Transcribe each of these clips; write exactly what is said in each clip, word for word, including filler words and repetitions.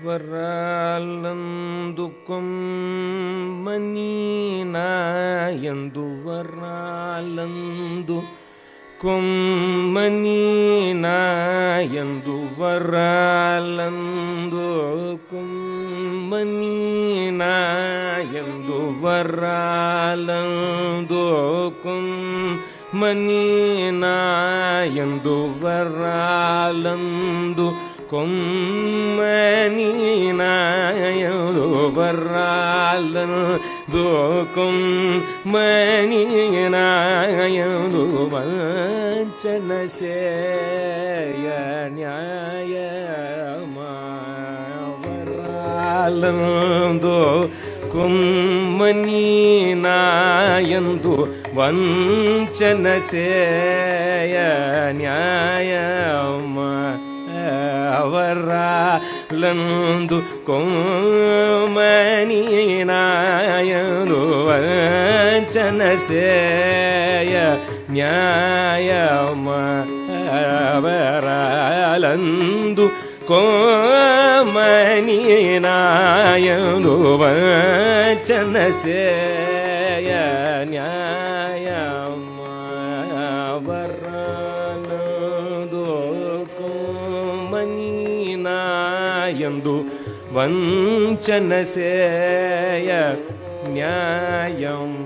వరాలందు కొమ్మనీనాయందు వరాలందు కొమ్మనీనాయందు వరాలందు కొమ్మనీనాయందు వరాలందు కొమ్మనీనాయందు వరాలందు కొమ్మనీనాయందు వరాలందు కొమ్మనీనాయందు వంచన సేయ న్యాయమా వరాలందు కొమ్మనీనాయందు వంచన సేయ న్యాయమా వరాలందు కొమ్మనీనాయందు వంచన సేయ న్యాయమా వరాలందు కొమ్మనీనాయందు వంచన సేయ న్యాయమా వరాలందు కొమ్మనీనాయందు వంచన సేయ న్యాయం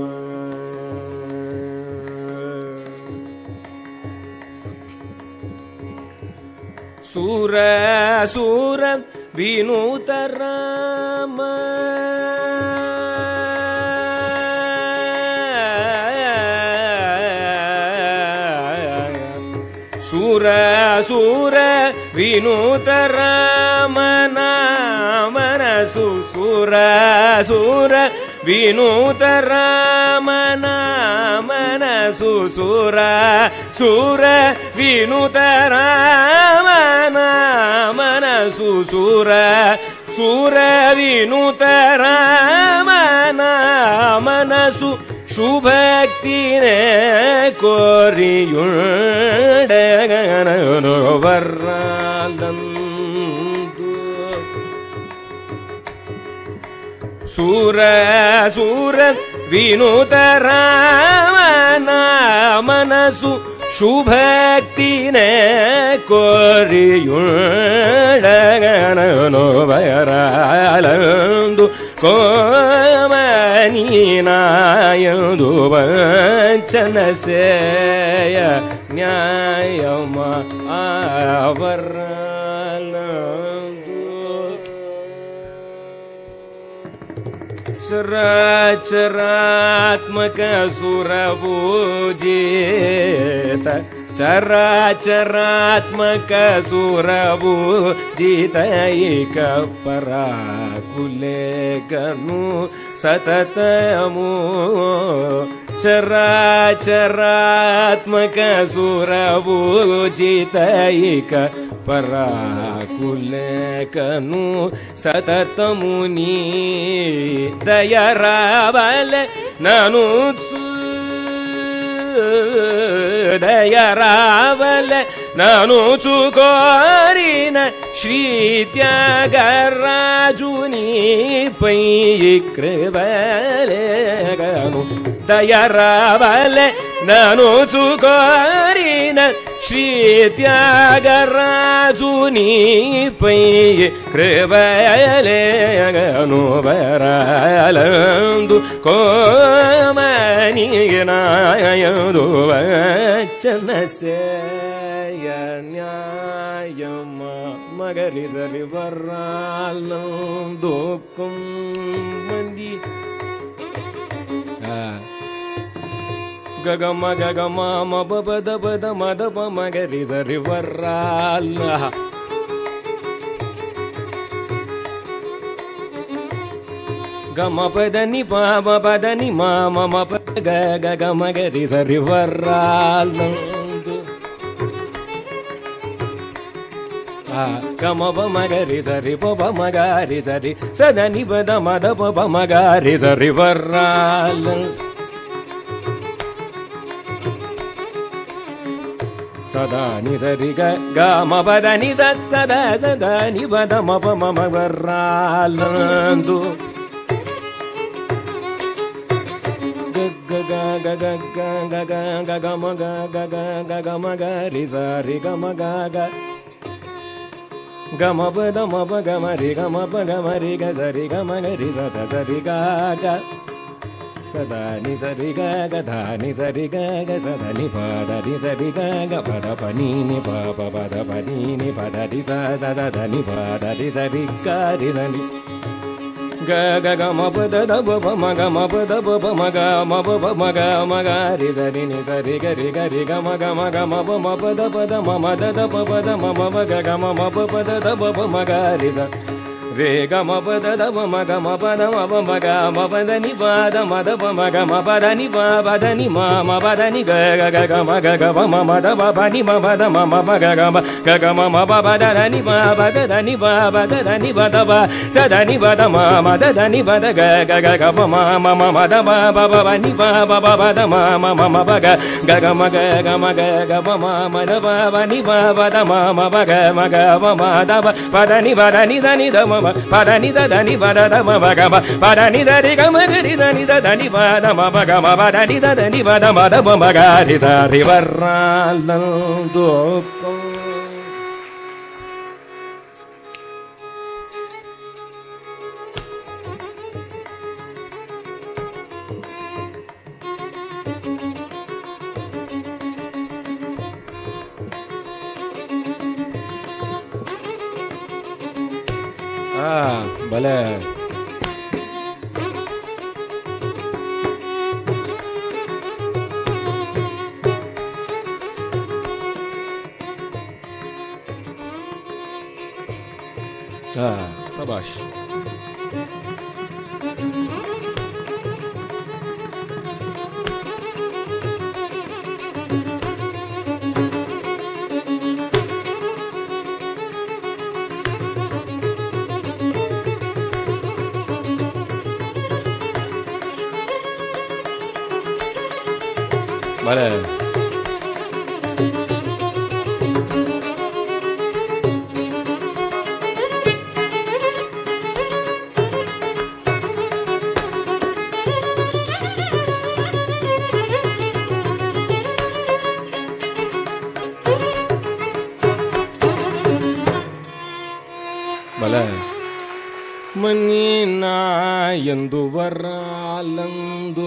సూర సూర వినూత రామ సూర సూర వినూత రామ నామనసు సూర సూర వినూత రామ నామనసు సూర సూర వినూత రామ నామనసు సూర సూర వినూత రామ నామనసు శుభక్తినే కోరియుండగను వరాలందు సూర సూర వినూత రామ నామనసు శుభక్తినే కోరియుండగను వరాలందు కొమ్మనీనాయందు వంచన సేయ న్యాయమా వరాలందు చరాచరాత్మక సురభూజిత చరాచరాత్మక సురభూజితైక పరాకులేకను సతతము చరాచరాత్మక సురభూజితైక పరాకులేకను సతతముని దయరావల నను దయరావల నను చుకోరిన శ్రీ త్యాగరాజుని పై కృపలేగను దయరావల నను చుకోరిన శ్రీ త్యాగరాజుని పై కృపలేగను వరాలందు కొమ్మనీనాయందు వంచన సేయ న్యాయమా మగరి సరి వరాలందు కొమ్మని గగమ గగమ మబద పద మదప మగరి సరి వరాల గమ పదని పామ పదని మామ పద గగ మగరి సరి వరాలందు గమ ప మగరి సరి ప మగారి సరి సదని పద మద ప మగారి సరి వరాల sada ni sari ga ga ma pa da ni sa sada sada ni pa da ma pa ma ma varralando ga ga ga ga ga ga ga ga ga ma ga ga ga ga ga ma ga ri sa ri ga ma ga ga ga ma pa da ma pa ga ma ri ga ma pa ga ma ri ga sa ri ga ma ga ri sa da sa ri ga ga sada ni sa ri ga ga da ni sa ri ga ga sa da ni pa da ni sa ri ga ga pa da pa ni ni pa pa pa da pa ni ni pa da di sa sa sa da ni pa da di sa ri ga ri sa ni ga ga ga ma pa da da pa pa ma ga ma pa da pa pa ma ga ma pa pa ma ga ma ga ri sa ri ni sa ri ga ri ga ri ga ma ga ma ga ma pa ma pa da pa da ma ma da da pa pa da ma ma pa ga ga ma ma pa pa da da pa pa ma ga ri sa re ga ma pa da da pa ma ga ma pa da ma pa ma ga ma pa da ni pa da ma da pa ma ga ma pa da ni pa pa da ni ma ma pa da ni ga ga ga ga ma ga ga pa ma ma da pa pa ni ma pa da ma ma pa ga ga ma ga ga ma ma pa pa da da ni pa pa da da ni pa pa da da ni pa da pa sa da ni pa da ma ma da da ni pa da ga ga ga ga pa ma ma ma ma da pa pa pa pa ni pa pa pa pa da ma ma ma ma pa ga ga ga ma ga ga ma ga ga pa ma ma da pa pa ni pa pa da ma ma pa ga ma ga pa ma da pa pa da ni pa da ni da ni da ma pa da ni da da ni pa da da ma pa ga ma pa da ni da ri ga ma ga ri da ni da da ni pa da ma pa ga ma pa da ni da da ni pa da ma da pa ma ga ri sa ri varralando ah bale ah sabash vale vale ಮನಿನಾ ಎಂದು ವರಾಲಂದು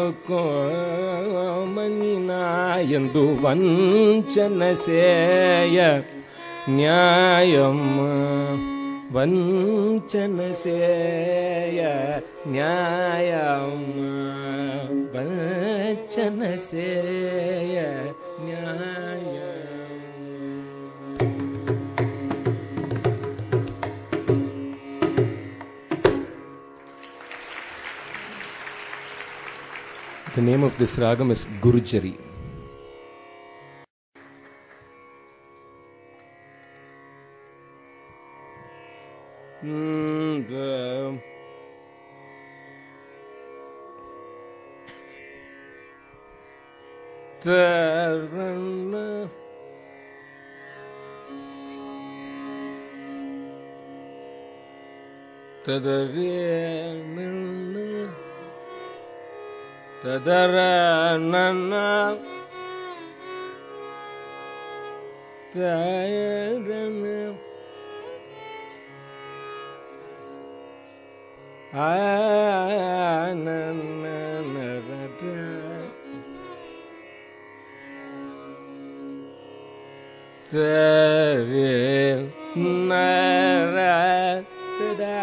ಮನಿನಾ ಎಂದು ವಂಚನ ಸೇಯ ನ್ಯಾಯಂ ವಂಚನ ಸೇಯ ನ್ಯಾಯಂ ವಂಚನ ಸೇಯ ನ್ಯಾಯ The name of this ragam is Gurjari. Mm, the the the the Tadara nana tayarana anana narata tare narata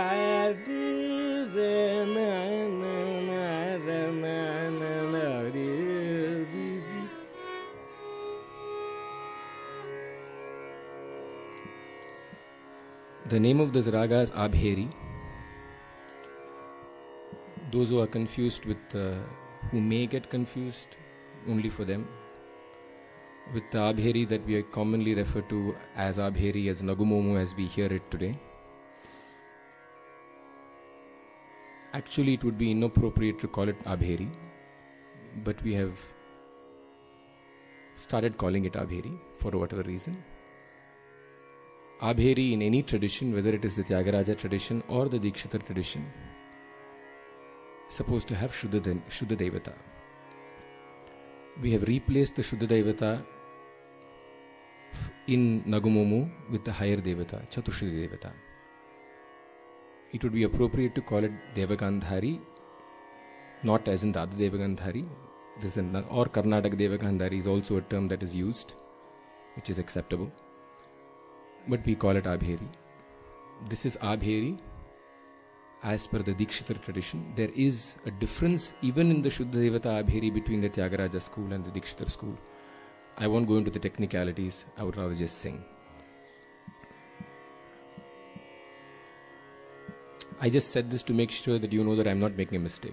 The name of this raga is Abheri. Those who are confused with, uh, who may get confused, only for them. With the Abheri that we commonly refer to as Abheri, as Nagumomu as we hear it today. Actually, it would be inappropriate to call it Abheri, but we have started calling it Abheri for whatever reason. Abheri in any tradition, whether it is the Tyagaraja tradition or the Dikshitar tradition, is supposed to have Shuddha, De- Shuddha Devata. We have replaced the Shuddha Devata in Nagumomu with the higher Devata, Chatushuddha Devata. It would be appropriate to call it Devagandhari, not as in the other Devagandhari. This is an, or Karnataka Devagandhari is also a term that is used, which is acceptable. But we call it Abheri. This is Abheri as per the Dikshitar tradition. There is a difference even in the Shuddha Devata Abheri between the Tyagaraja school and the Dikshitar school. I won't go into the technicalities, I would rather just sing. I just said this to make sure that you know that I'm not making a mistake.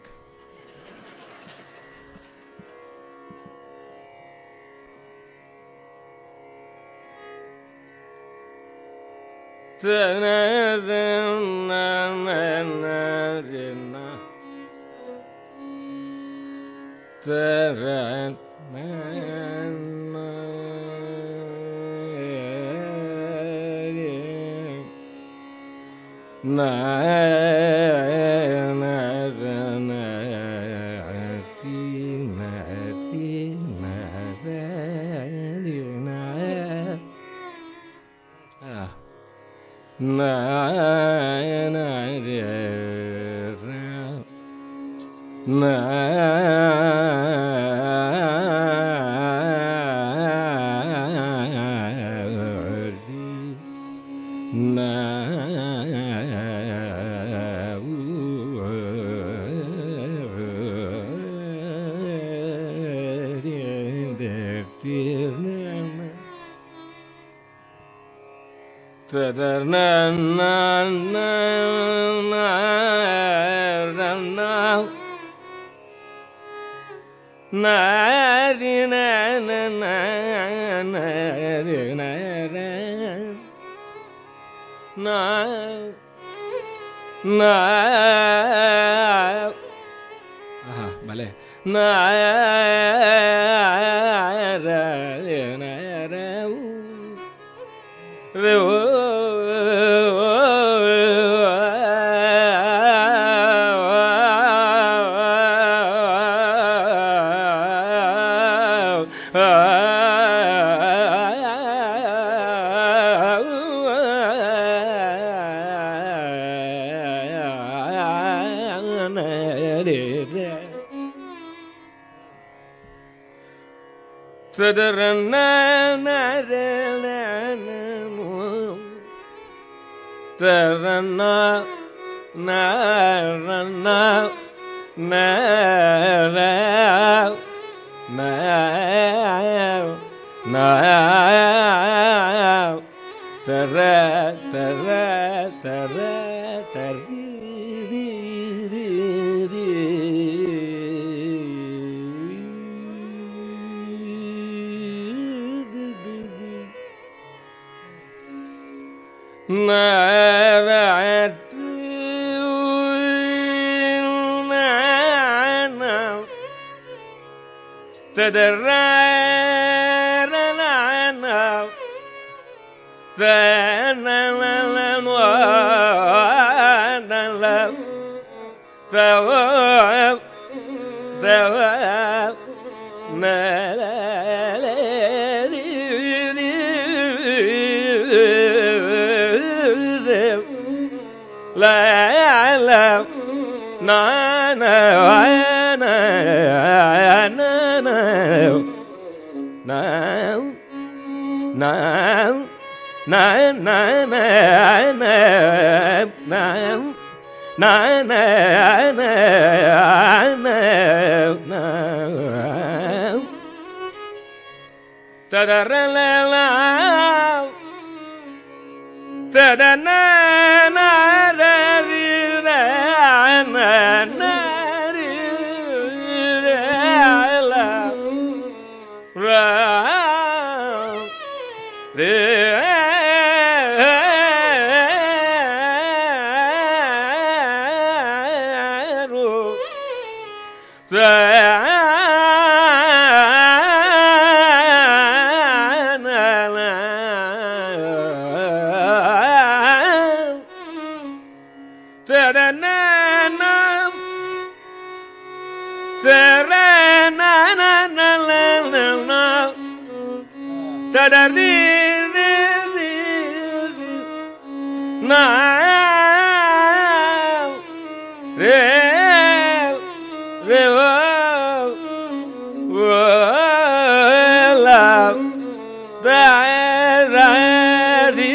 tadari na re re wo wo la da ra ri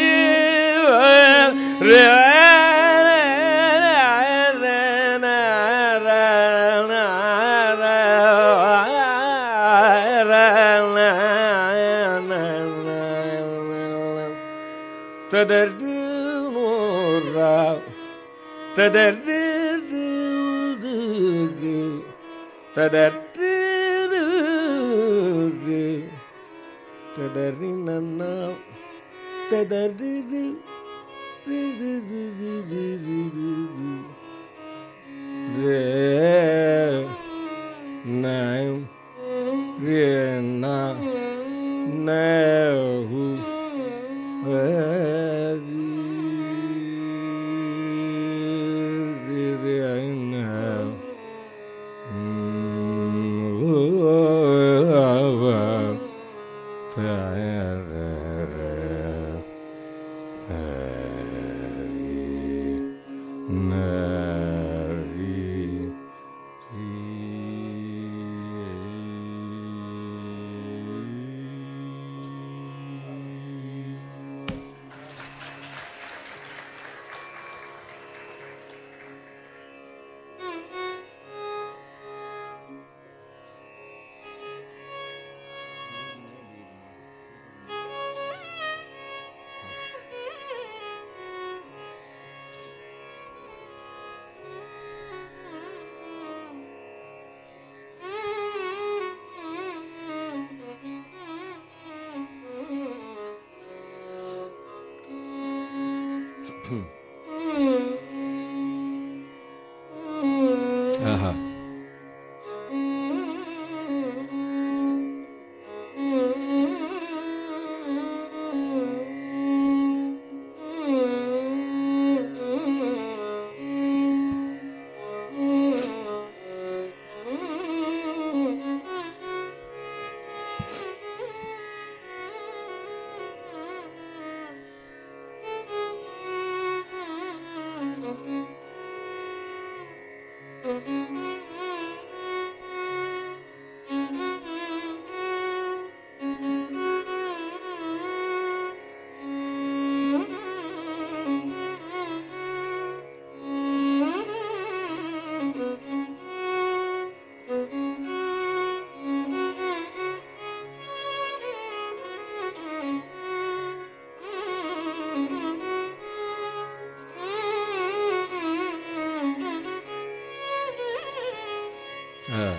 re tadardura tadardura tadardura tadarina tadardura re na re na na hu aha ah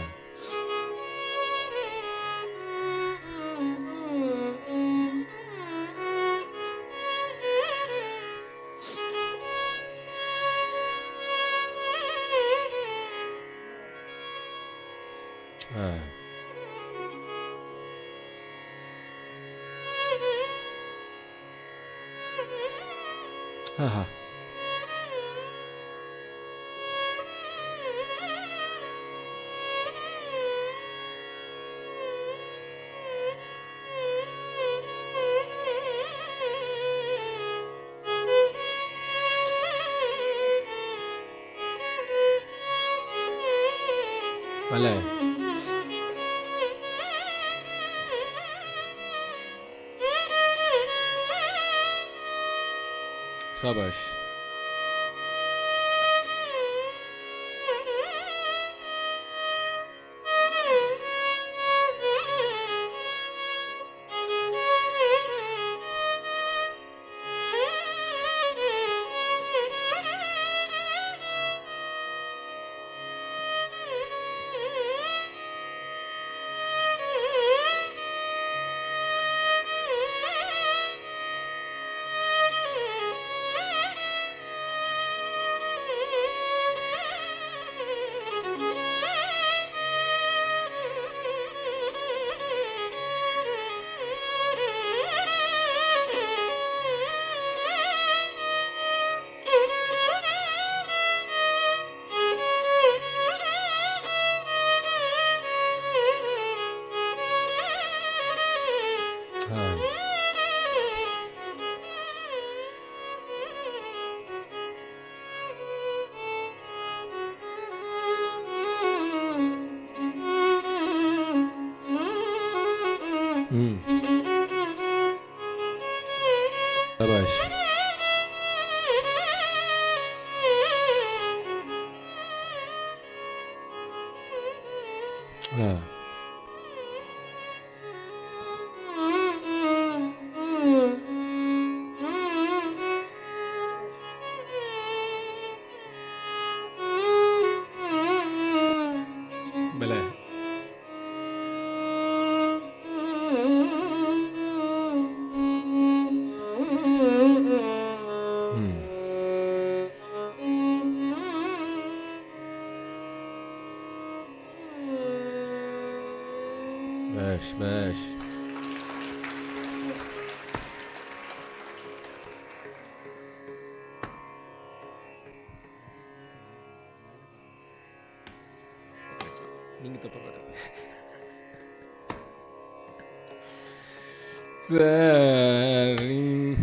ah aha vale sabash امم شاباش. اه بلا باش باش. நீங்க தப்பா சரி.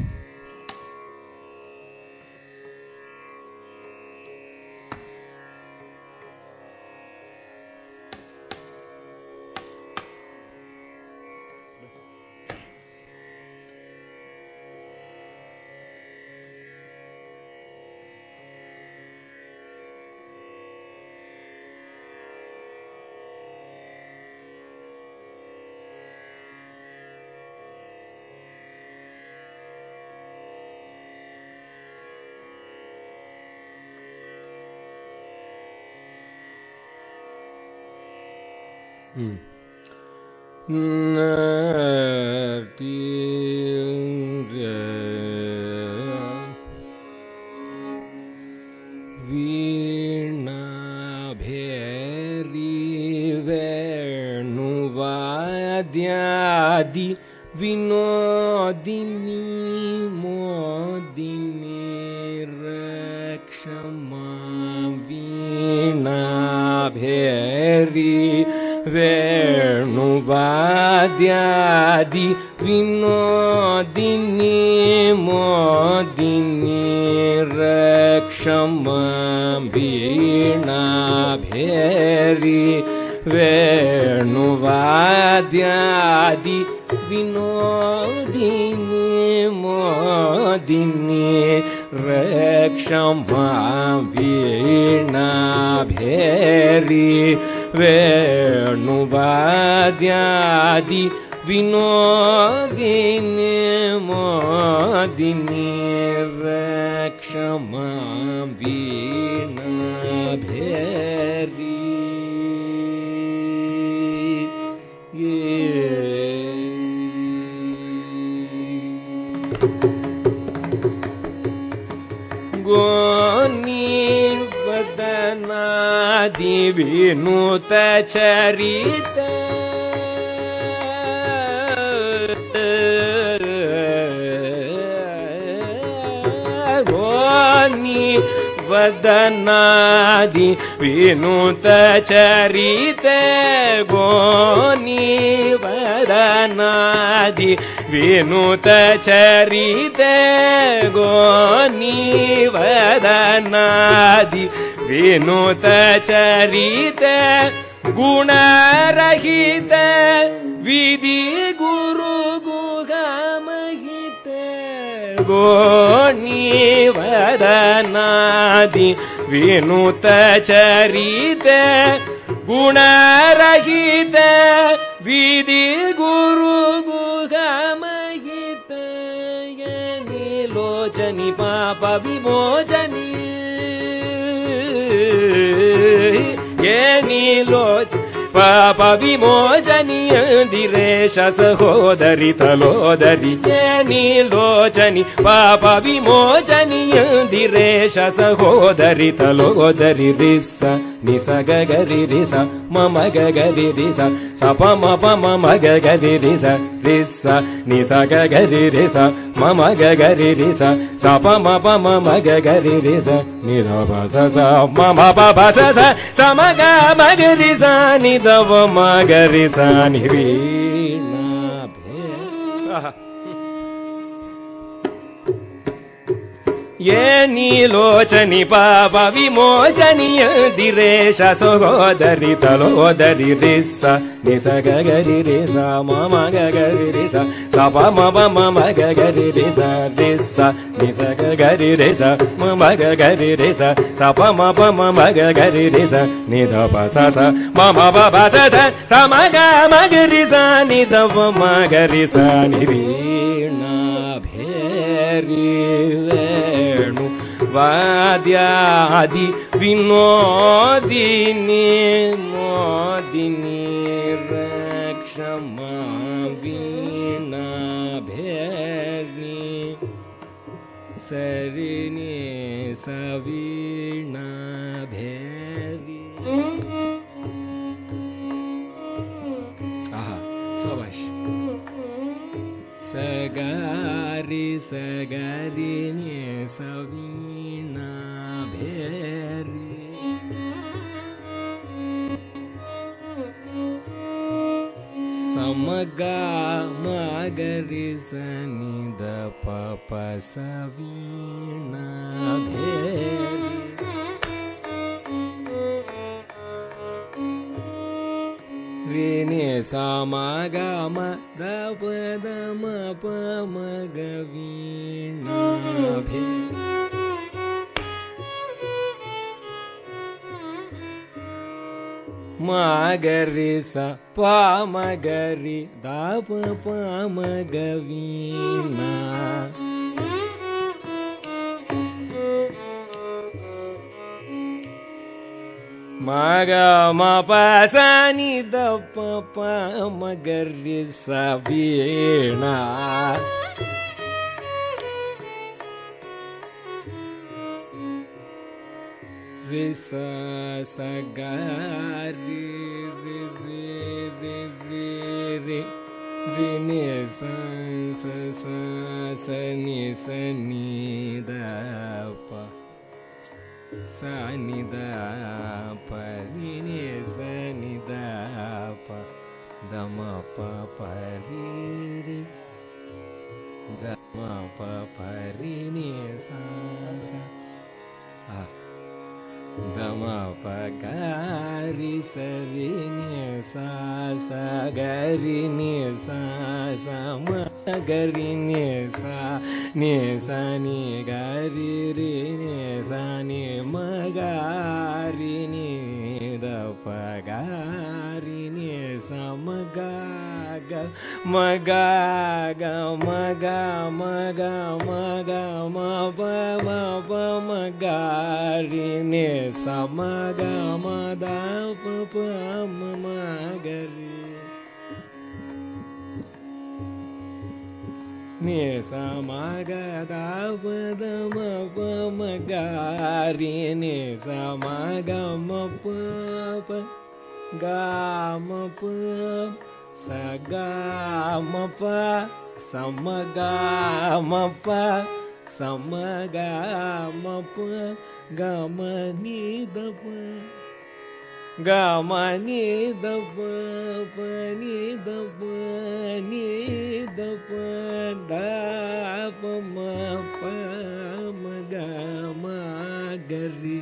வீணா பேரி வேணுவாத்யாதி வினோதினி மோதினி ரக்ஷமா வீணா பேரி வேணுவாத்யாதி வினோதினி மோதினி ரக்ஷமாம் வீணா பேரி வேணுவாத்யாதி வினோதினி மோதினி ரக்ஷமாம் வீணா பேரி வேணுவாத்யாதி வினோதினி மோதினி ரக்ஷமாம் வீணா பேரி. गोनी वदनादि विनुत चरित गोनी वदनादि विनुत चरित गोनी वदनादि विनुत चरित गोनी वदनादि विनुत चरित गुणरहित विधि गुरु गुगमहित गोनी वदनादि विनुत चरित गुणरहित विधि गुरु गुगमहित लोचनी पाप विमोचनी ये नीलोच पाप विमोचनी दिरेश सहोदरी तलोदरी ये नीलोचनी पाप विमोचनी दिरेश सहोदरी तलोदरी रिस निस गगरि रिस मम गगरि रिस सप मप मम गगरि रिस रिस निस गगरि रिस मम गगरि रिस सप मप मम गगरि रिस निध स स मम प स स सम ग मग रिस निध मग रिस नि वीणा भे ये नीलोचनि पाप विमोचनि दिरेश सहोदरि तलोदरि रिस निस गगरि रिस मम गगरि रिस सप मम मम गगरि रिस रिस निस गगरि रिस मम गगरि रिस सप मम मम गगरि रिस निध प स स मम प प स स स म ग म ग रि स निध प म ग रि स नि वीणा भेरि वेणु वाद्यादि विनोदिनी मोदिनी रक्षमा वीणा भेरि सरिणी सवीणा भेरि आहा शाबाश सगारि सगारि नि सवीणा भेरि समगा मगरि सनि द प प सवीणा भेरि ऋनि समगम द प द म प म ग वीणा भेरि मगरि स प मगरि द प प म ग वीणा मग म प स नि द प प म ग रि स वीणा रि स स ग रि रि रि रि रि रि रि नि स स स स नि स नि द प स नि द प रि नि स नि द प द म प प रि रि द म प प रि नि स स आ द म प ग रि स रि नि स स ग रि नि स स म ग रि नि स नि स नि ग रि रि नि स नि म ग रि नि द प ग रि नि स म ग ग म ग ग म ग म ग म ग म प म प म ग रि नि स म ग म द प प म म ग रि नि स म ग द प द म प म ग रि नि स म ग म प प ग म प स ग म प स म ग म प स म ग म प ग म नि द प ग म नि द प प नि द प नि द प द प म प म ग म ग रि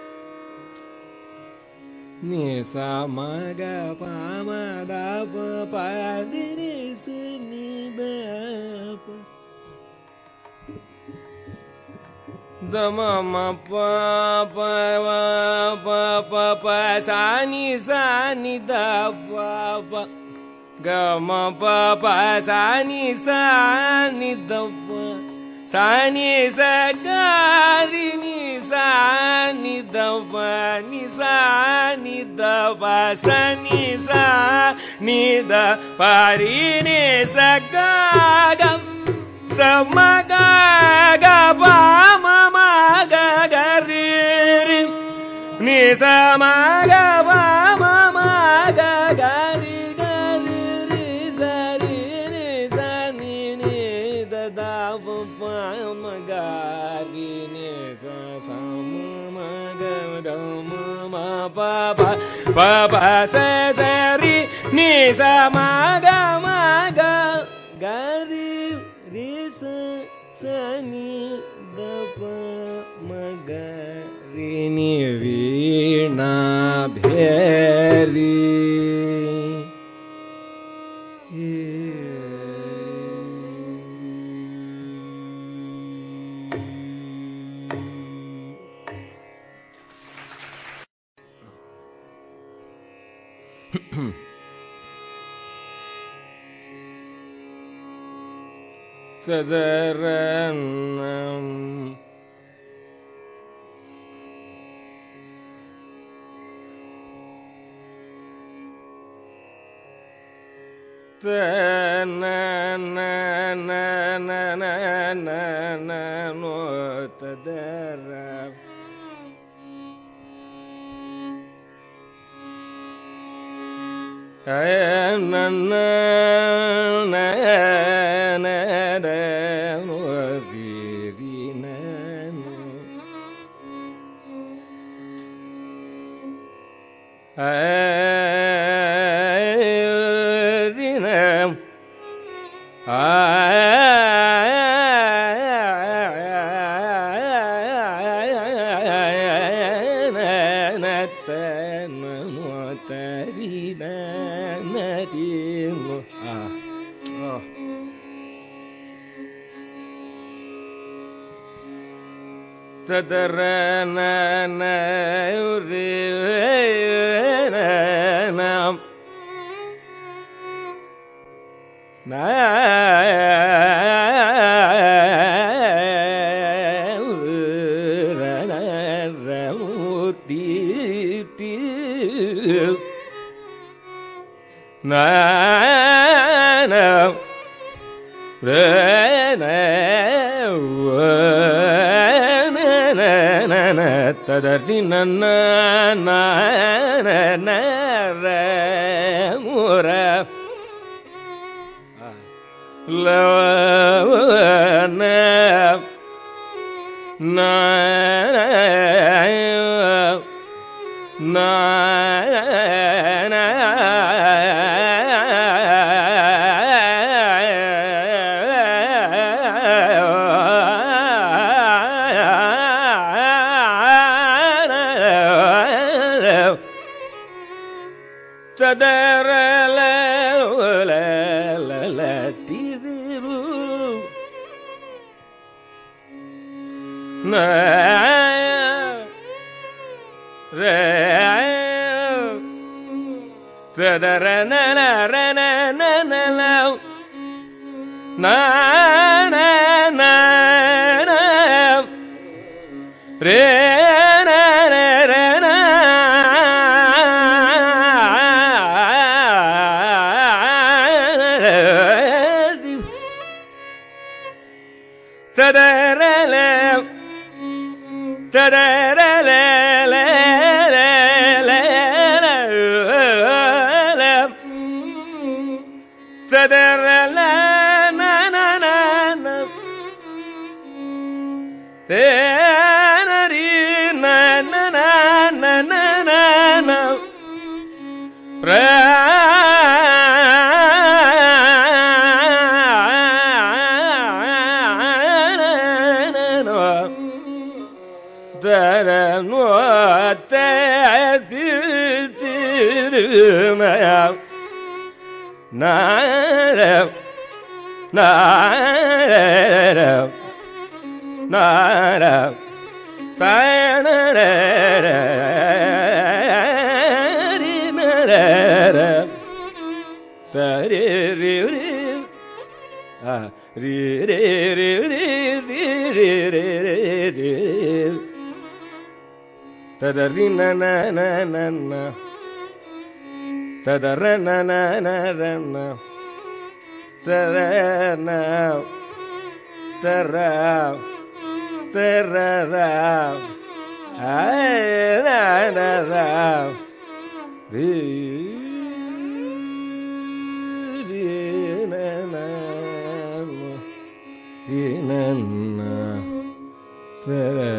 नि स म ग प म द प प रि रि स नि द प द म म प प प प प सा नि सा नि द प प ग म प प सा नि सा नि द प सा नि स ग रि नि सा नि द प नि सा नि द प सा नि सा नि द प रि नि स ग ग स म ग ग प म म ग ग रि रि नि स म ग प म म ग ग रि ग रि रि स रि नि स नि नि द द प प म ग रि नि स स म म ग ग म म प प प प स स रि नि स म ग म ग ग रि रि स स नि द प Tadaranam ta na na na na na na na no tadara ay na na na na no vi na no ay tadara na na uri na na na ura na ramuti ti na na ra na tadari na na na na ra mura la na na na tadara la la la la tiru na re tadara na na na na na na na na na na re na na na tadara tadara la la la la la tadara la na na na na tenari na na na na na na na pra tara no te tiru na na na na ta na ri na ta ri ri ri ah ri ri ri ri ri ri ri tadari na na na na na tadara na na na na tara na tara tara ay na na na ri ri na na ri na na tara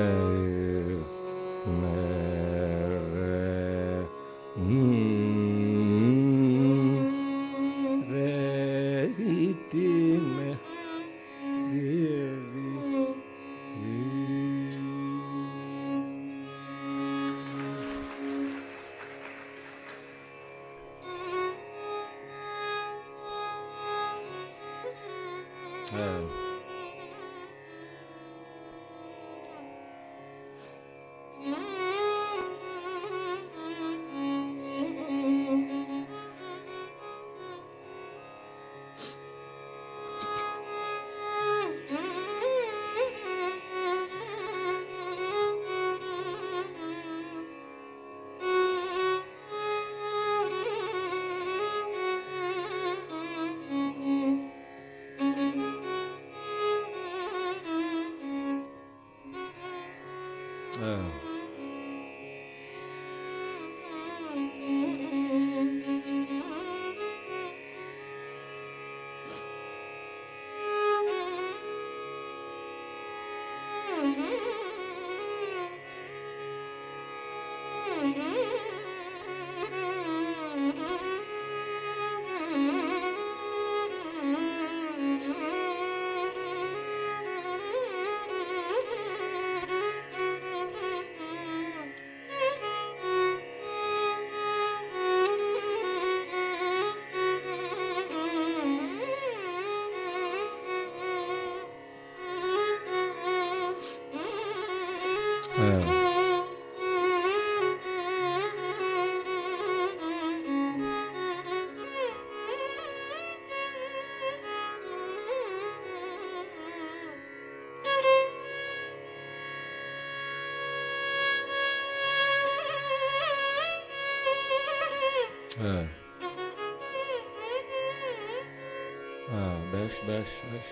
اه اه باش باش باش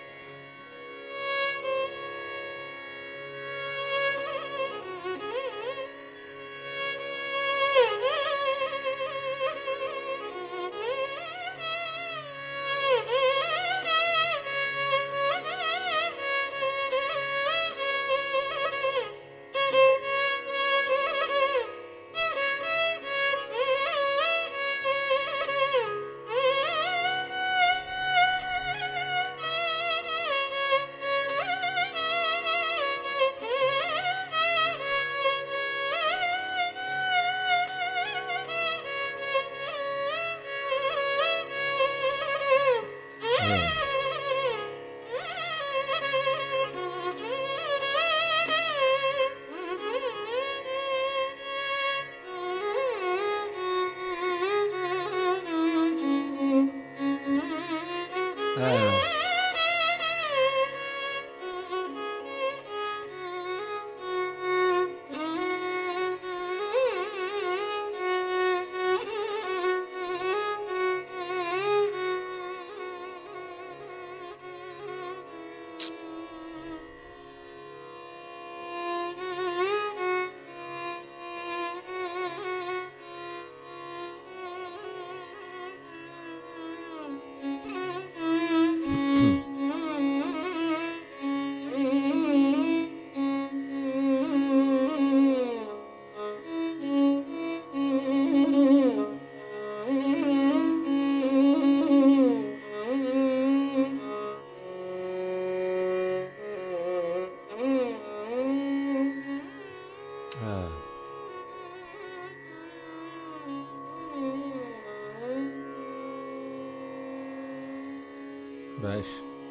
باش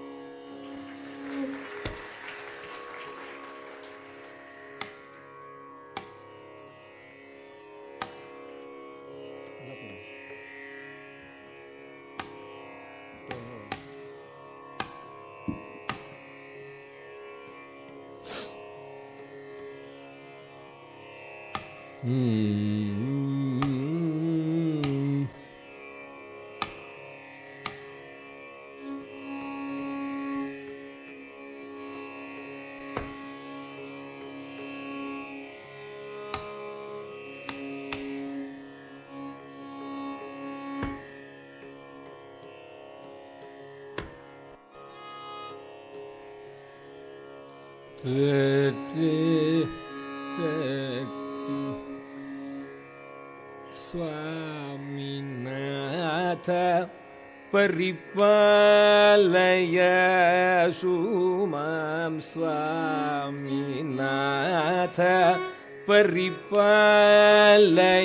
Swaminatha Paripalaya Sumam Swaminatha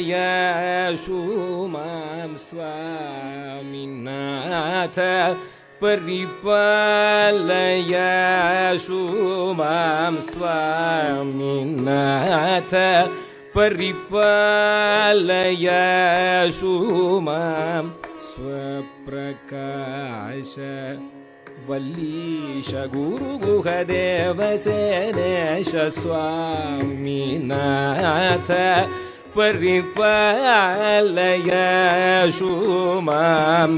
Paripalaya Sumam Swaminatha परिपालयशु मां स्वामिनाथ परिपालयशु मां स्वप्रकाश वल्लीश गुरुगुहदेवसेनेश स्वामिनाथ परिपालयशु मां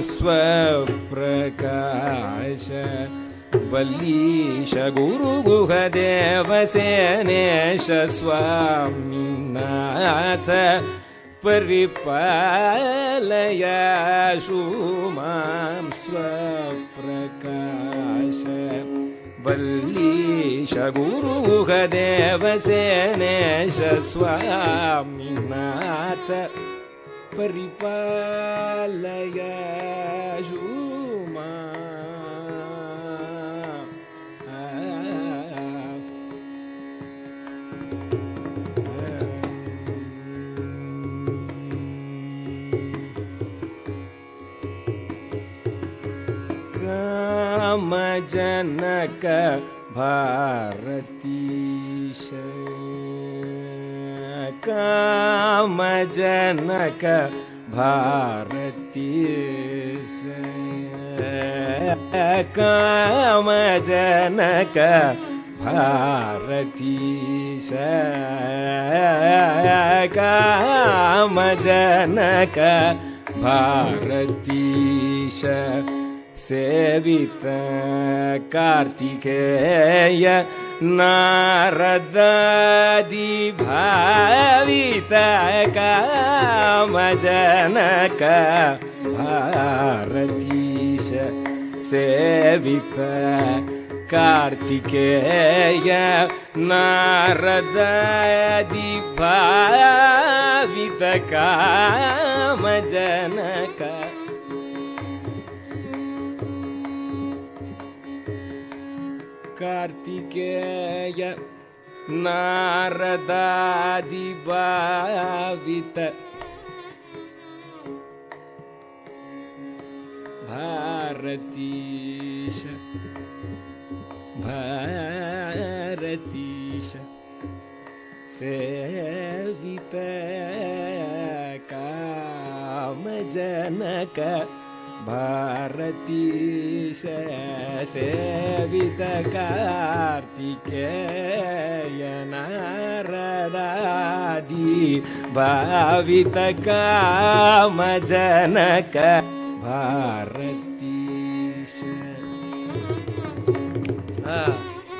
स्वप्रकाश वल्लीश गुरुगुहदेवसेनेश स्वामिनाथ परिपालयशु मां स्वप्रकाश वल्लीश गुरुगुहदेवसेनेश स्वामिनाथ परिपालयशु मां कामजनक भारतीश कामजनक भारतीश कामजनक भारतीश कामजनक भारतीश सेवित कार्तिकेय नारदादि भावित कामजनक भारतीश सेवित कार्तिकेय नारदादि भावित कामजनक कार्तिकेय नारदादि भावित भारतीश भारतीश सेवित कामजनक भारतीश सेवित कार्तिकेय नारदादि भावित कामजनक भारतीश हाँ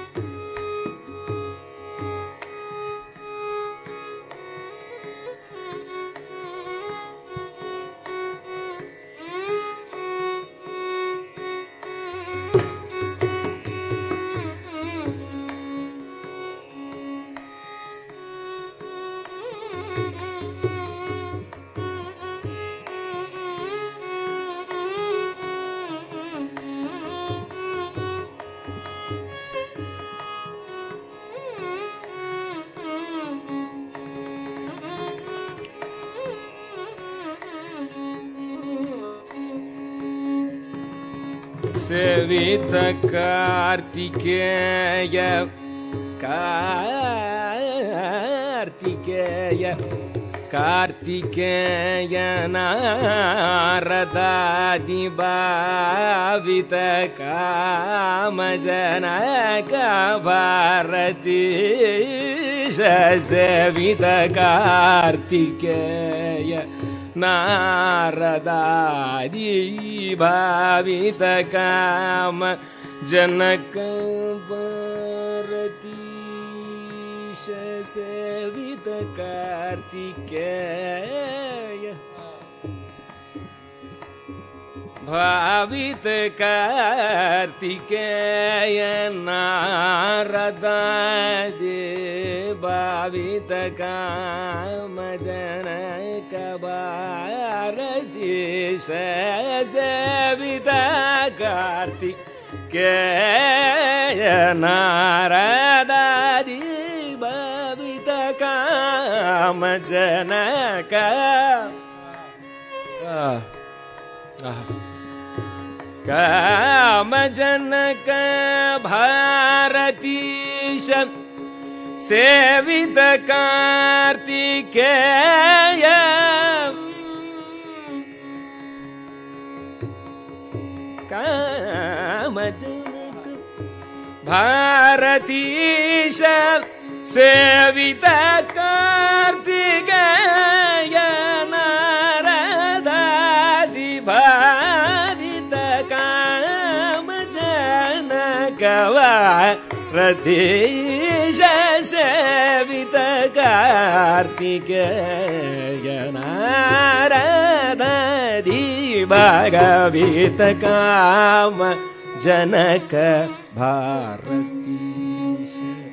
सेवित कार्तिकेय कार्तिकेय कार्तिकेय नारदादि भावित कामजनक भारतीश सेवित कार्तिकेय नारदादि भावित काम जनक भारतीश सेवित कार्तिकेय भावित कार्तिकेय नारदादि भावित काम जनक भारतीश सेवित कार्तिकेय नारदादि भावित काम जनक कामजनक भारतीश सेवित कार्तिकेय कामजनक भारतीश सेवित कार्तिकेय नारदादि भावित कामजनक भारतीश सेवित कार्तिकेय नारदादि भावित कामजनक भारतीश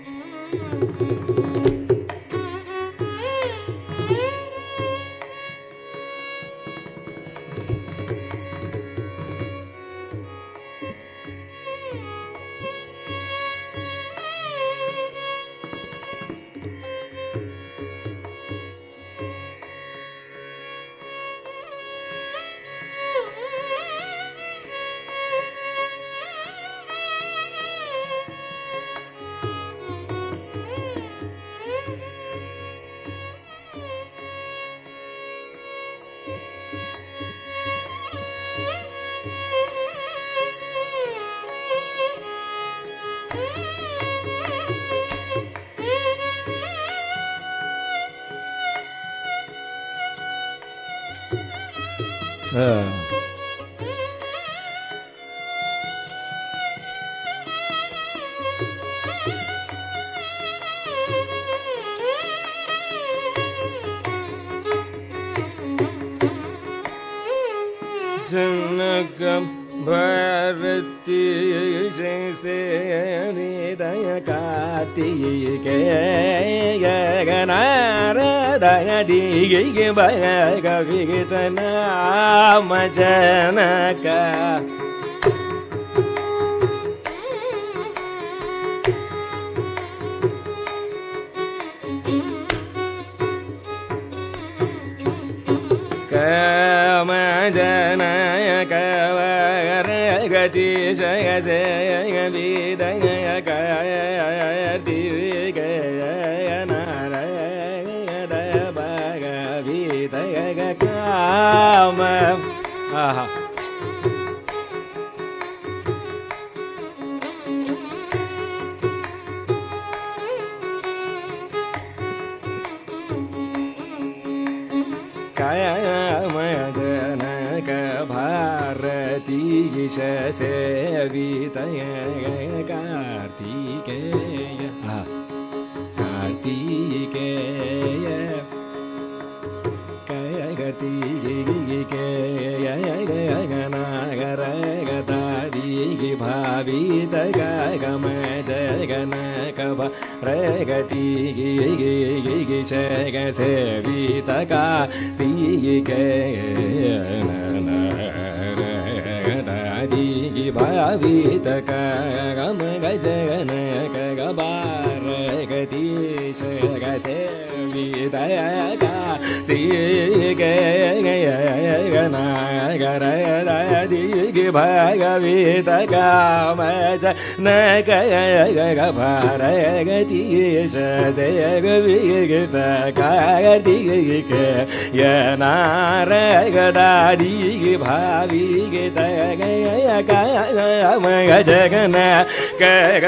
जनक भारतीश सेवित कार्तिकेय नारदादि भावित कामजनक कामजनक भारतीश सेवित कार्तिकेय नारदादि भावित काम आहा कामजनक भारतीश सेवित Kartikeya Kartikeya Kartikeya नारदादि भावित कामजनक भारतीश सेवित Kartikeya नारदादि भावित कामजनक भारतीश सेवित Kartikeya नारदादि भावित कामजनक भारतीश सेवित Kartikeya नारदादि भावित कामजनक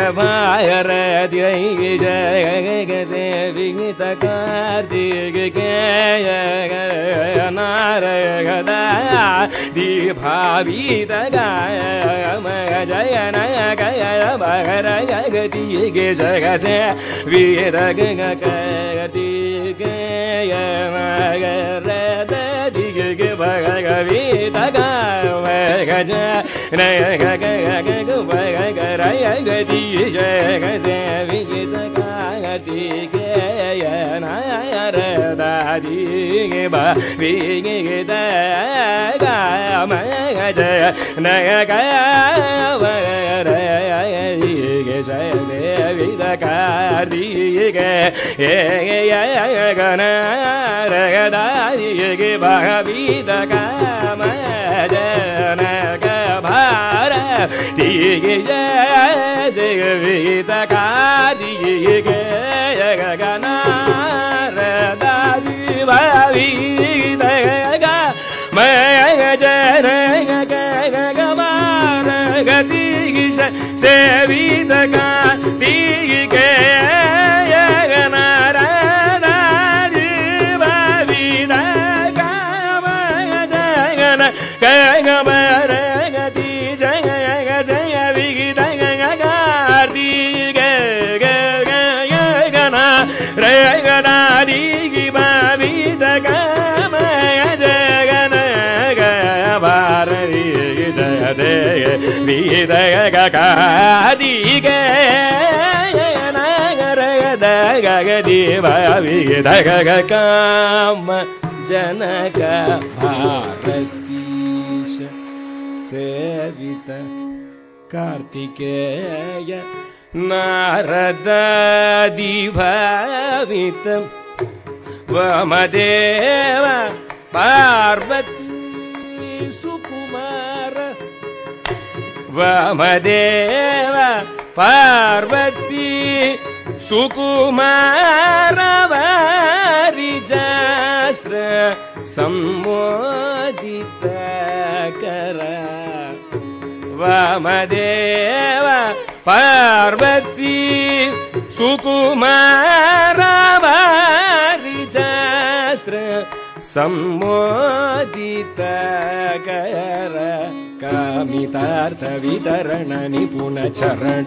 भारतीश सेवित Kartikeya नारदादि भावित कामजनक भारतीश सेवित Kartikeya नारदादि भावित कामजनक भारतीश सेवित Kartikeya नारदादि भावित कामजनक भारतीश सेवित Kartikeya नारदादि भावित कामजनक भारतीश dige sevita ka dige gana da di ba vi da ga ma jana ga ga ma ga dige sevita ka dige gana da di ba vi da ga ma jana ga ma ga di jana ga vi da ga di ga ga gana re gana di ba vi da ga ma jana ga ba re ja se vi da ga ka di ga na re da ga di ba vi da ga ka जनक भारतीश सेवित कार्तिकेय नारदादिभावित वामदेव पार्वती सुकुमार वामदेव पार्वती सुकुमार वारिजास्त्र सम्मोदित कर वामदेव पार्वती सुकुमार वारिजास्त्र सम्मोदित कर कामितार्थ वितरण निपुण चरण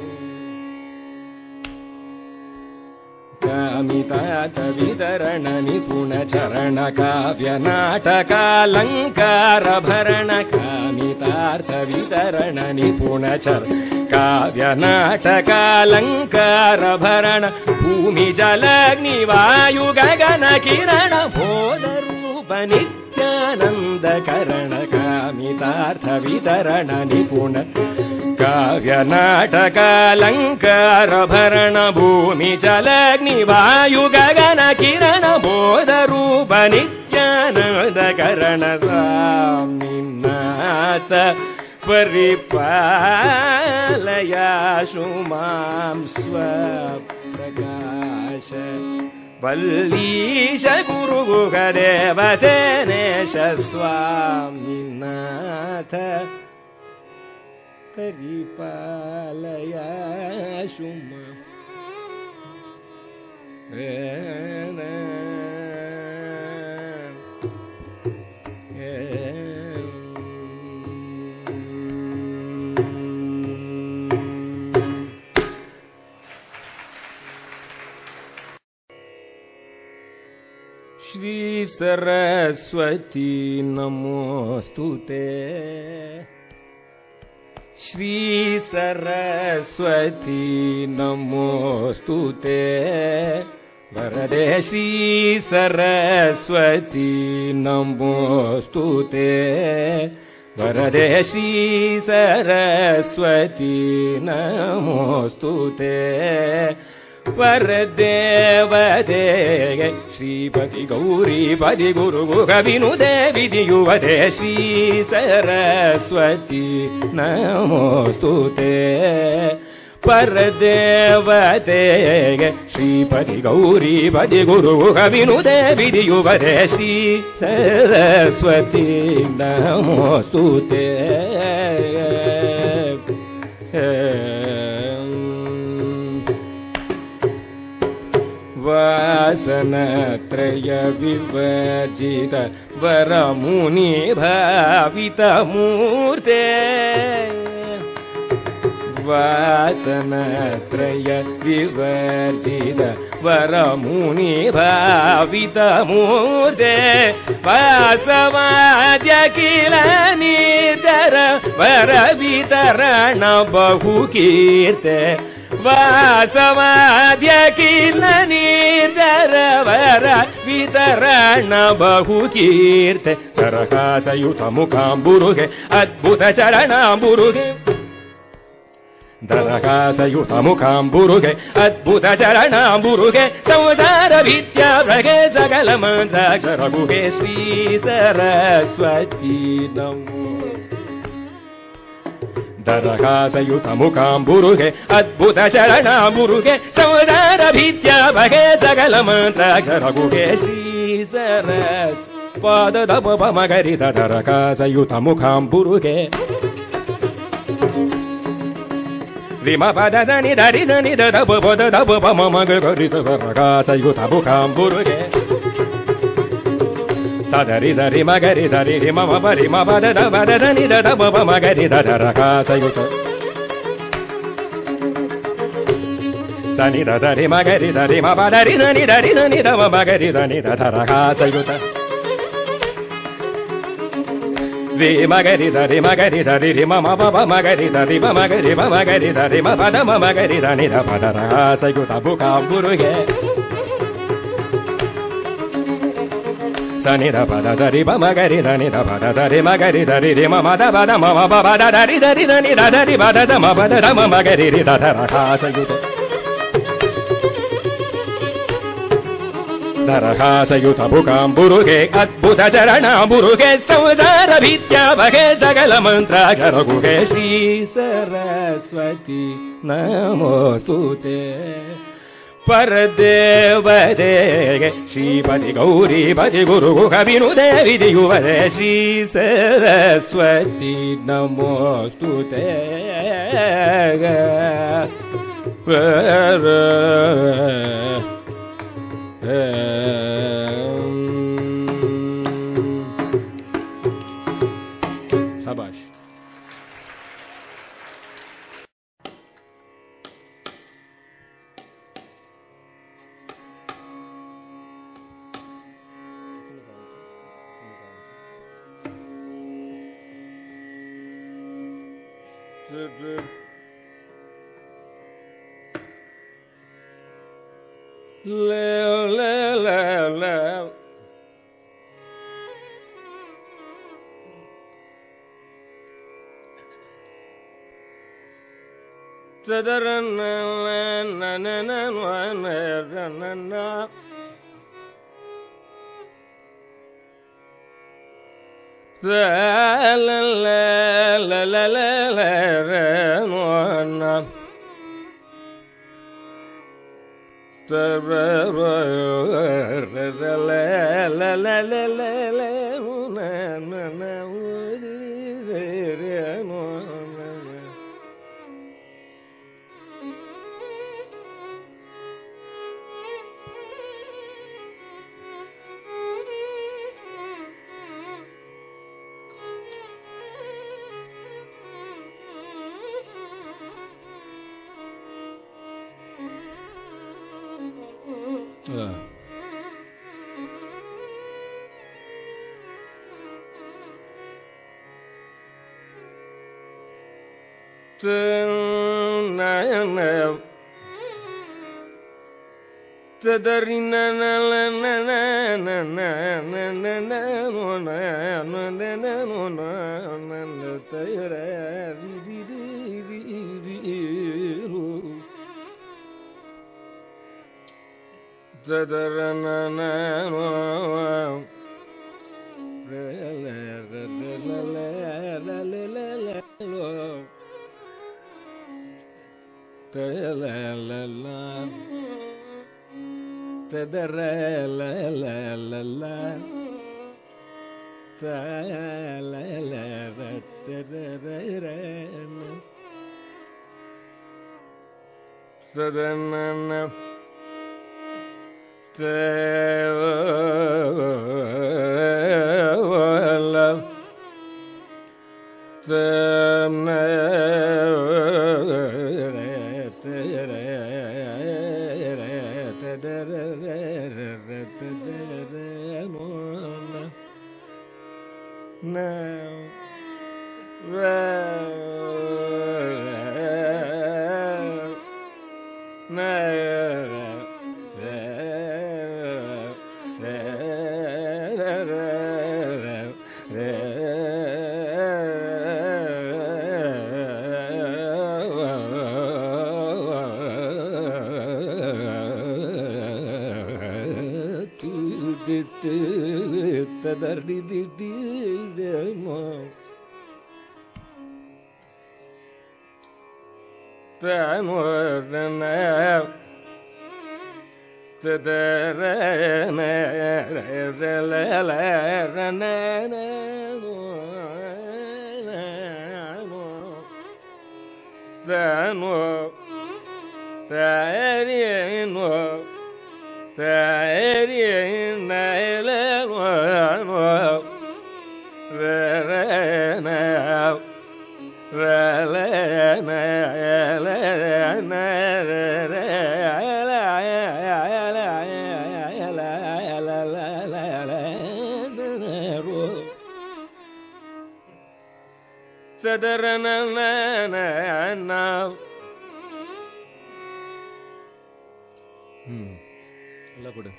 कामितार्थ वितरण निपुण चरण काव्य नाटकालंकार भरण कामितार्थ वितरण निपुण चरण काव्य नाटकालंकार भरण भूमि जलग्नि वायु गगन किरण बोध रूप नित्यानंद करण कामितार्थ वितरण निपुण काव्य नाटकालंकार भरण भूमि जलग्नि वायु गगन किरण बोध रूप नित्यानंद करण स्वामिनाथ परिपालयाशु मां स्वप्रकाश वल्लीश गुरु गुहदेव सेनेश स्वामिनाथ परिपालयाशु मां श्री सरस्वती नमोस्तुते श्री सरस्वती नमोस्तुते वरदे श्री सरस्वती नमोस्तुते वरदे श्री सरस्वती नमोस्तुते वरदेवते श्रीपति गौरीपति गुरु गुह विनुदे विधियुवते श्री सरस्वती नमोस्तुते परदेवते श्रीपति गौरीपति गुरु गुह विनुदे विधियुवते श्री सरस्वती नमोस्तुते वासनत्रय विवर्जित वरमुनि भावित मूर्ते वासनत्रय विवर्जित वरमुनि भावित मूर्ते वासवाद्य किल निर्जर वर वितरण बहुकीर्ते वासवाद्य किल निर्जर वर वितरण बहुकीर्ते दरहासयुत मुखाम्बुरुहे अद्भुत चरणाम्बुरुहे दरहासयुत मुखाम्बुरुहे अद्भुत चरणाम्बुरुहे संसार विद्याभ्रगे सकल मन्त्राक्षर गुहे श्री सरस्वती नमो ದರಹಾಸಯುತಮುಖಾಂಬುರುಗೆ ಅದ್ಭುತ ಚರಣಾಂಬುರುಗೆ ಸಂಸಾರ ಭೀತ್ಯಾವಹೆ ಸಕಲ ಮಂತ್ರಾಕ್ಷರಗುಗೆ ಶ್ರೀ ಸರಸ್ ಪಾದದ ಪಪ ಮಗರಿ ಸದರಕಾಸಯುತಮುಖಾಂಬುರುಗೆ ರಿಮ ಪದ ಸನಿ ಧರಿ ಸನಿ ದ ಪ ಪದ ದ ಪ ಮ ಗ ಗರಿ ಸದರಕಾಸಯುತಮುಖಾಂಬುರುಗೆ ಸದರಿ ಸರಿ ಮಗರಿ ಸರಿ ರಿ ಮ ಪರಿ ಮ ಪದ ದ ಪದ ಸನಿ ದ ಪ ಪ ಮಗರಿ ಸದರಕಾಸಯುತ ಸನಿ ದ ಸರಿ ಮಗರಿ ಸರಿ ಮ ಪದ ರಿ ಸನಿ ದ ರಿ ಸನಿ ದ ಮ ಮಗರಿ ಸನಿ ದ ಧರಕಾಸಯುತ ವಿ ಮಗರಿ ಸರಿ ಮಗರಿ ಸರಿ ರಿ ಮ ಮ ಪ ಪ ಮಗರಿ ಸರಿ ಮ ಮಗರಿ ಮ ಮಗರಿ ಸರಿ ಮ ಪದ ಮ ಮಗರಿ ಸನಿ ದ ಪದ ರಕಾಸಯುತ ಮುಖಾಂಬುರುಗೆ ಸನಿ ದ ಪದ ಸರಿ ಮ ಮಗರಿ ಸನಿ ದ ಪದ ಸರಿ ಮಗರಿ ಸರಿ ರಿ ಮ ಮ ದ ಪದ ಮ ಮ ಪ ದ ದ ರಿ ಸರಿ ಸನಿ ದ ಸರಿ ಪದ ಸ ಮ ಪದ ದ ಮ ಮಗರಿ ರಿ ಸ ಧ ರಕಾಸಯುತ ದರಹಾಸಯುತ ಮುಖಾಂಬುರುಗೆ ಅದ್ಭುತ ಚರಣಾಂಬುರುಗೆ ಸಂಸಾರ ಭೀತ್ಯಾವಹೆ ಸಕಲ ಮಂತ್ರಾಕ್ಷರಗುಗೆ ಶ್ರೀ ಸರಸ್ವತಿ ನಮೋಸ್ತುತೆ ಪರದೇವತೆಗೆ ಶ್ರೀಪತಿ ಗೌರಿಪತಿ ಗುರು ಕವಿನುದೇ ವಿಧಿಯುವರೆ ಶ್ರೀ ಸರಸ್ವತಿ ನಮೋಸ್ತುತೆ शाबाश le le le le tadaranna na na na na na na la la la la la la na la la la la la Tadarina na na na na na na na na na na na na na tayra ri ri ri ri tadarana na na la la la la la la la ta la la la ta da la la la la la ta la la la ta da ra ra ta da na na ta la ta na now எல்லாம் கொடு.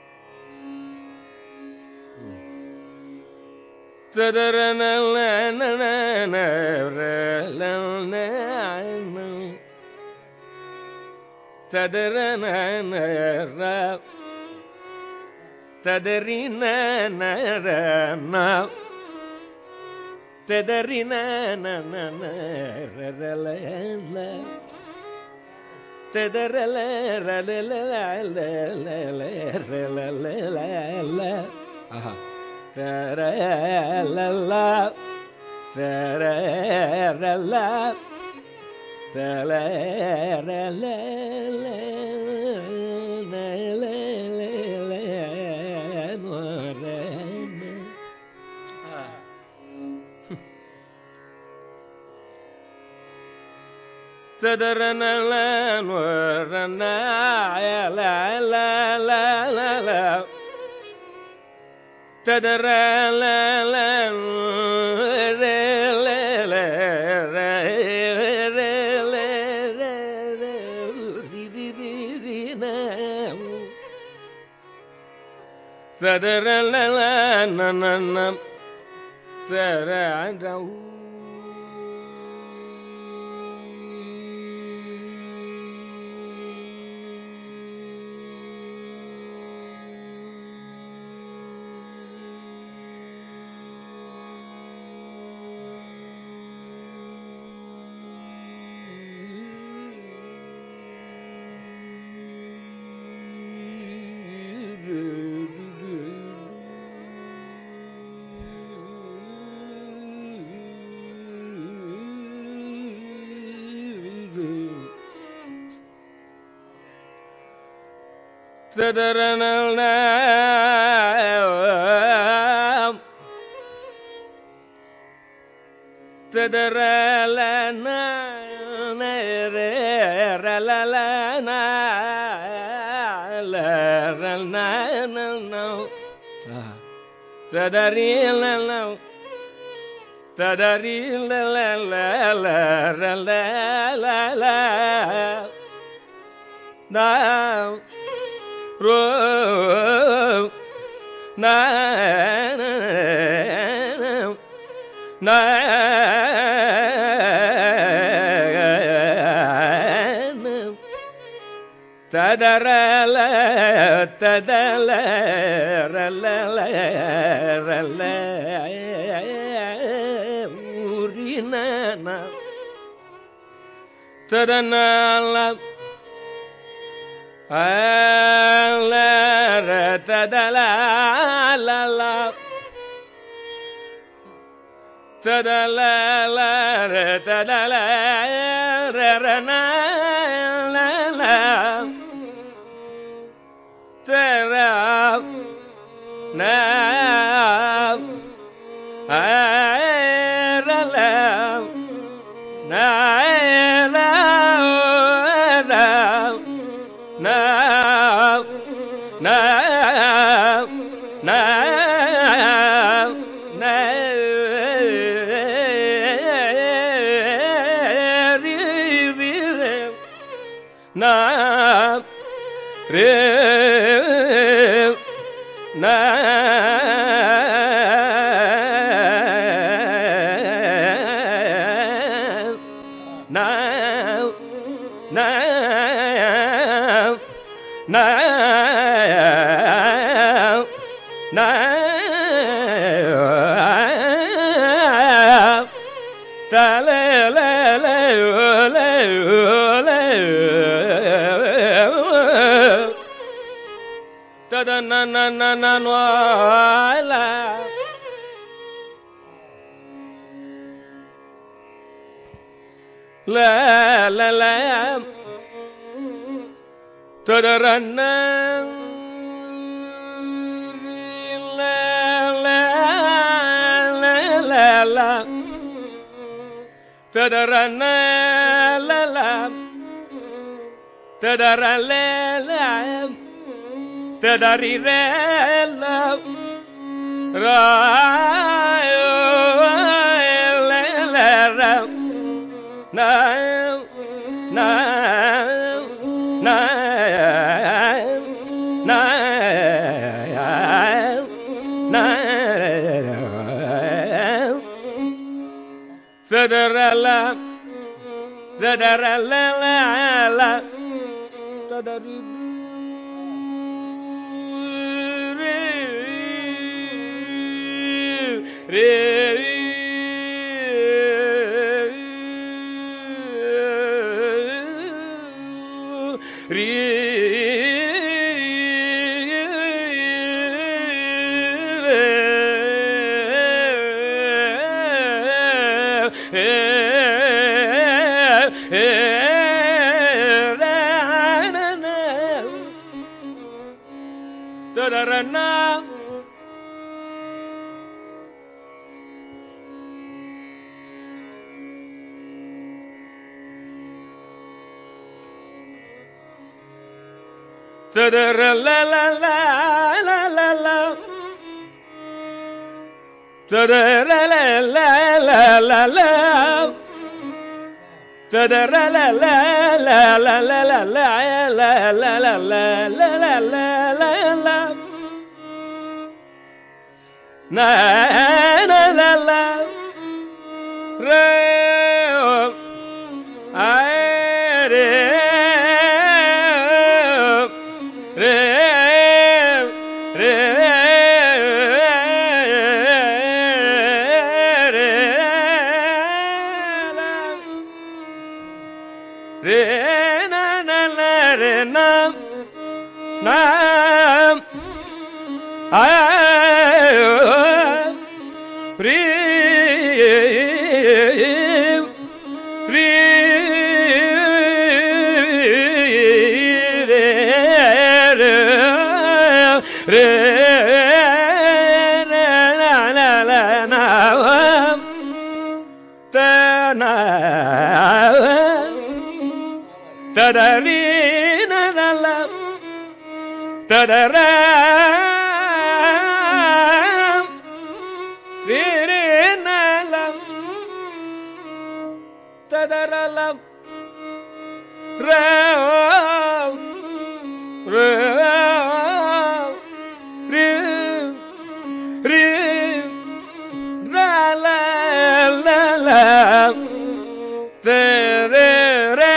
ஆஹா தரலலா தரலலா தரலலா ததரல ததல ரல ரல ஊரின ததனல அல ததல லல ததல ததல ரன Tera na era la na era na na na na na ri ri na re na na na na na ta le le le le tada na na na na na la la la la tada na la la la la la tada na la la tada la la tadari la ra la la ra na na na na na tadara la tadara la la la tadari re re ta-da-ra-na ta-da-ra-la-la-la-la-la-la ta-da-ra-la-la-la-la-la ta-da-ra-la-la-la-la-la-la-la-la-la-la-la-la na na na na re ai re re re re na na na re na na ai re re re re na na na na ta na ta-da-ri na-na-la ta-da-ra ri-ri-na-la ta-da-ra-la ra-o ra-o ri-ri ra-la-la-la ta-ra-ra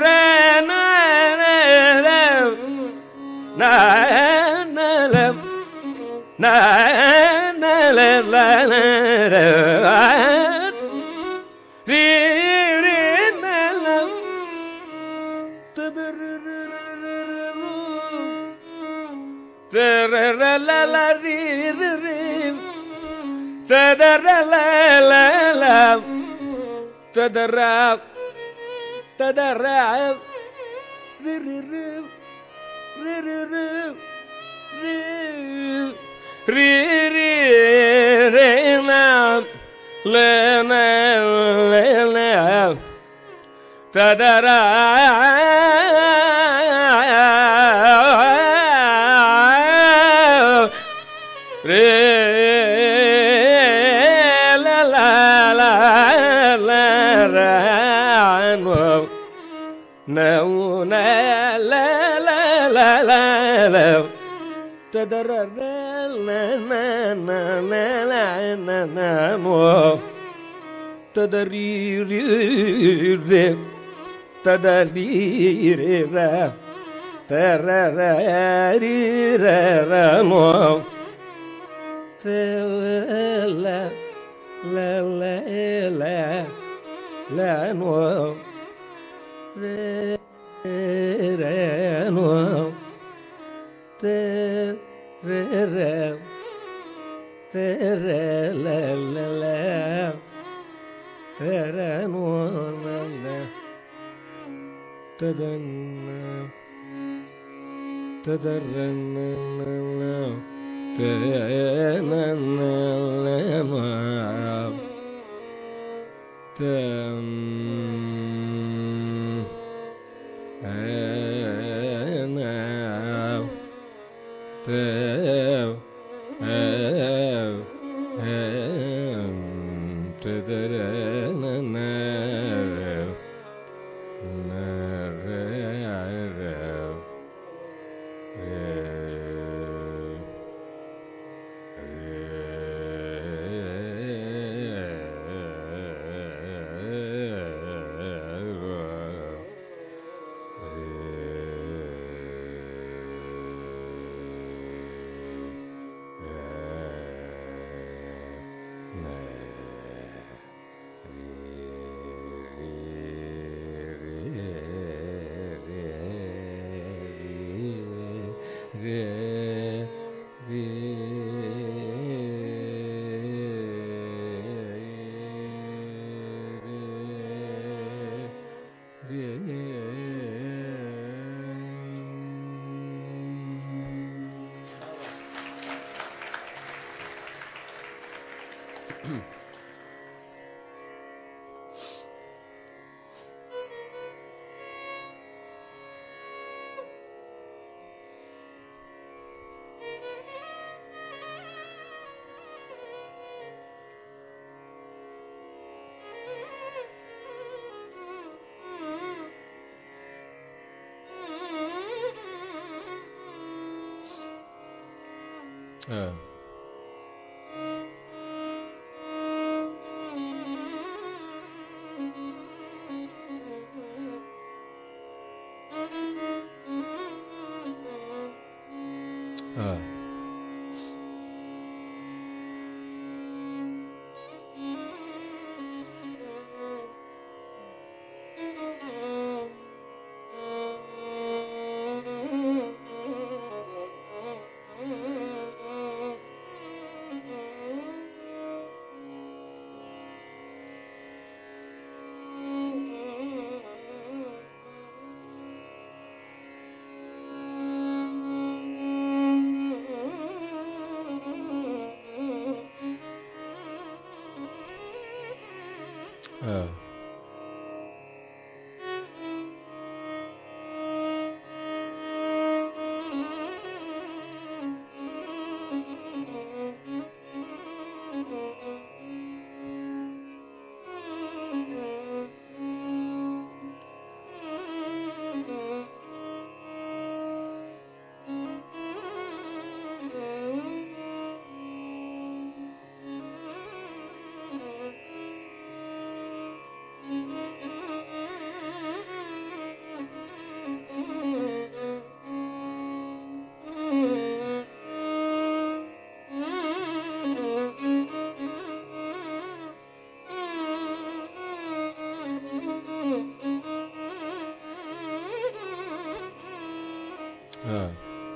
na na la na na la la la ri ri na la ta ra ra la la ri ri ri ta ra la la la ta ra ta ra ri ri ri re re re re re re na le na le na ta da ra re la la la la ra no na na la la la la ta da ra na na na na na na na mo ta da ri ri re ta da ri re ra ta ra ra ri ra ra mo ta la la la la la mo re re re te re la la la te re no na na te da na te da re na na na te na na la ma te Uh. Uh. Uh. Uh.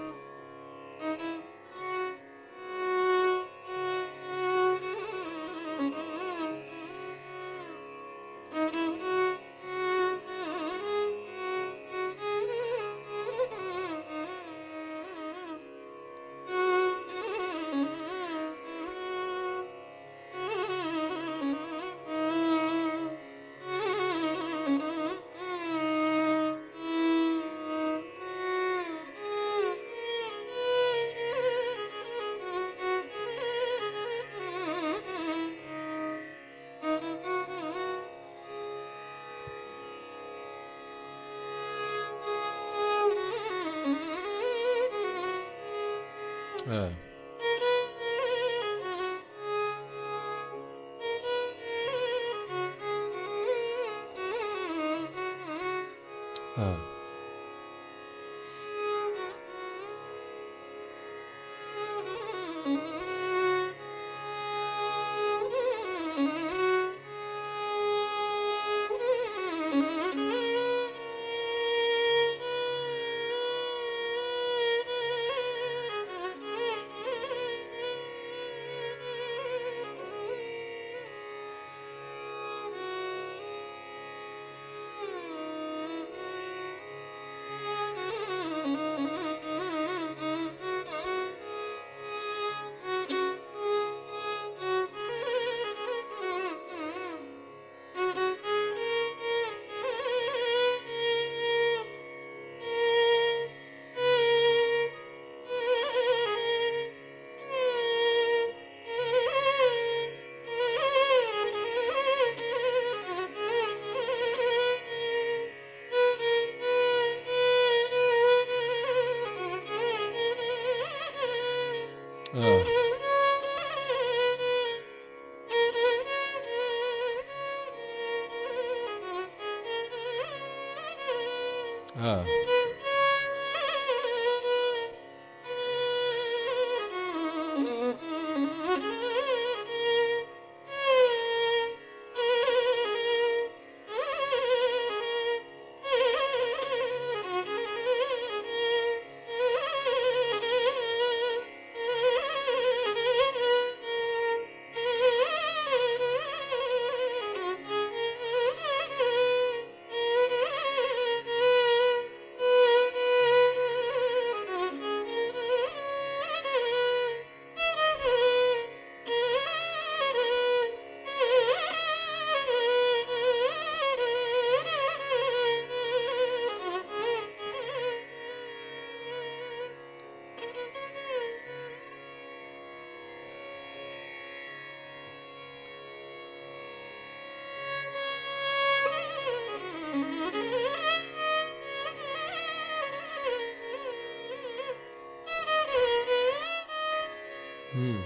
Uh. Uh. اه مم.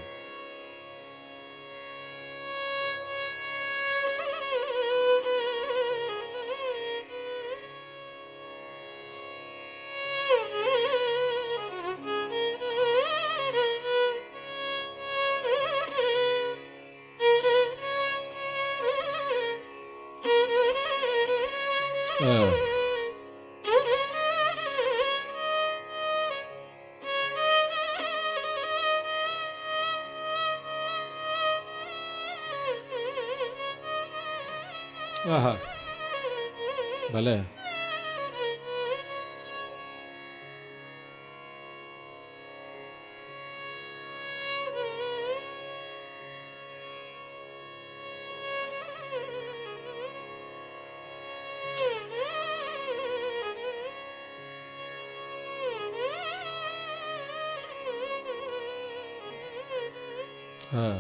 اه اها بلا اه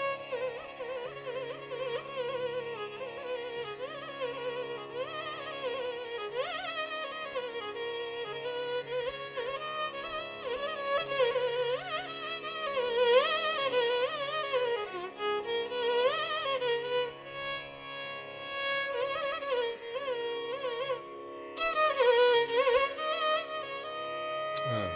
اه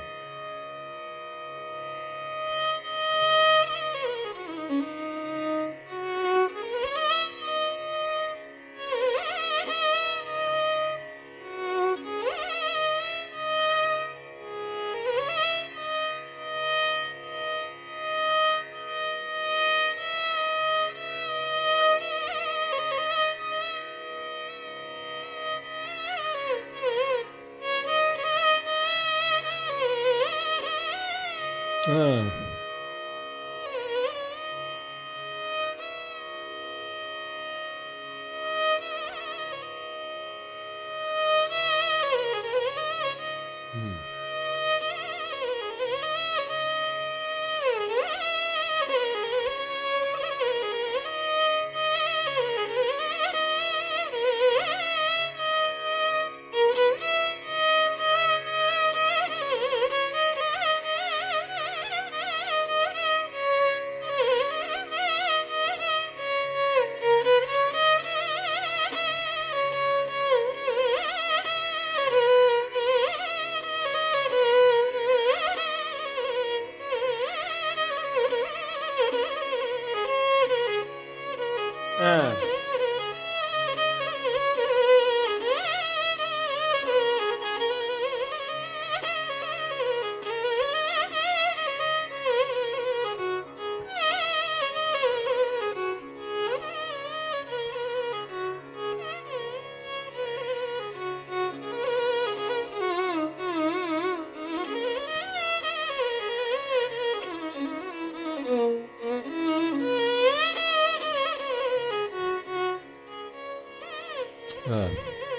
اه مم. اه اه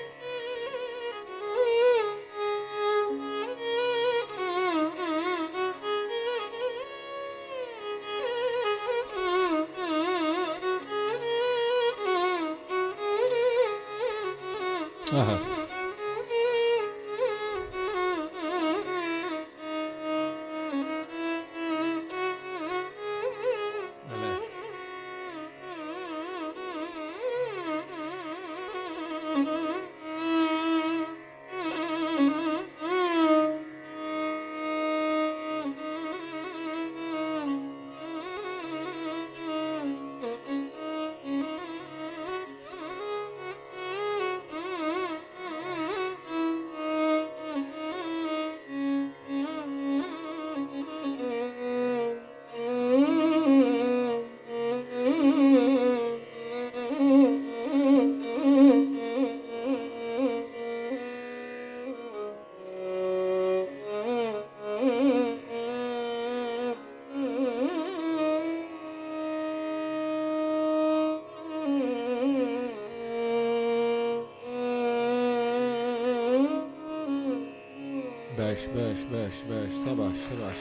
اها بلا باش باش باش باش تباش تباش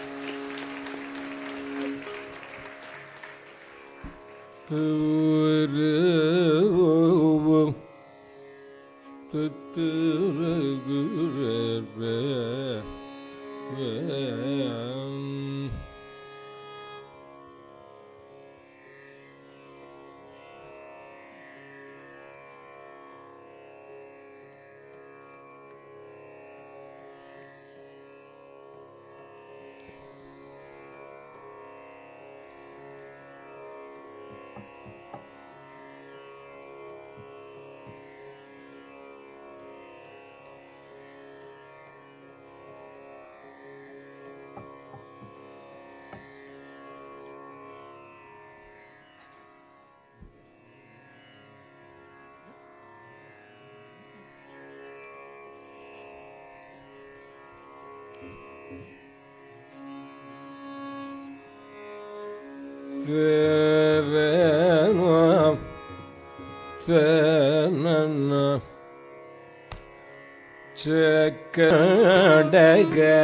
Chakadaga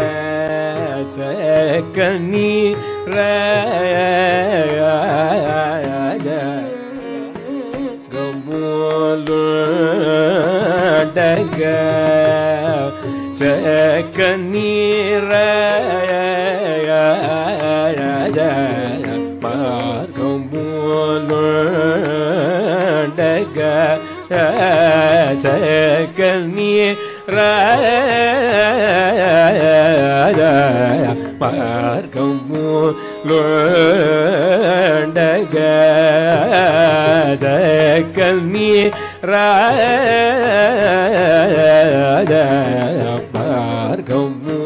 Chakani Raja Gamuladaga Chakani Raja Gamuladaga Chakani Raja Markamu Lundaga Chakani Raja Markamu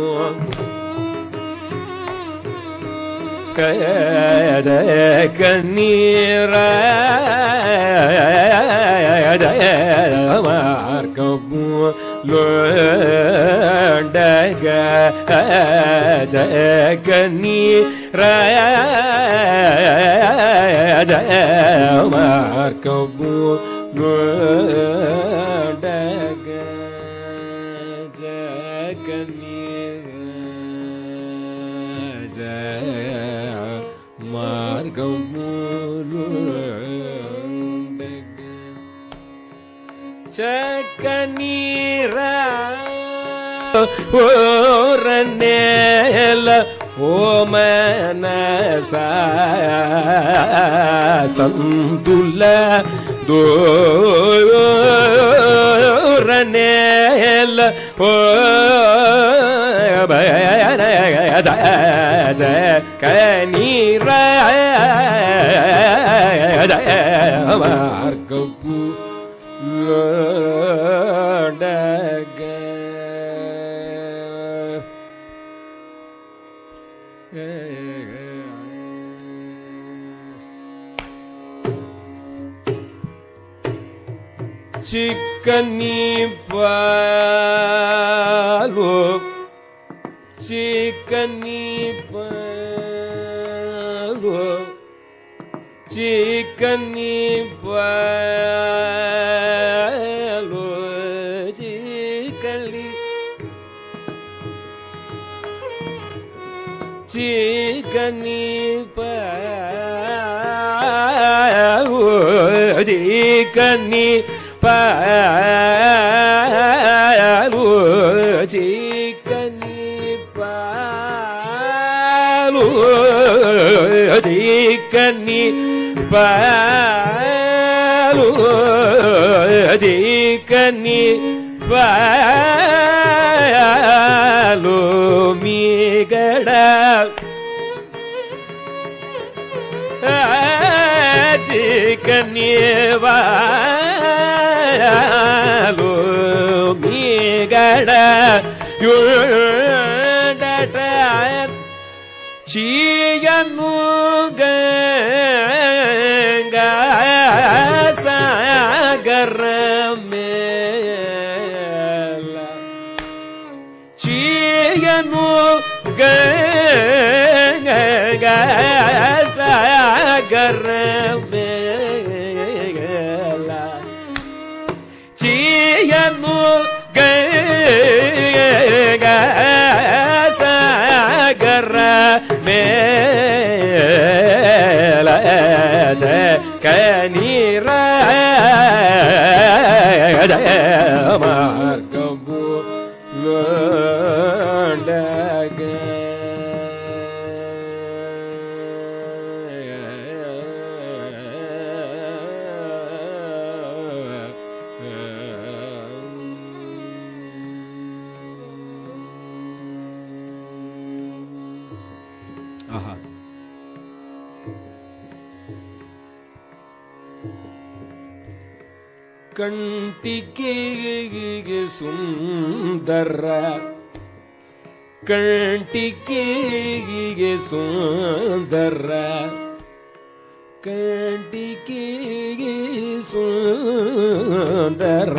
Chakani Raja Markamu Lundaga Chakani Raja Markamu Lundaga Chakani Raja Markamu Lundaga Chakani Oranela Omanasa Santula Doranela Chakani Raja Markamu Lundaga Chikani Palu Chikani Palu Chikani Palu Chikali Chikani Palu Chikani Palu Chikani Palu Chikani Palu Chikani Palu Migada Chikani Palu Migada Yudata Chiyanuga Sagaramela Chiyanuga Sagaramela Chiyanu ಮೇಲ ಕನೀರ ಮಾರ್ಗವು ಲೋಂಡಗ ಆಹಾ ಕಂಟಿಕೆಗೆ ಸುಂದರ ಕಂಟಿಕೆಗೆ ಸುಂದರ ಕಂಟಿಕೆಗೆ ಸುಂದರ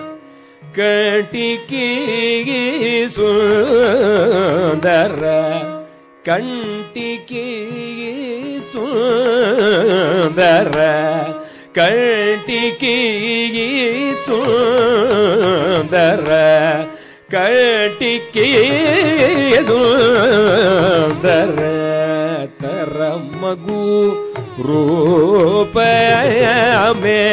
ಕಂಟಿಕೆಗೆ ಸುಂದರ ಕಂಟಿಕೆಗೆ ಸುಂದರ ಕಂಟಿಕೆಗೆ ಸುಂದರ ಕಂಟಿಕೆಗೆ ಸುಂದರ ತರ ಮಗು ರೂಪ ಮೇ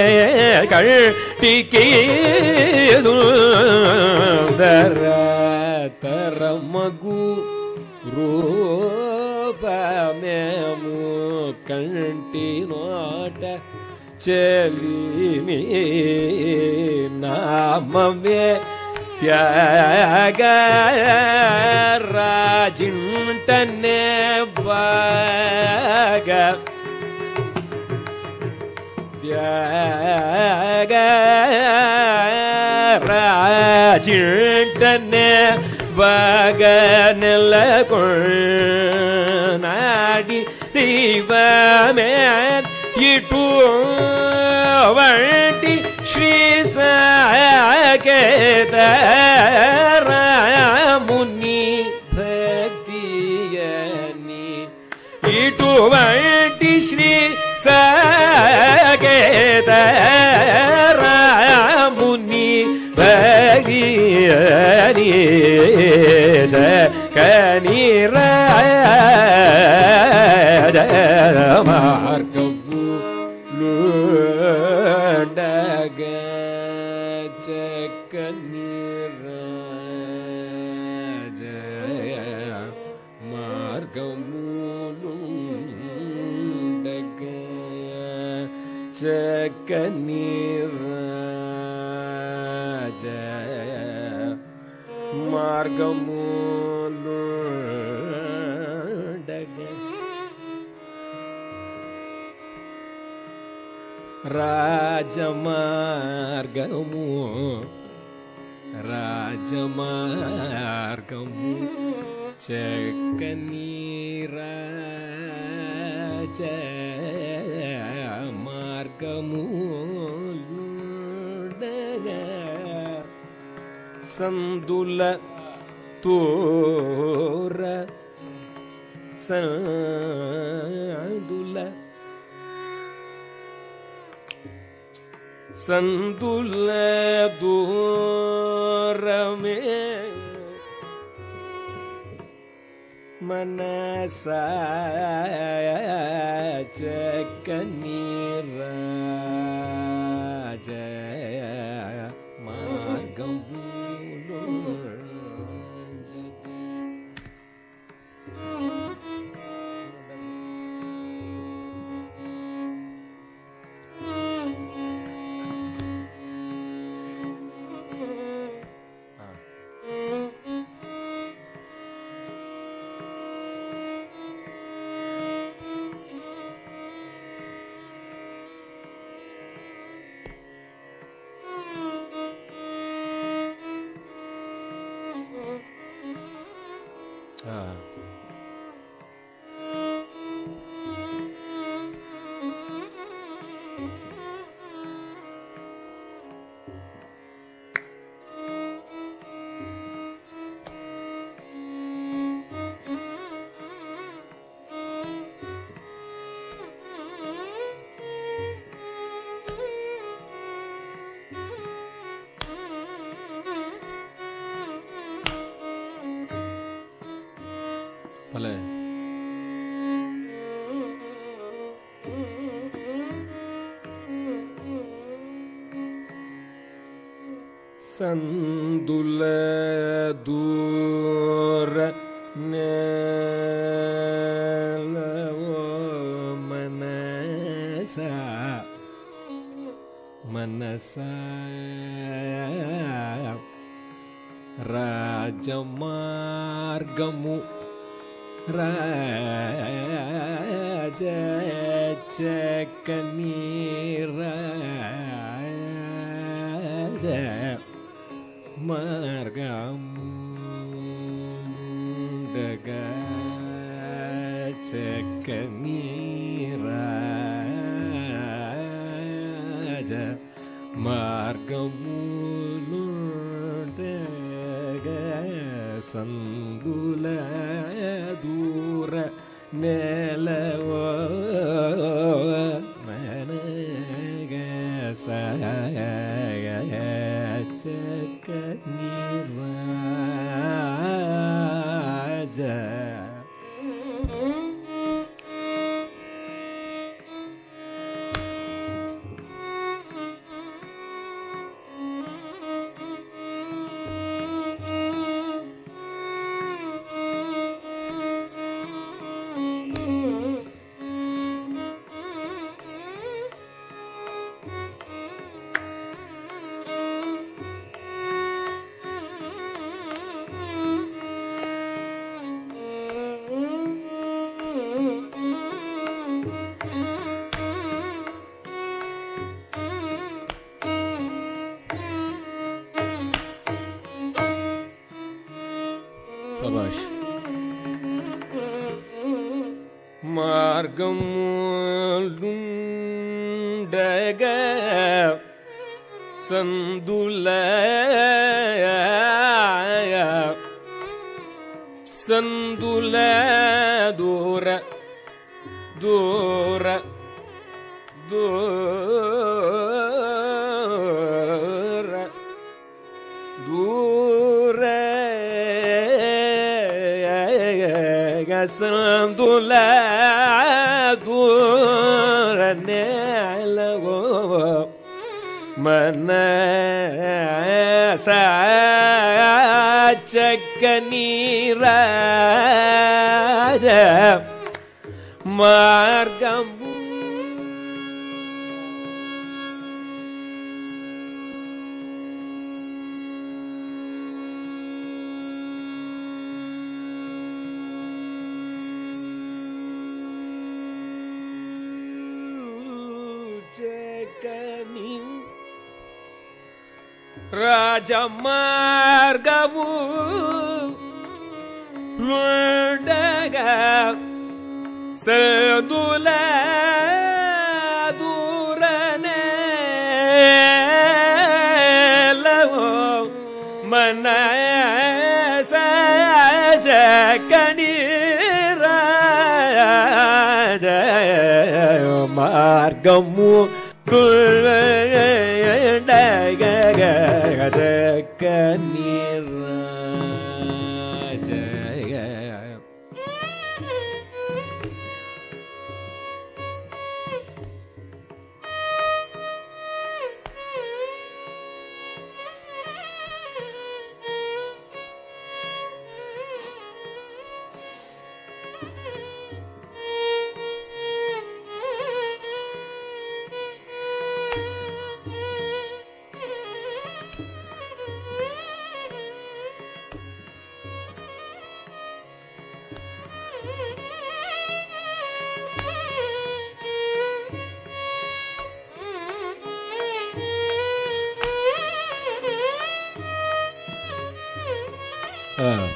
ಕಂಟಿಕೆಗೆ ಸುಂದರ ತರ ಮಗು ರೂಪ MEMU ಕಂಟಿ ನೋಟ ಚಲಿ ನಾಮವೇ ತ್ಯಾಗ ರಾಜಿಂಟನೆ ಬಾಗ ತ್ಯಾಗ ರಾಜಿಂಟನೆ ಬಾಗ ನೆಲಕೊಂಡಿ ದೈವ ಮೇ ಇಟು ವಂಟಿ ಶ್ರೀ ಸಾಕೇತ ಮುನಿ ಭಕ್ತಿಯನಿ ಇಟು ವಂಟಿ ಶ್ರೀ ಸಾಕೇತ ಮುನಿ ಭಕ್ತಿಯನಿ ಕನೀರ ಮಾರ್ಗವು ಲೋಂಡಗ ಕನೀರ ಮಾರ್ಗವು ಲೋಂಡಗ ಕನೀರ ಮಾರ್ಗವು రాజమార్గము రాజమార్గము చక్కని రాజమార్గము సందుల తోర సందుల సందుల దూరమే మనసా చక్కని రాజ మార్గము Ah. Vale. சந்துல தூர நேலவோ மனசா மனசா ராஜமார்கமு ராஜ சக்கனீராஜ மார்கமுண்டக சக்கனீராஜ மார்கமுண்டக சந்துல தூர நேலவோ மனக சக்கனீராஜ மார்கமுண்டக சந்துல சந்துல தூர தூர தூர தூர சந்துல தூர நேலவோ மனச சக்கனீராஜ மார்கம் ராஜமார்கமு ருண்டக சதுல தூரனேலவோ மனச சக்கனீராஜ மார்கமு சக்கனீராஜ Uh.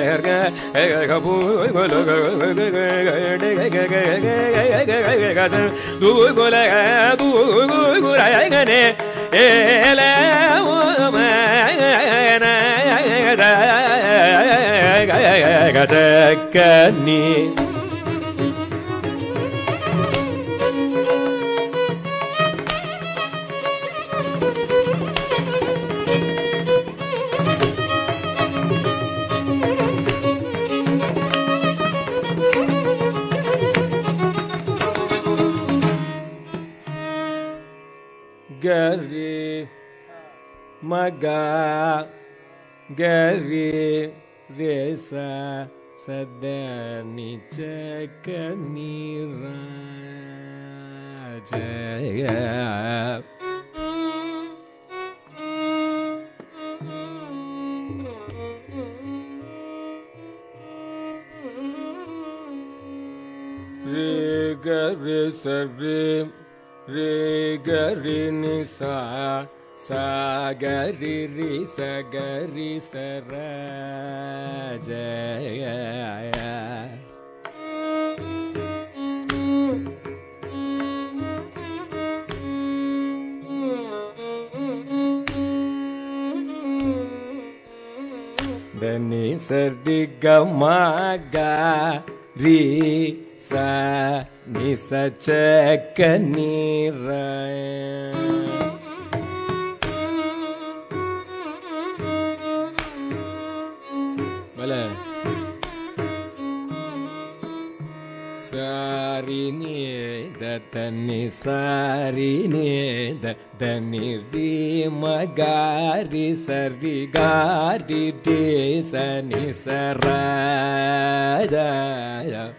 Gari Maga Gari Resa Sadani Chakani Raja Re Gari Sari Re Gari Ni Sa Sa Gari Ri Sa Gari Sa Raja Dani Sardi Gamaga Ri Sa Ni Sa Chakani Raya Bala Sari Ni Da Tani Sari Ni Da Dani Di Magari Sari Gari Di Sani Saraja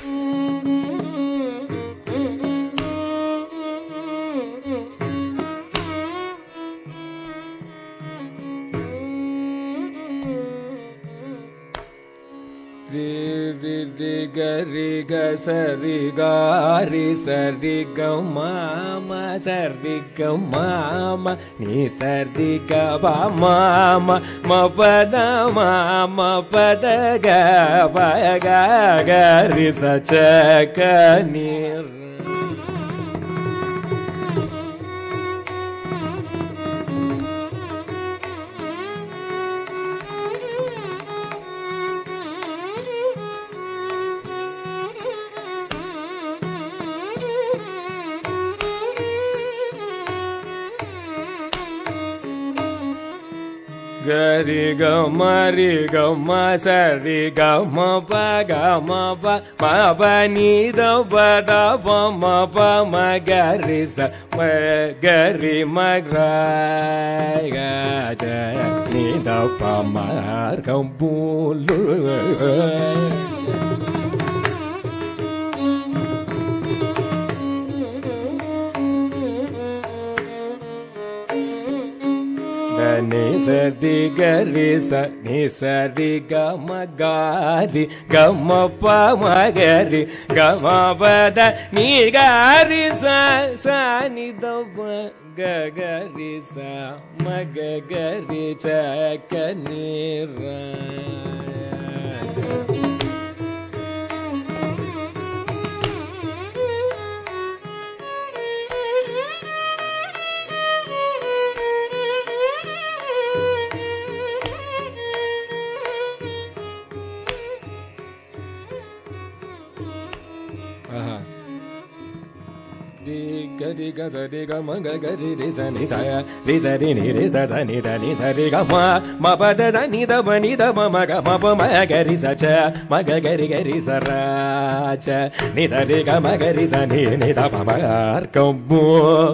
Ri ga ri ga sa ri ga ri sa ri ga ma ma sa ri ga ma ma ni sa ri ga ba ma ma ma pa da ma ma pa da ga ba ga ga ri sa cha ka ni Gari ga ma ri ga ma sa ri ga ma pa ga ma pa ma pa ni da pa da pa ma pa ma ga ri sa ma ga ri ma ra ga cha ni da pa ma ga bu lu Ni sa di ga ri sa ni sa di ga ma ga ri ga ma pa ma ga ri ga ma pa da ni ga ri sa sa ni da pa ga ga ri sa ma ga ga ri cha ka ni ra Gari ga sa di ga ma ga ga ri ri sa ni sa ya ri sa di ni ri sa sa ni da ni sa ri ga ma ma pa da sa ni da pa ni da pa ma ga ma pa ma ga ri sa cha ma ga ga ri ga ri sa ra cha ni sa ri ga ma ga ri sa ni ni da pa ma ga ka bu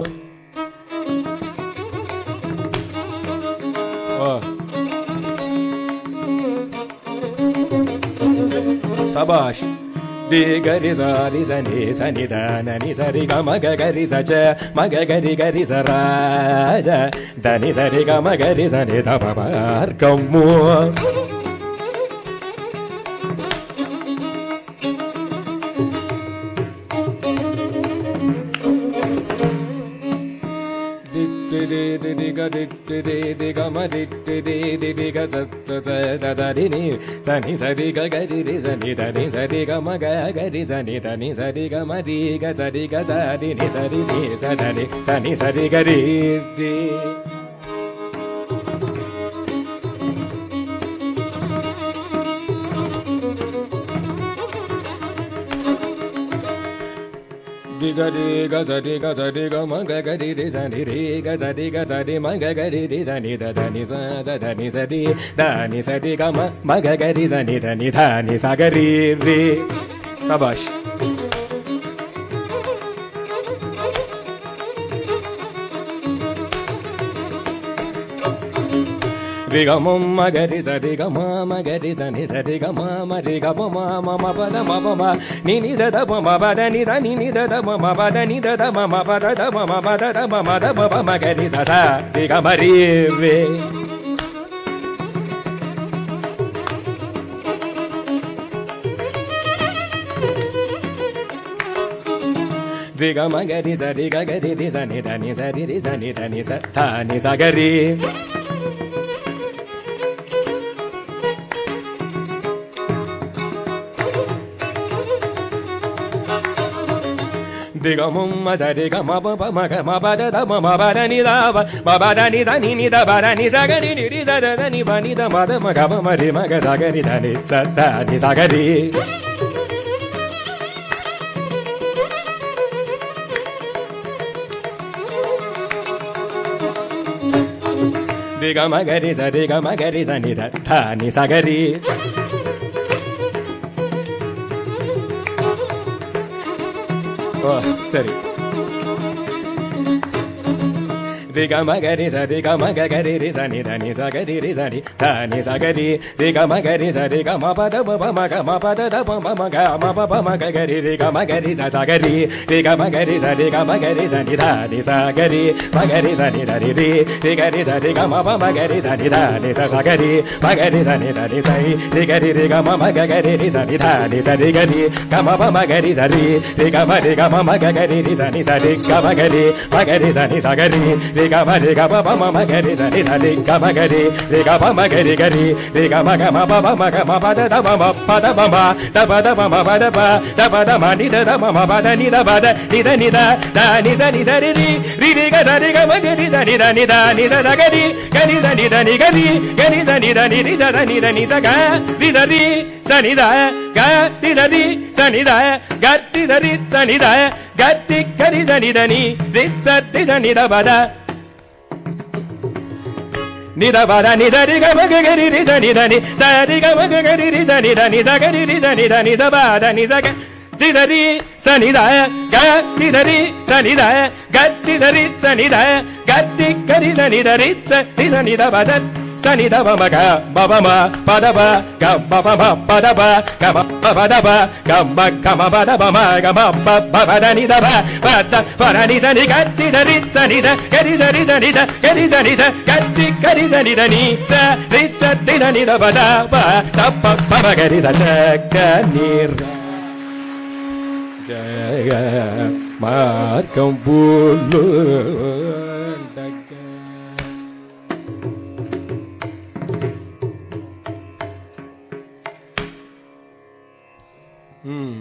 oh Sabash Di ga ri sa ri sa ni sa ni da na ni sa ri ga ma ga ga ri sa cha ma ga ga ri ga ri sa ra ja da ni sa ri ga ma ga ri sa ni da pa pa ar ka mu di di di di ga di di di di ga ma di di di di di ga sa sa sa da da di ni sa ni sa di ga ga di di sa ni da ni sa di ga ma ga ga di sa ni da ni sa di ga ma di ga sa di ga sa di ni sa di ni sa da ni sa ni sa di ga di di di ga di ga sa di ga sa di ga ma ga ga di di sa ni di ga sa di ga sa di ma ga ga di di da ni da da ni sa sa da ni sa di da ni sa di ga ma ma ga ga di sa ni da ni da ni sa ga ri ri shabash ri ga ma ma ga ri sa ri ga ma ma ga ri sa ni sa ri ga ma ma ri ga ma ma ma ma pa da ma pa ma ni ni da da pa ma pa da ni sa ni ni da da pa ma pa da ni da da ma ma pa da da pa ma pa da da pa ma da pa pa ma ga ri sa sa ri ga ma ri ri ri ga ma ga ri sa ri ga ga ri ri sa ni da ni sa ri ri sa ni da ni sa tha ni sa ga ri di ga ma ma sa di ga ma pa pa ma ga ma pa da da ma ma pa da ni da pa ma pa da ni sa ni ni da pa da ni sa ga ni ni ri sa da da ni pa ni da ma da ma ga pa ma ri ma ga sa ga ni da ni sa da ni sa ga ri di ga ma ga ri sa di ga ma ga ri sa ni da tha ni sa ga ri oh சரி ri ga ma ga ri sa ri ga ma ga ga ri ri sa ni da ni sa ga ri ri sa ni da ni sa ga ri ri ga ma ga ri sa ri ga ma pa da pa ma ga ma pa da da pa ma ma ga ma pa pa ma ga ga ri ri ga ma ga ri sa sa ga ri ri ga ma ga ri sa ri ga ma ga ri sa ni da ni sa ga ri ma ga ri sa ni da ri ri ri ga ri sa ri ga ma pa ma ga ri sa ni da ni sa sa ga ri ma ga ri sa ni da ni sa ri ga ri ri ga ma ma ga ga ri ri sa ni da ni sa ri ga ri ga ma pa ma ga ri sa ri ri ga ma ri ga ma ma ga ga ri ri sa ni sa ri ga ma ga ri ma ga ri sa ni sa ga ri ri ga ma ri ga pa pa ma ma ga ri sa ni sa ri ga ma ga ri ri ga pa ma ga ri ga ri ri ga ma ga ma pa pa ma ga ma pa da da ma ma pa da ma ma da pa da ma ma pa da pa da pa da ma ni da da ma ma pa da ni da pa da ni da ni da da ni sa ni sa ri ri ri ri ga sa ri ga ma ga ri sa ni da ni da ni sa sa ga ri ga ni sa ni da ni ga ri ga ni sa ni da ni ri sa sa ni da ni sa ga ri sa ri sa ni da ga ri sa ri sa ni da ga ri sa ri sa ni da ga ri ga ri sa ni da ni ri sa ri sa ni da pa da ni da ba da ni sa ri ga ma ga ga ri ri sa ni da ni sa ri ga ma ga ga ri ri sa ni da ni sa ga ri ri sa ni da ni sa ba da ni sa ga ri sa ri sa ni da ga ri sa ri sa ni da ga ri sa ri sa ni da ga ri ga ri sa ni da ri sa ri sa ni da ba da sa ni da ba ma ga ba ba ma pa da ba ga ba ba ma pa da ba ga ba ba ba da ba ga ma ga ma ba da ba ma ga ma ba ba ba da ni da ba ba da ba da ni sa ni ga ri sa ri sa ni sa ga ri sa ri sa ni sa ga ri sa ni sa ga ri ga ri sa ni da ni sa ri sa ri sa ni da ba da ba da ba ba ma ga ri sa sa ga ni ra jaya markam bulu Hmm.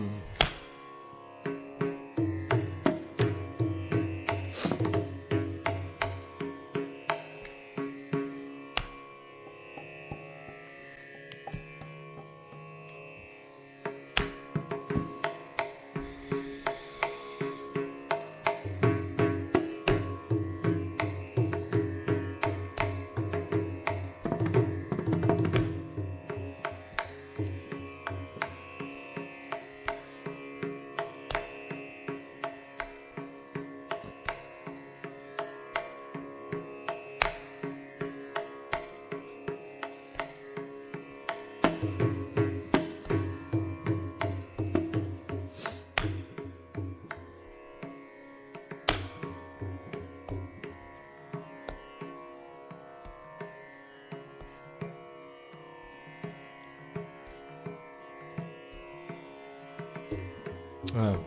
Wow.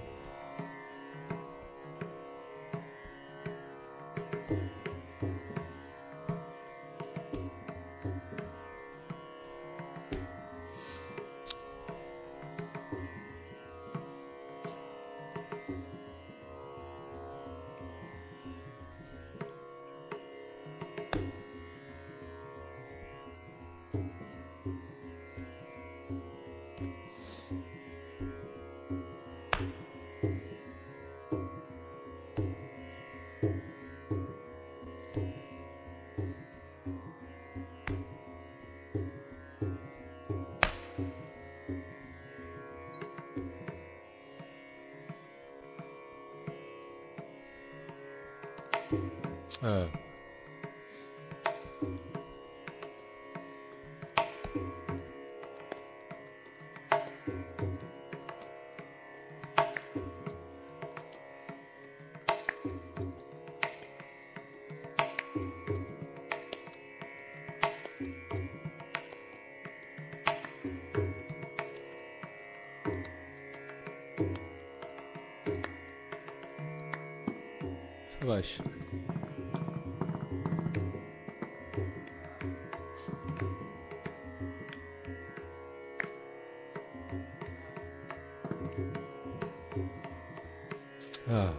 اه باش. اه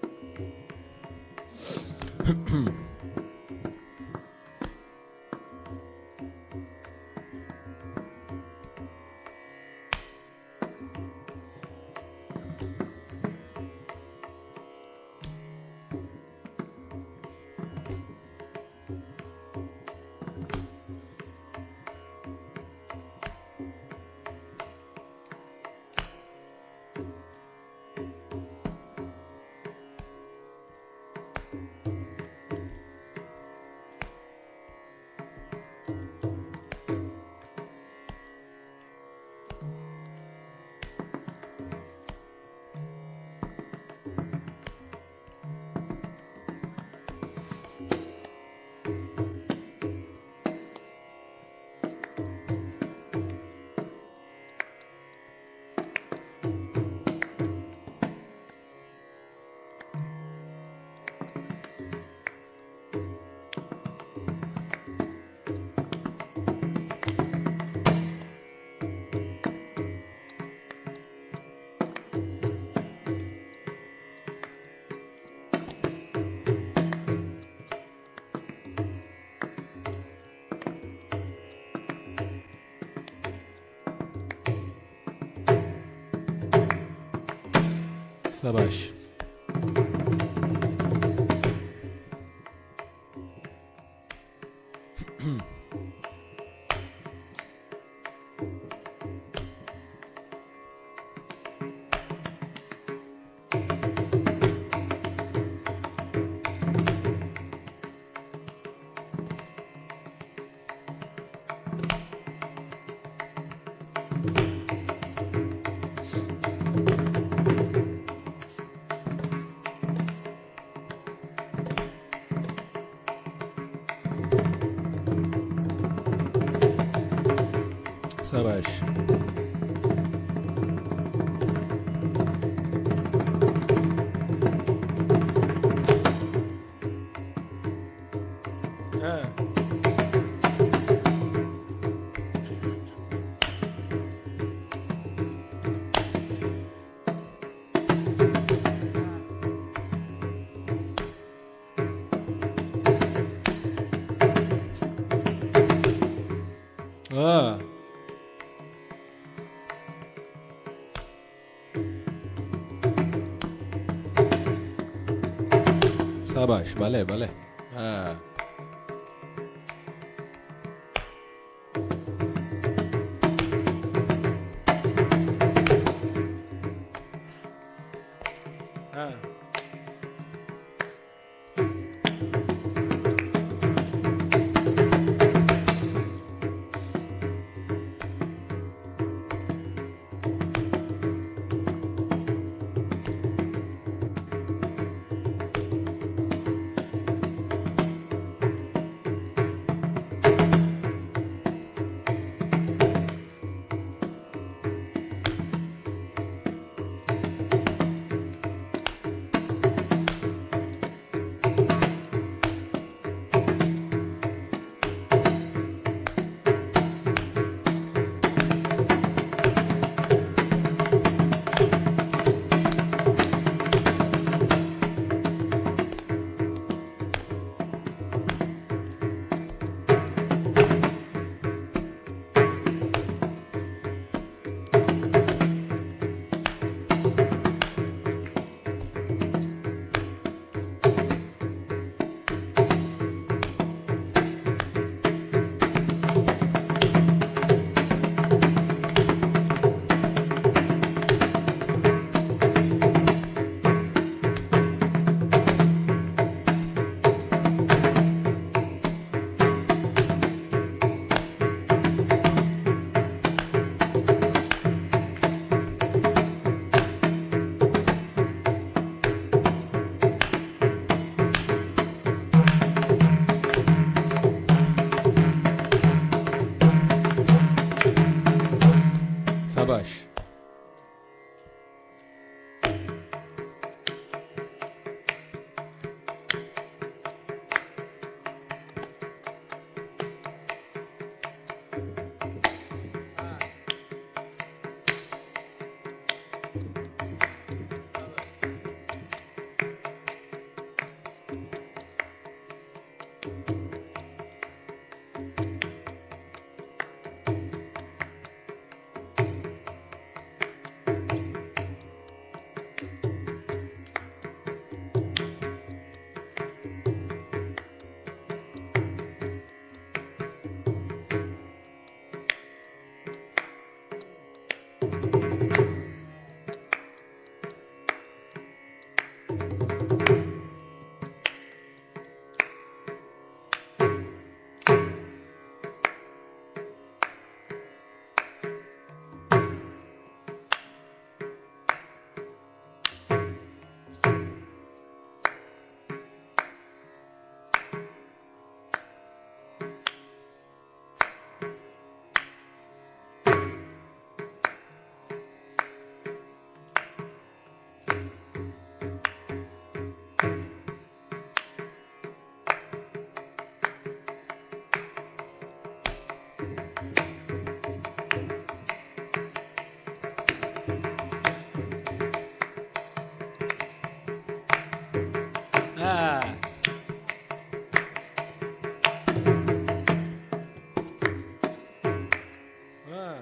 سباش. سباش. اه اه سباش. بله بله. اه اه شاباش. Ah. Ah.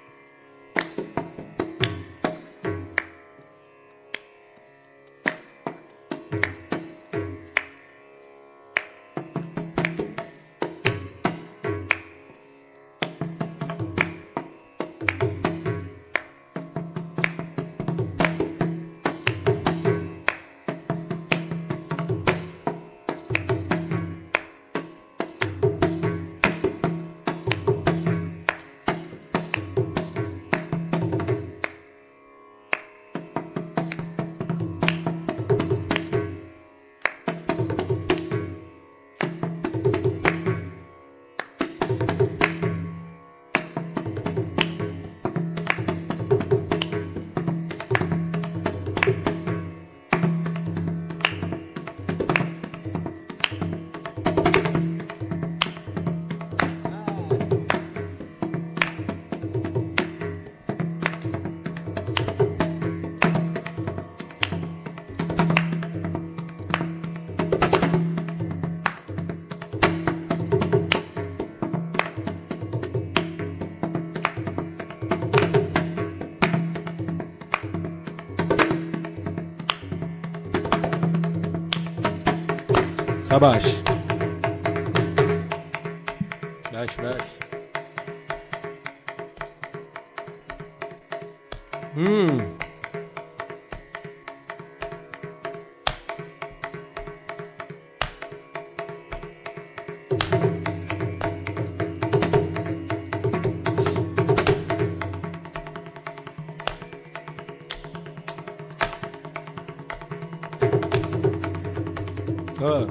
شاباش. باش باش. امم اه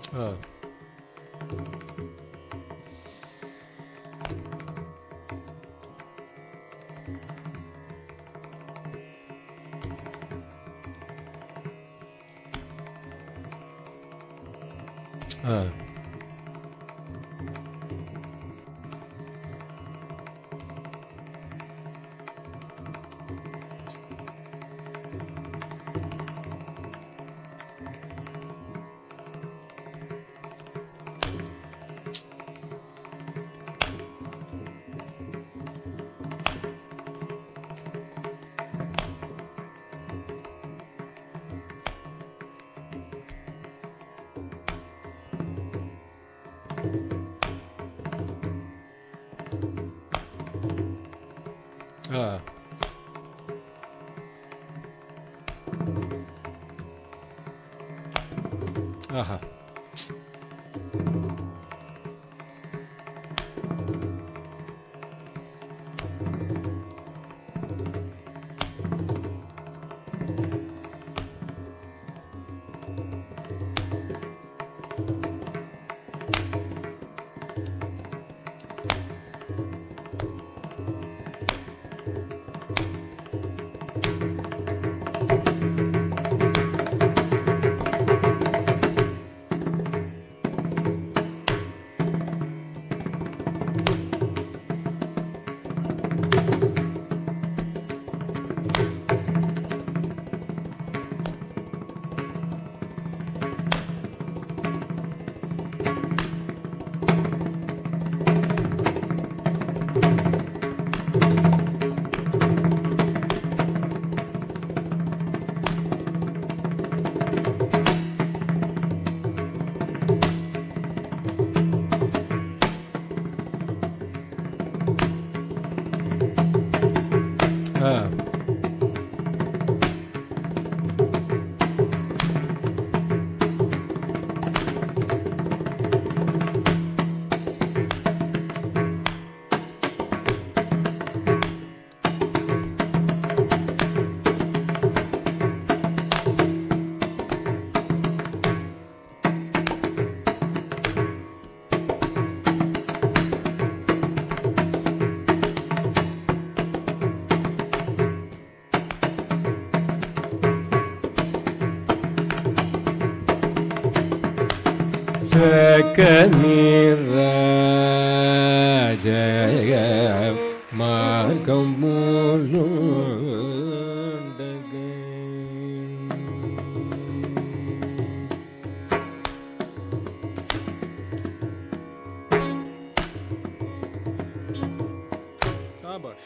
آه. آه. آه. آها. آه. سكني الراجع ماركم طابش.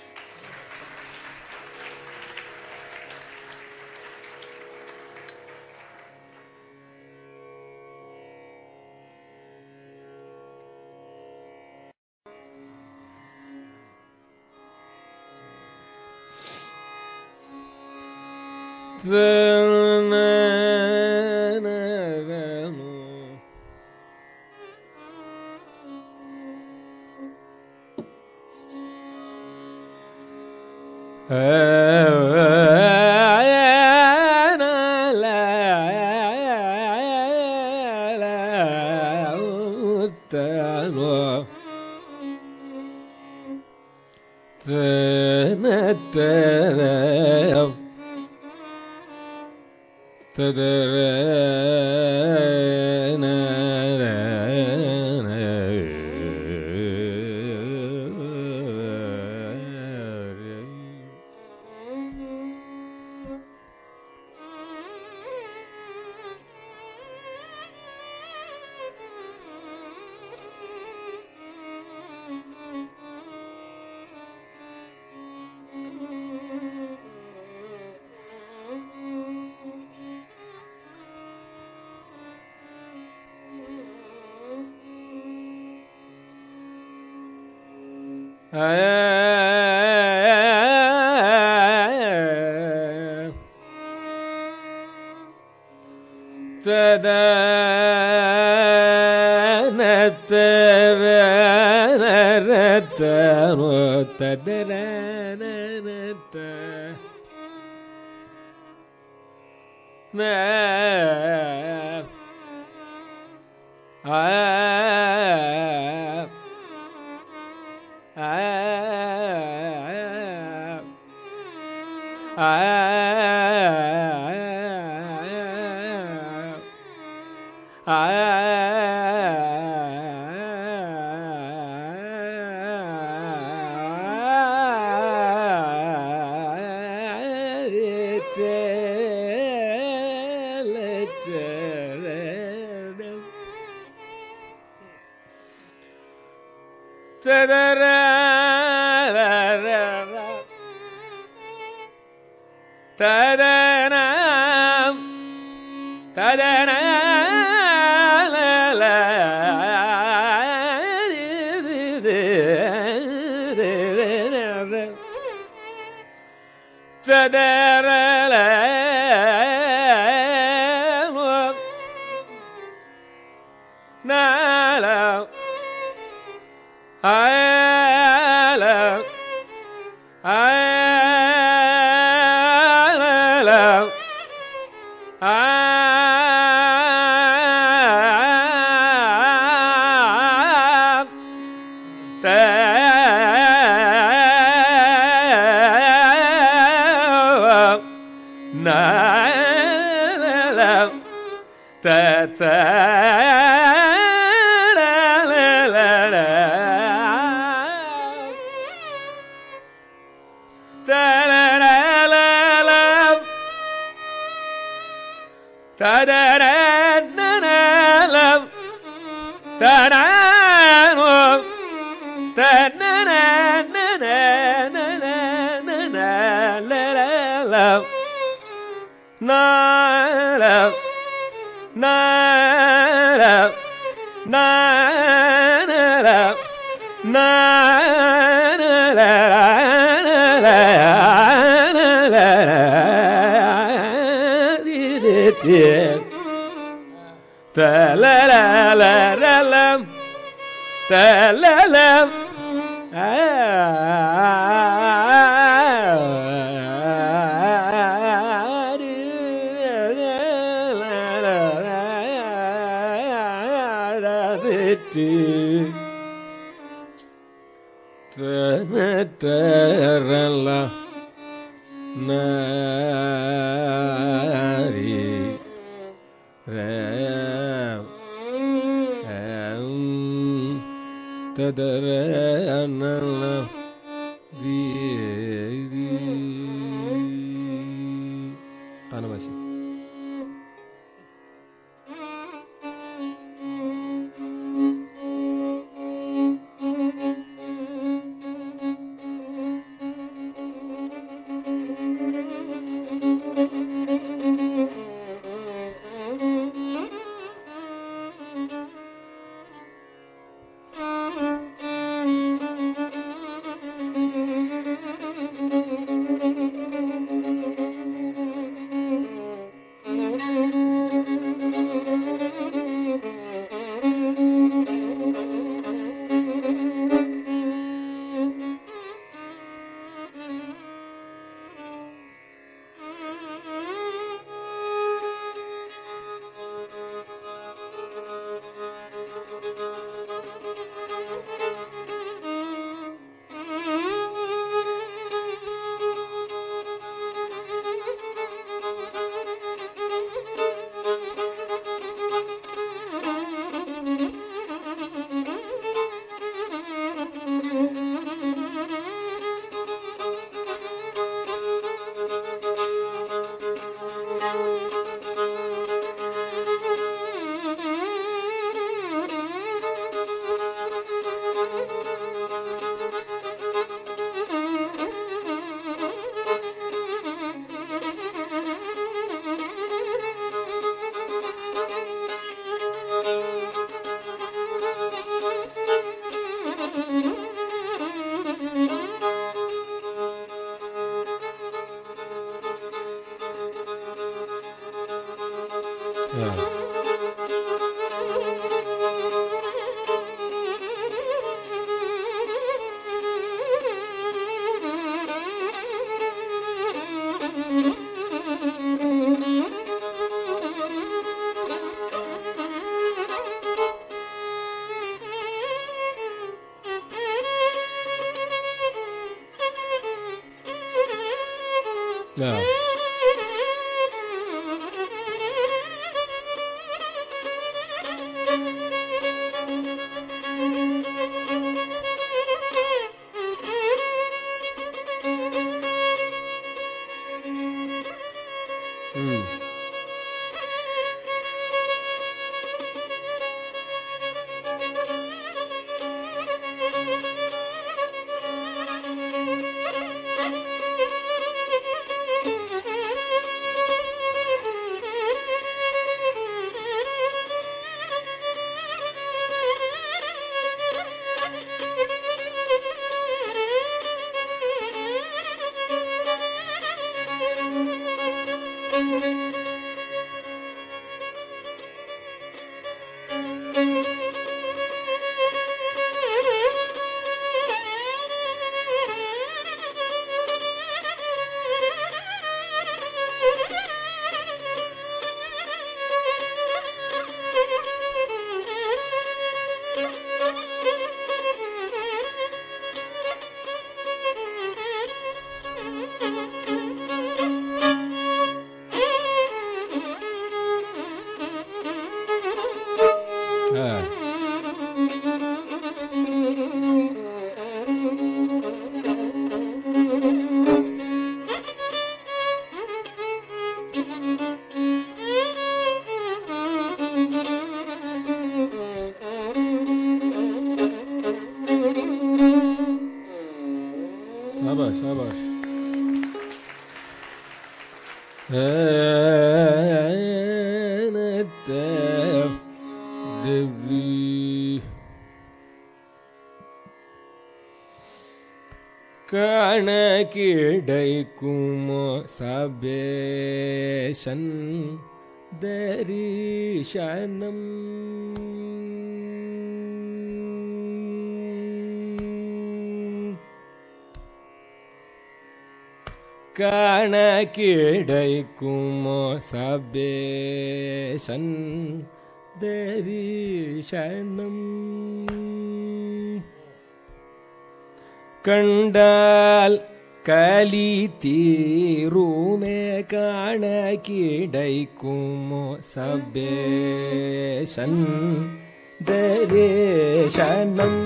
Tadanam, Ta-la-la-la-la-lam, ta-la-lam, ta-la-la-la, na-ri. Tadarana Viri Tanamashi. Yeah. Mm. Shabash, shabash. கணக்கிடைக்குமோ Sabesan தரிசனம் கணக்கிடைக்குமோ சபேஷன் தரிசனம் கண்டால் கலி தீருமே கணக்கிடைக்குமோ சபேஷன் தரிசனம்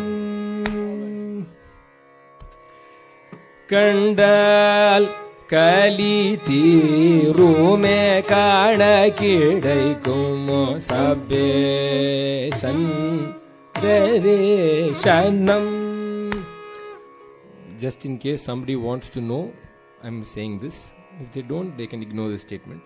கண்டால் கலி தீருமே கணக்கிடைக்குமோ சபேஷன் தரிசனம். Just in case somebody wants to know, I'm saying this. If they don't, they can ignore the statement.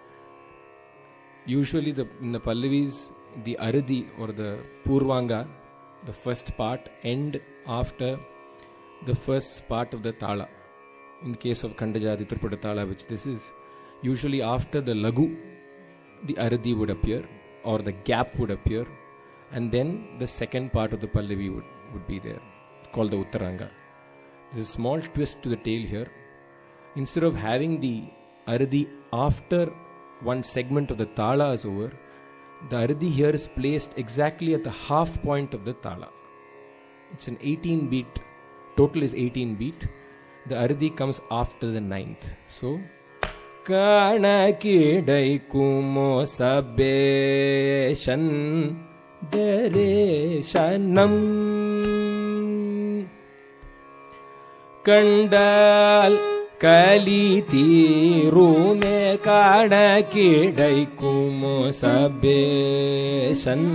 Usually the, in the Pallavis, the Aradi or the Purvanga, the first part, end after the first part of the Tala. In the case of Kandajadi Triputa Tala, which this is, usually after the Lagu, the Aradi would appear, or the gap would appear, and then the second part of the Pallavi would, would be there, called the Uttaranga. There's a small twist to the tale here. Instead of having the Aradi after one segment of the Tala is over, the Aradi here is placed exactly at the half point of the Tala. It's an eighteen beat, total is eighteen beat. The Aradi comes after the ninth. So, Kanakidaikumo Sabeshan Dereshanam கண்டால் கலி தீருமே கணக்கிடைக்குமோ சபேஷன்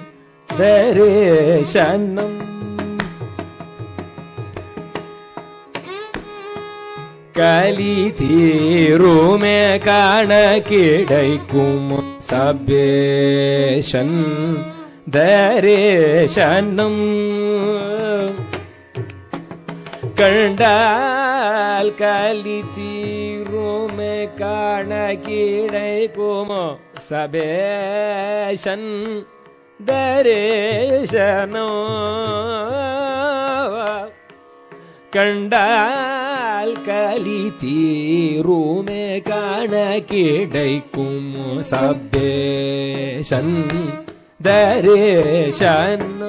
தரிசனம் கலி தீருமே கணக்கிடைக்குமோ சபேஷன் தரிசனம் கண்டால் கலி தீருமே கணக்கிடைக்குமோ சபேஷன் தரிசனம் கண்டால் கலி தீருமே கணக்கிடைக்குமோ சபேஷன் தரிசனம்.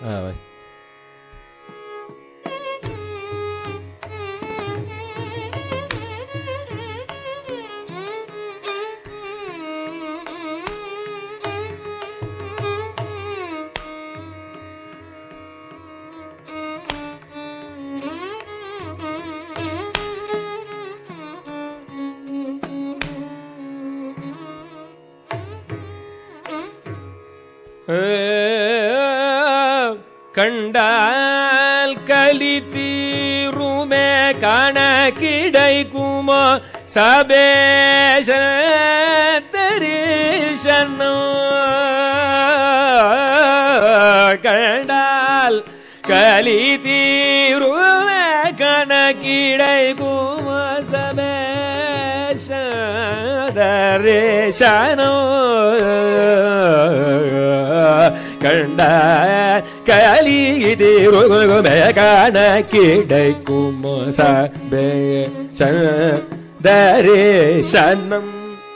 கண்டால் கலி தீருமே காண கிடைக்குமோ சபேஷ தரிசனோ கண்டால் கலி தீருமே காண கிடைக்குமோ சபேஷ தரிசனோ கண்ட கலி தீருமே காண கிடைக்கும் சபேஷ தரிசனம்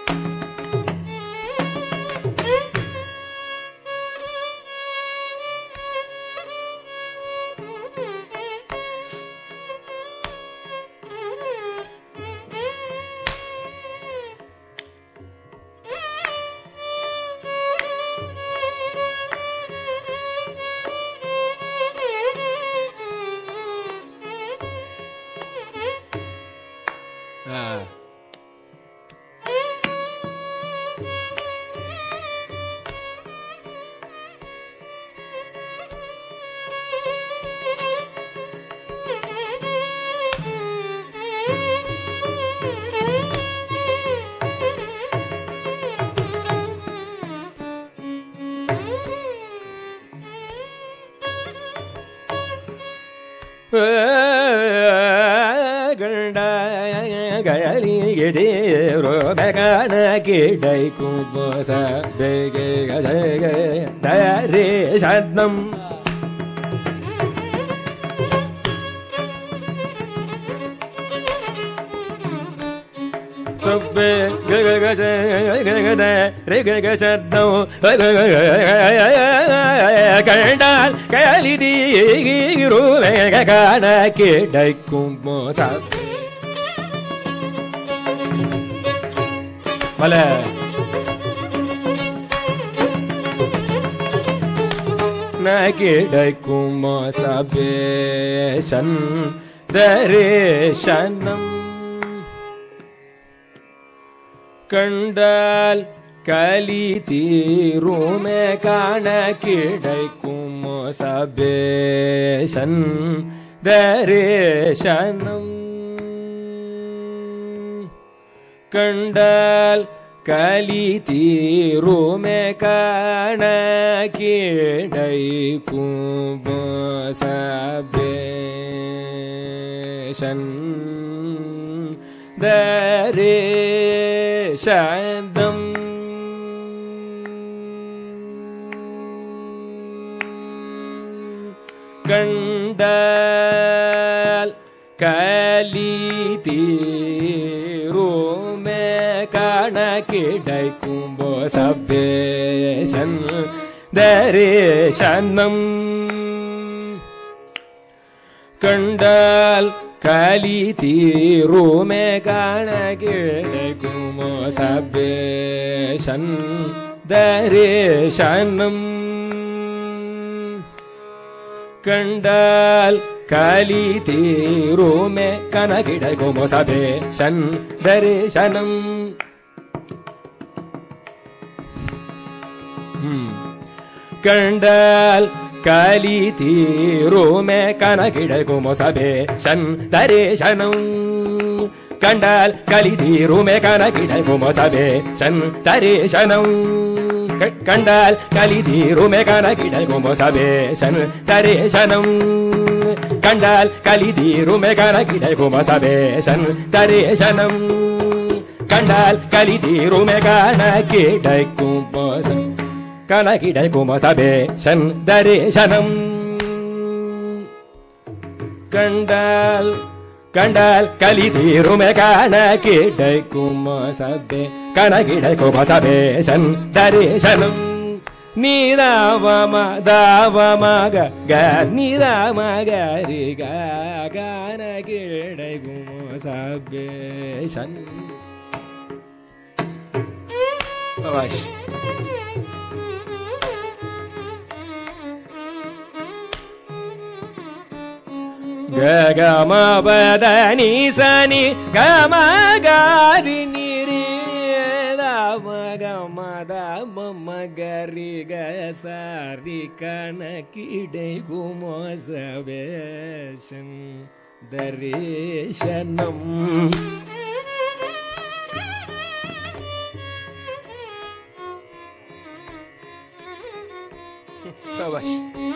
ரோபகான கிடைக்கும் தரிசனம் கண்டால் கலி தீருமே காண கிடைக்கும் மல கிடைக்கும் சபேஷன் தரிசனம் கண்டால் கலி தீருமே காண கிடைக்கும் சபேஷன் தரிசனம் கண்டால் கலி தீருமே காண கிடைக்கும் சபேஷன் தரிசனம் கண்டால் கலி தீருமே காண கிடைக்கும் சபேஷன் தரிசனம் கண்டால் கலி தீருமே காண கிடைக்கும் சபேஷன் தரிசனம் கண்டால் கலி தீருமே காண கிடைக்கும் சபேஷன் தரிசனம் கண்டால் கலி தீருமே காண கிடைக்கும் சபேஷன் தரிசனம் கண்டால் கலி தீருமே காண கிடைக்கும் சபேஷன் தரிசனம் கண்டால் கலி தீருமே காண கிடைக்கும் சபேஷன் தரிசனம் கண்டால் கலி தீருமே காண கிடைக்கும் சபேஷன் தரிசனம் கண்டால் கலி தீருமே காண கிடைக்கும் காண கிடைக்கும் சபேஷன் தரிசனம் கண்டால் கண்டால் கலி தீருமே காண கிடைக்கும் சபே காண கிடைக்கும் சபேஷன் தரிசனம் நீராவம தாவமாக க நீராமக ரிக கான கிடை குமோ சபேஷன் வாஷ் கம பத நீ சனி கம காரி நீரி மக மத மகரி க சாரி கணக்கிடை குமோசவேஷன் தரேஷனம் சபாஷ்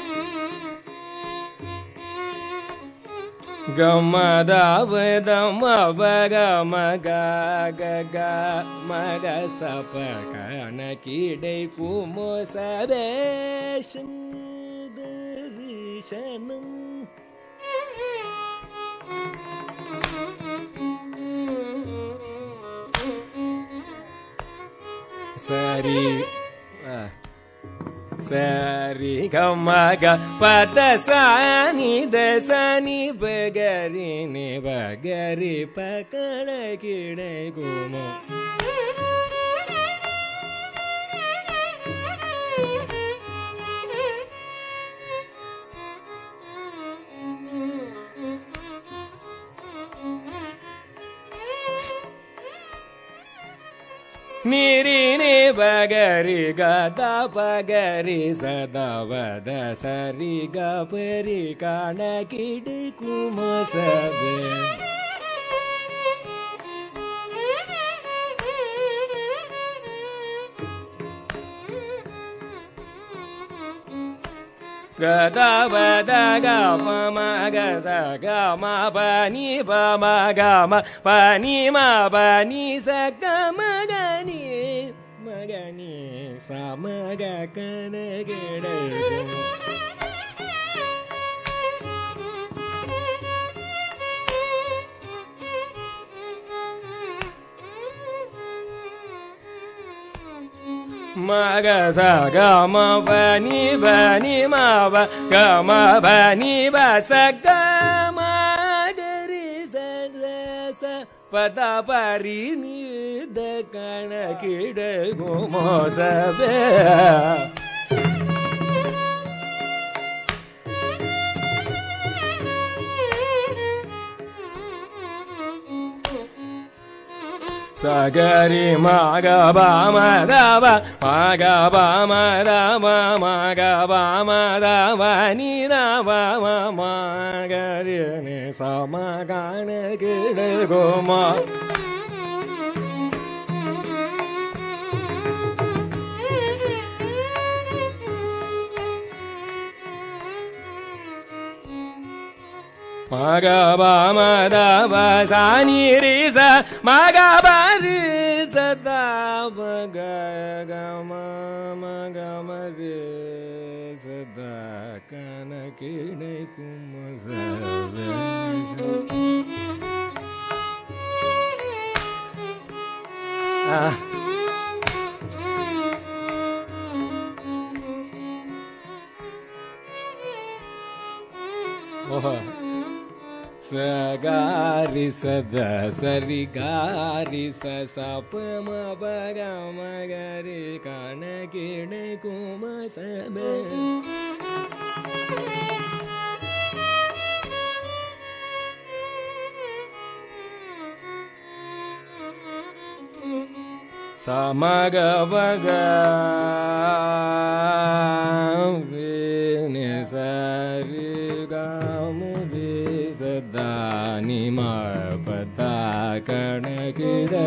கமதாவதமபகமக மக சபகன கிடை குமோசவேஷன் தரேஷனம் சரி சரி கமக பத சானி தசனி பகரி நி பகரி பகட கிடை குமோ நீரி நி பகரி கத பகரி சதவத சரி கபரி காண கிடை குமோசவே கதவத கம மக ச கம பனி பம கம பனி ம பனி ச கம கனி மகனி சமக கன கிடை மக ச கம பனி பனி ம ப கம பனி ப ச கம கரி ச ச பத பரி நீத கண கிடை குமோசவே சகரி மக பம தவ மக பம தவ மக பம தவ நீ தவ மகரி நி சமகன கிடை குமோ மக பம தவ சானி ரி ச மக பரி சதா மக கம மக மரி சதா கன கிடை குமோசவேஷன் ஓஹோ சகாரி சத சரி காரி ச சப ம பக மகரி கண கிடை குமோசவே சமக பக வினி சரி கம தானி ம பத கண கிடை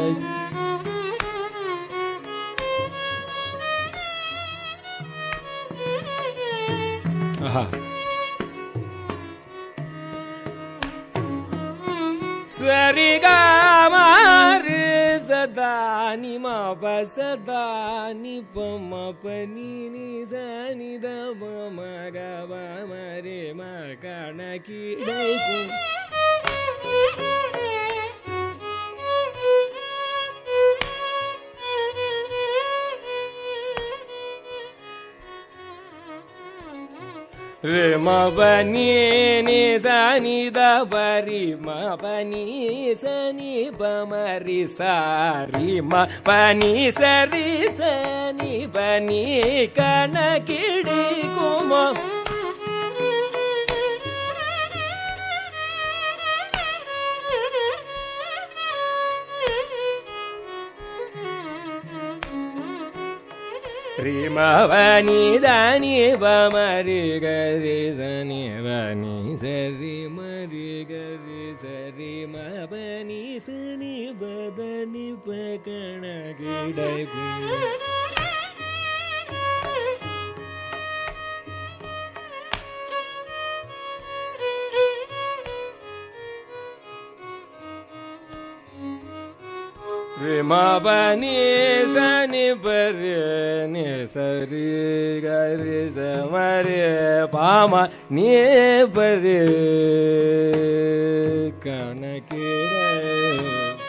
சரி கமரி சதா நி ம ப சதா நி ப ம ப நீ நி ச நி த ப ம க ப ம ரி ம கண கிடை கும் re ma pa ni ni sa ni da pa ri ma pa ni sa ni pa ma ri sa ri ma pa ni sa ri sa ni pa ni kana kidi kuma ri ma pa ni sa ni pa ma ri ga ri sa ni pa ni sa ri ma ri ga ri sa ri ma pa ni sa ni pa da ni pa kana kidai gu re ma pa ni sa ni pa re ni sa ri ga ri sa ma re pa ma ni pa re kana kidai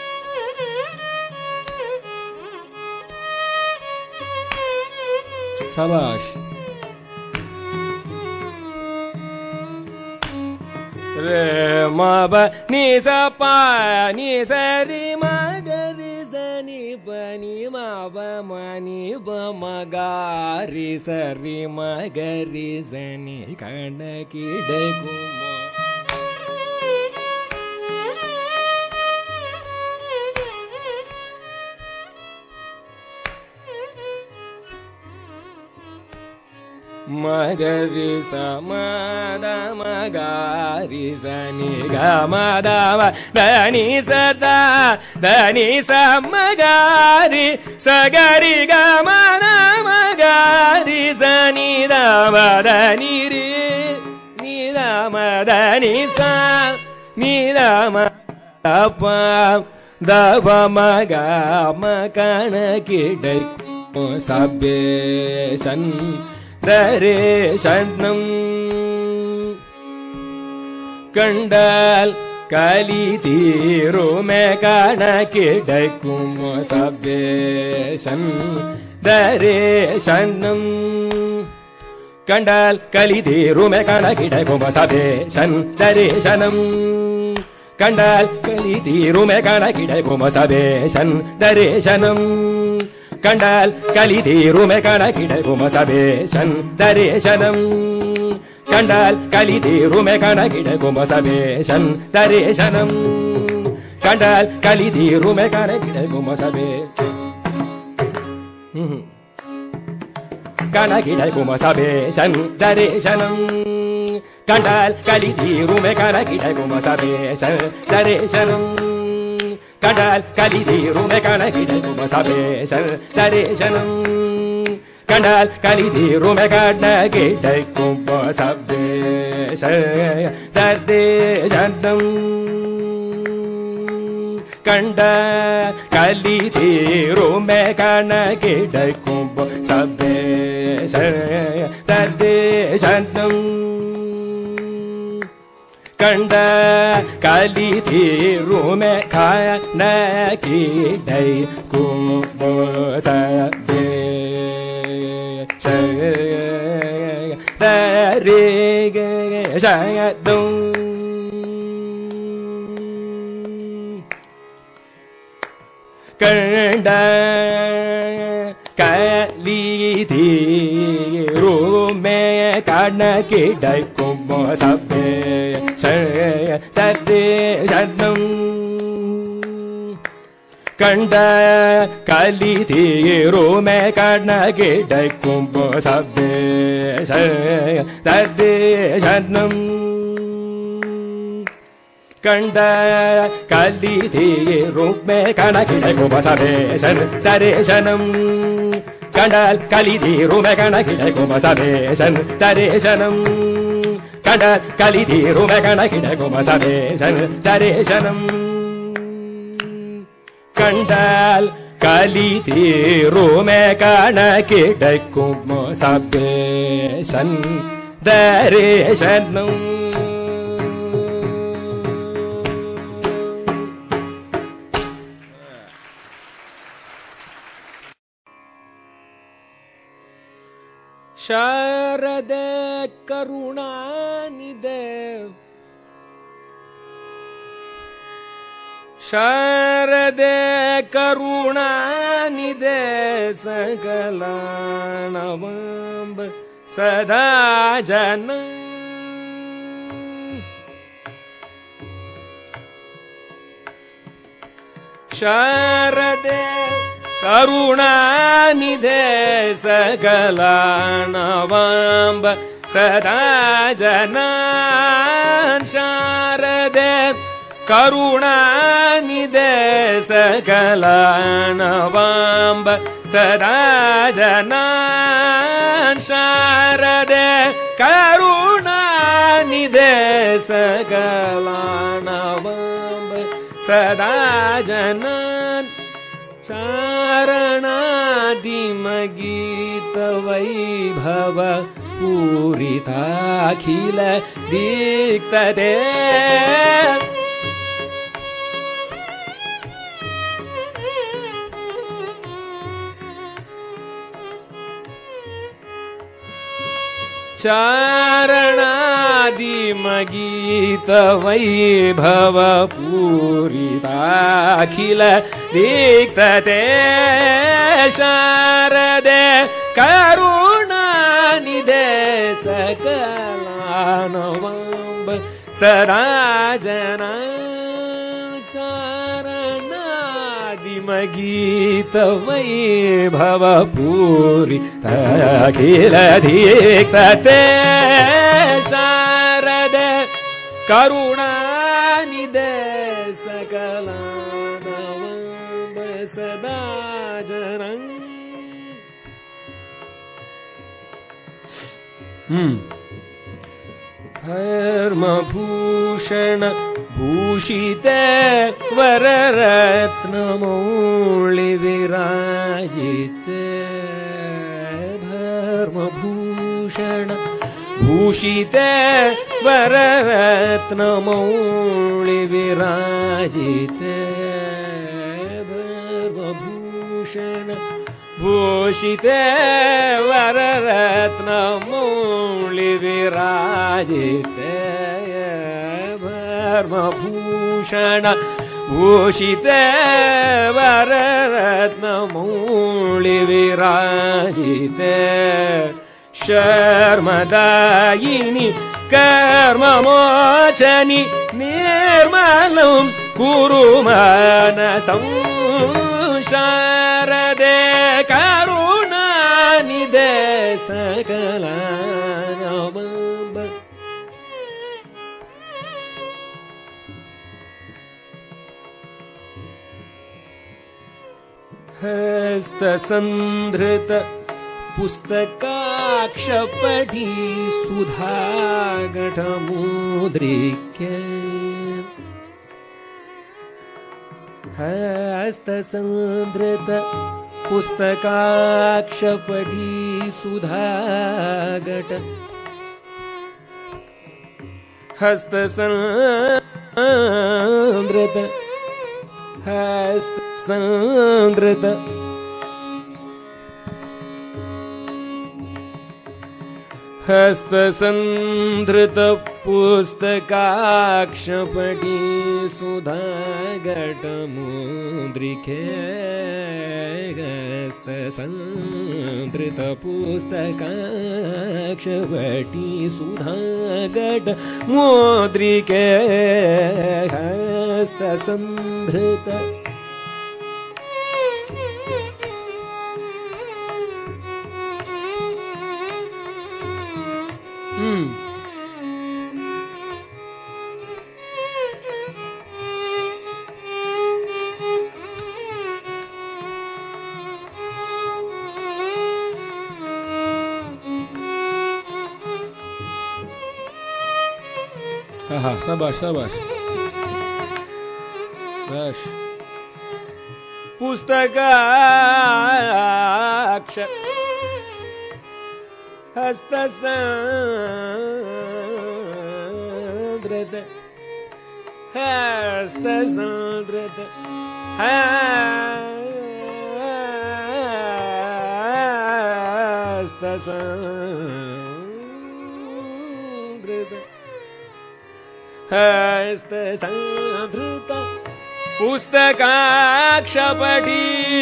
शाबाश re ma pa ni sa pa ni sa ri ma ga ri sa ni pa ni ma pa ma ni pa ma ga ri sa ri ma ga ri sa ni kana kidai kuma ma ga ri sa ma da ma ga ri sa ni ga ma da ma da ni sa da da ni sa ma ga ri sa ga ri ga ma da ma ga ri sa ni da ma da ni ri ni da ma da ni sa ni da ma da pa da pa ma ga ma kana kidai sabbe san dare shanam kandal kali thiru me kana kidaikum sabbe shan dare shanam kandal kali thiru me kana kidaikum sabbe shan dare shanam kandal kali thiru me kana kidaikum sabbe shan dare shanam kandal kali thiru me kana kidaikum sabbe shan dare shanam kandal kali thiru me kana kidaikum sabbe shan dare shanam kandal kali thiru me kana kidaikum sabbe kana kidaikum sabbe shan dare shanam kandal kali thiru me kana kidaikum sabbe shan dare shanam kandal kali thiru me kana kidaikum sabbe shan dare shanam kandal kali thiru me kana kidaikum sabbe shan dare shanam kandal kali thiru me kana kidaikum sabbe shan dare shanam kandal kali thiru me kana kidaikum sabbe shan dare shanam kandal kali thiru me kana kidaikum sabbe shan dare shanam kandal kali thiru me kana kidaikum sabbe shan dare shanam kandal kali thiru me kana kidaikum sabbe shan dare shanam kandal kali thiru me kana kidaikum sabbe shan dare shanam kandal kali thiru me kana kidaikum sabbe shan dare shanam kandal kali thiru me kana kidaikum sabbe shan dare shanam ಶಾರದೆ करुणानिधे शारदे करुणानिधे सकलानवाम्ब सदा जन शारदे करुणानिधे सकलानवाम्ब सदा जनान् शारदे करुणानिधे सकलानवाम्ब सदा जनान् शारदे करुणानिधे सकलानवाम्ब सदा जनान् चारणादिमगीतवैभव पूरिताखिल दीक्तते चारणादिमगीतवैभव पूरिताखिल दीक्तते शारदे करुणानिधे सकलानवाम्ब सदा जनान् चारणादिमगीतवैभव पूरिताखिल दीक्तते शारदे करुणानिधे सकलानवाम्ब सदा जनान् धर्मभूषण भूषिते वररत्नमौळि विराजिते धर्मभूषण भूषिते वररत्नमौळि विराजिते धर्मभूषण भूषिते वररत्नमौळि विराजिते धर्मभूषण भूषिते वररत्नमौळि विराजिते शर्मदायिनि कर्ममोचनि निर्मलं कुरु मनसं शारदे करुणानिधे सकलानवाम्ब हस्तसंधृत पुस्तकाक्षपटी सुधाघटमुद्रिक्य हस्तसंधृत पुस्तकाक्षपटी सुधाघट हस्तसंधृत हस्तसंधृत हस्तसंधृत पुस्तकाक्षपटी सुधाघटमुद्रिके हस्तसंधृत पुस्तकाक्षपटी सुधाघटमुद्रिके हस्तसंधृत हाँ शाबाश शाबाश बस पुस्तकाक्ष हस्तसंधृत हस्तसंधृत हस्तसंधृत ಸಂಧೃತ ಹಸ್ತ ಸಂಧೃತ ಪುಸ್ತಕಾಕ್ಷಪಟಿ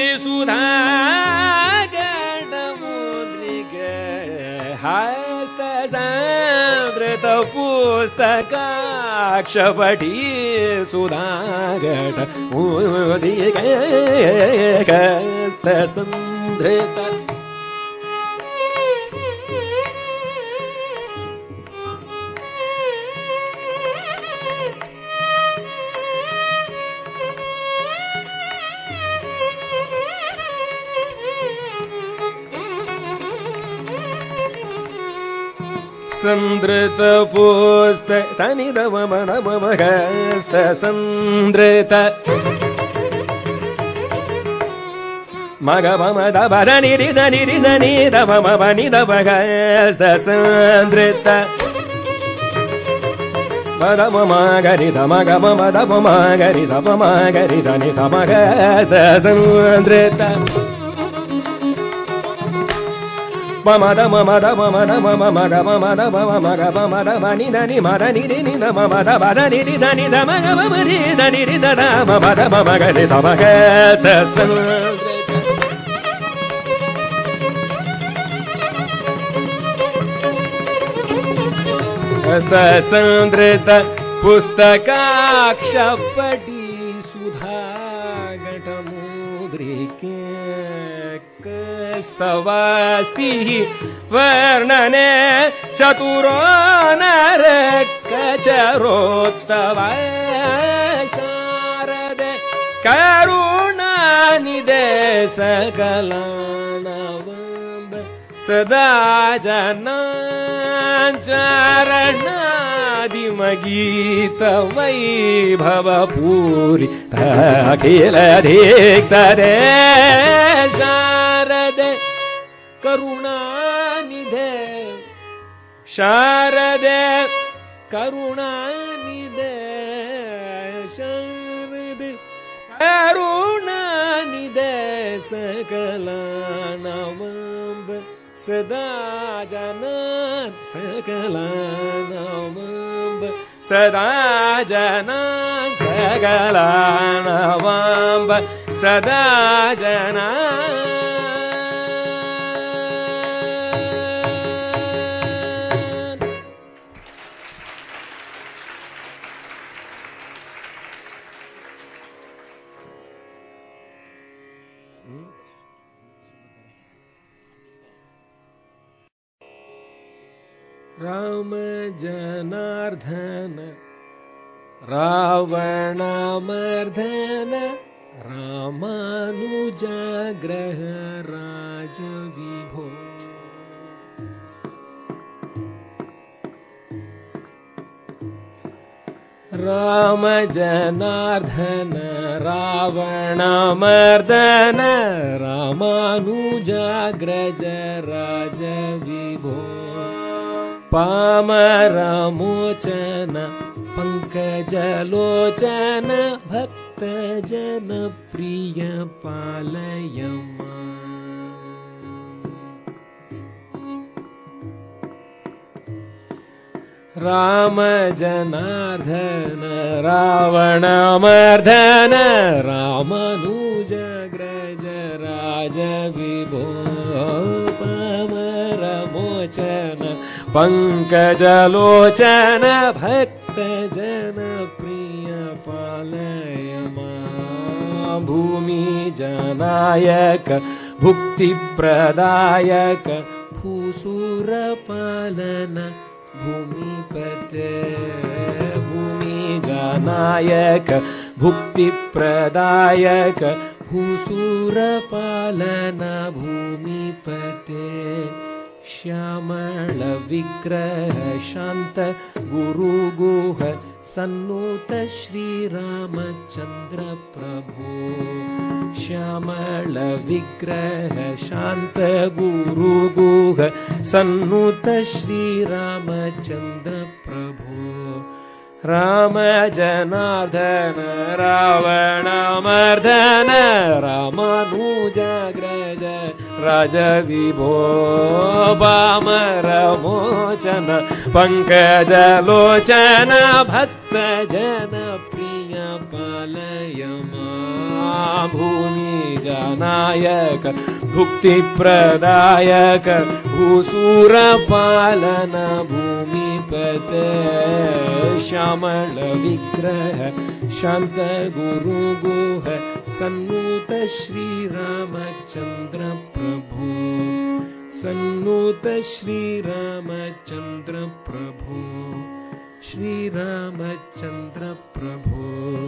ಸುಧಾಗಣ ಮುದ್ರಿಕೆ ಹಸ್ತ ಸಂಧೃತ ಪುಸ್ತಕಾಕ್ಷಪಟಿ ಸುಧಾಗಣ ಮುದ್ರಿಕೆ ಹಸ್ತ ಸಂಧೃತ ಸಂಧೃತ ಪುಸ್ತ ಸನಿದ ಮಮ ನಮ ಹಸ್ತ ಸಂಧೃತ ಮಗ ಮಮ ದಬ ನಿರಿ ದ ನಿರಿ ದ ನಿ ದ ಮಮ ನಿ ದ ಹಸ್ತ ಸಂಧೃತ ಮದ ಮಮ ಗರಿ ಸ ಮಗ ಮಮ ದಬ ಮ ಗರಿ ಸ ಪ ಮ ಗರಿ ಸ ನಿ ಸ ಮ ಹಸ್ತ ಸಂಧೃತ ಮಮದ ಮಮದ ಮಮದ ಮಮ ಮಗ ಮಮದ ಮಮ ಮಗ ಮಮದ ಮನಿ ಧನಿ ಮದ ನಿರಿ ನಿ ದ ಮಮದ ಬದ ನಿರಿ ಧನಿ ದ ಮಗ ಮಮ ರಿ ದ ನಿರಿ ದ ಮಮದ ಮಮ ಗರಿ ಸ ಮ ಹಸ್ತ ಸಂಧೃತ ಹಸ್ತ ಸಂಧೃತ ಪುಸ್ತಕಾಕ್ಷಪಟಿ ಸುಧಾಗಣ ಮುದ್ರಿಕೆ ಸ್ತವಾಸ್ತಿ ವರ್ಣನೆ ಚತುರೋ ನರಕಚರೋತ್ತವ ಶಾರದೆ ಕರುಣಾನಿದೆ ಸಕಲಾನವಂಬ ಸದಾ ಜನಾಚರಣಾದಿಮಗೀತ ವೈಭವ ಪೂರಿ ಅಖಿಲ ದೀಕ್ತರೆ ಶಾರದೆ ಕರುಣಾನಿಧೆ ಶಾರದೆ ಕರುಣಾನಿಧೆ ಶಾರದೆ ಕರುಣಾನಿಧೆ ಸಕಲಾನವಂಬ ಸದಾ ಜನ ಸಕಲಾನವಂಬ ಸದಾ ಜನ ಸಕಲಾನವಂಬ ಸದಾ ಜನ ರಾಮ ಜನಾರ್ದನ ರಾವಣ ಮರ್ದನ ರಾಮಾನುಜಗ್ರಹ ರಾಜ ವಿಭೋ ರಾಮ ಜನಾರ್ದನ ರಾವಣ ಮರ್ದನ ರಾಮಾನುಜಗ್ರಜ ರಾಜ ವಿಭೋ ಪಾಮರಮೋಚನ ಪಂಕಜಲೋಚನ ಭಕ್ತ ಜನ ಪ್ರಿಯ ಪಾಲಯಮ ರಾಮ ಜನಾರ್ದನ ರಾವಣ ಮರ್ದನ ರಾಮಾನುಜಗ್ರಜ ರಾಜ ವಿಭೋ ಪಾಮರಮೋಚನ ಪಂಕಜಲೋಚನ ಭಕ್ತ ಜನ ಪ್ರಿಯ ಪಾಲಯಮ ಭೂಮಿ ಜನಾಯಕ ಭುಕ್ತಿ ಪ್ರದಾಯಕ ಭೂಸುರ ಪಾಲನ ಭೂಮಿಪತೆ ಭೂಮಿ ಜನಾಯಕ ಭುಕ್ತಿ ಪ್ರದಾಯಕ ಭೂಸುರ ಪಾಲನ ಭೂಮಿಪತೆ ಶ್ಯಾಮಳ ವಿಗ್ರಹ ಶಾಂತ ಗುರುಗುಹ ಸನ್ನೂತ ಶ್ರೀರಾಮಚಂದ್ರ ಪ್ರಭು ಶ್ಯಾಮಳ ವಿಗ್ರಹ ಶಾಂತ ಗುರುಗುಹ ಸನ್ನೂತ ಶ್ರೀರಾಮಚಂದ್ರ ಪ್ರಭು ರಾಮ ಜನಾರ್ದನ ರಾವಣ ಮರ್ದನ ರಾಮಾನುಜಗ್ರಜ ರಾಜ ವಿಭೋ ಬಾಮರಮೋಚನ ಪಂಕಜ ಲೋಚನ ಭಕ್ತ ಜನ ಪ್ರಿಯ ಪಾಲಯ ಭೂಮಿ ಜನಾಯಕ ಭುಕ್ತಿ ಪ್ರದಾಯಕ ಭೂಸೂರ ಪಾಲನ ಭೂಮಿಪತ ಶ್ಯಾಮಳ ವಿಗ್ರಹ ಶಾಂತ ಗುರು ಗುಹ ಸನ್ನೂತ ಶ್ರೀರಾಮಚಂದ್ರ ಪ್ರಭು ಸನ್ನೂತ ಶ್ರೀರಾಮಚಂದ್ರ ಪ್ರಭು ಶ್ರೀರಾಮಚಂದ್ರ ಪ್ರಭು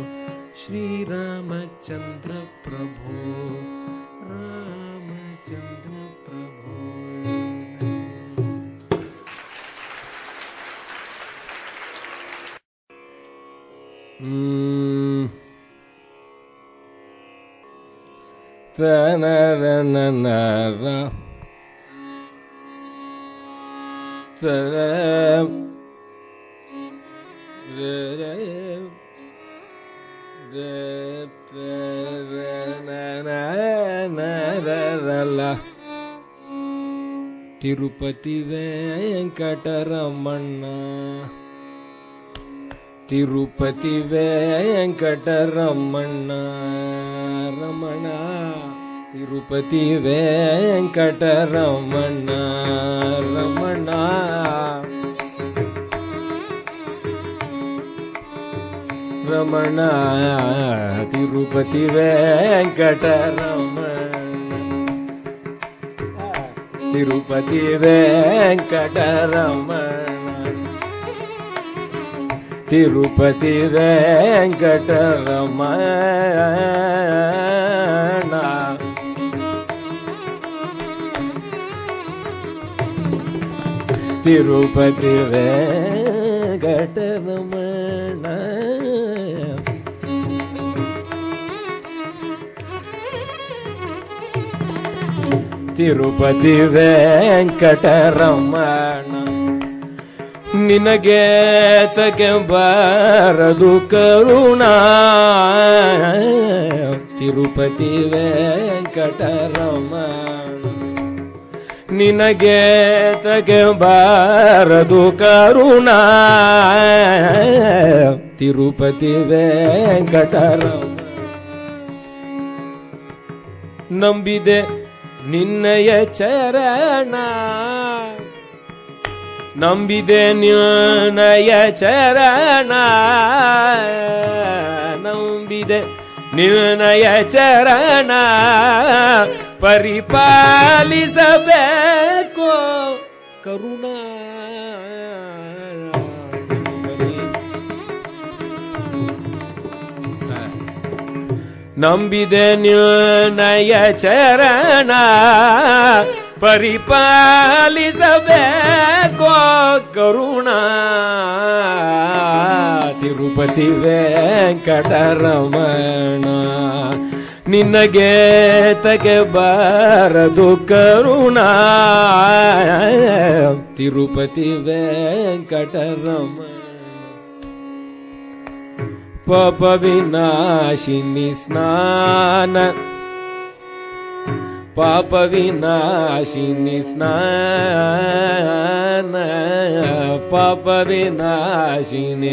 ಶ್ರೀರಾಮಚಂದ್ರ ಪ್ರಭು ರಾಮಚಂದ್ರ ಪ್ರಭು. ಹ್ಮ್ ತನರನನರ ತರ ತಿರುಪತಿ ವೆಂಕಟರಮಣ ತಿರುಪತಿ ವೆಂಕಟರಮಣ ರಮಣ ತಿರುಪತಿ ವೆಂಕಟರಮಣ ರಮಣ ರಮಣ ತಿರುಪತಿ ವೆಂಕಟರಮಣ ತಿರುಪತಿ ವೆಂಕಟರಮಣ ತಿರುಪತಿ ವೆಂಕಟರಮಣ ತಿರುಪತಿ ವೆಂಕಟರಮಣ ತಿರುಪತಿ ವೆಂಕಟರಮಣ ನಿನಗೆ ತಗೆ ಬಾರದು ಕರುಣ ತಿರುಪತಿ ವೆಂಕಟರಮಣ ನಿನಗೆ ತಗೆ ಬಾರದು ಕರುಣ ತಿರುಪತಿ ವೆಂಕಟರಮಣ ನಂಬಿದೆ ನಿನ್ನಯ ಚರಣ ನಂಬಿದೆ ನಿನ್ನಯ ಚರಣ ನಂಬಿದೆ ನಿನ್ನಯ ಚರಣ ಪರಿಪಾಲಿಸಬೇಕು ಕರುಣಾ ನಂಬಿದೆ ನಿನ್ನಯ ಚರಣ ಪರಿಪಾಲಿಸಬೇಕೋ ಕರುಣಾ ತಿರುಪತಿ ವೆಂಕಟರಮಣ ನಿನಗೆ ತಗೆ ಬಾರದು ಕರುಣಾ ತಿರುಪತಿ ವೆಂಕಟರಮಣ ಪಾಪ ವಿನಾಶಿನಿ ಸ್ನಾನ ಪಾಪ ವಿನಾಶಿನಿ ಸ್ನಾನ ಪಾಪ ವಿನಾಶಿನಿ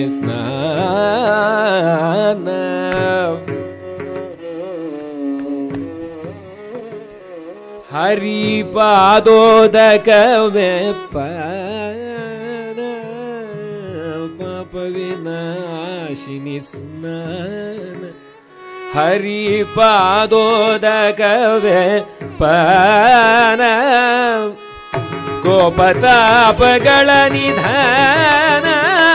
ಸ್ನಾನ ಹರಿ ಪಾದೋದಕವೇ ಪಾನ ಪಾಪ ವಿನಾಶಿನಿ ಸ್ನಾನ ಹರಿ ಪಾದೋದಕವೇ ಪಾನ ಕೋಪತಾಪಗಳ ನಿಧಾನ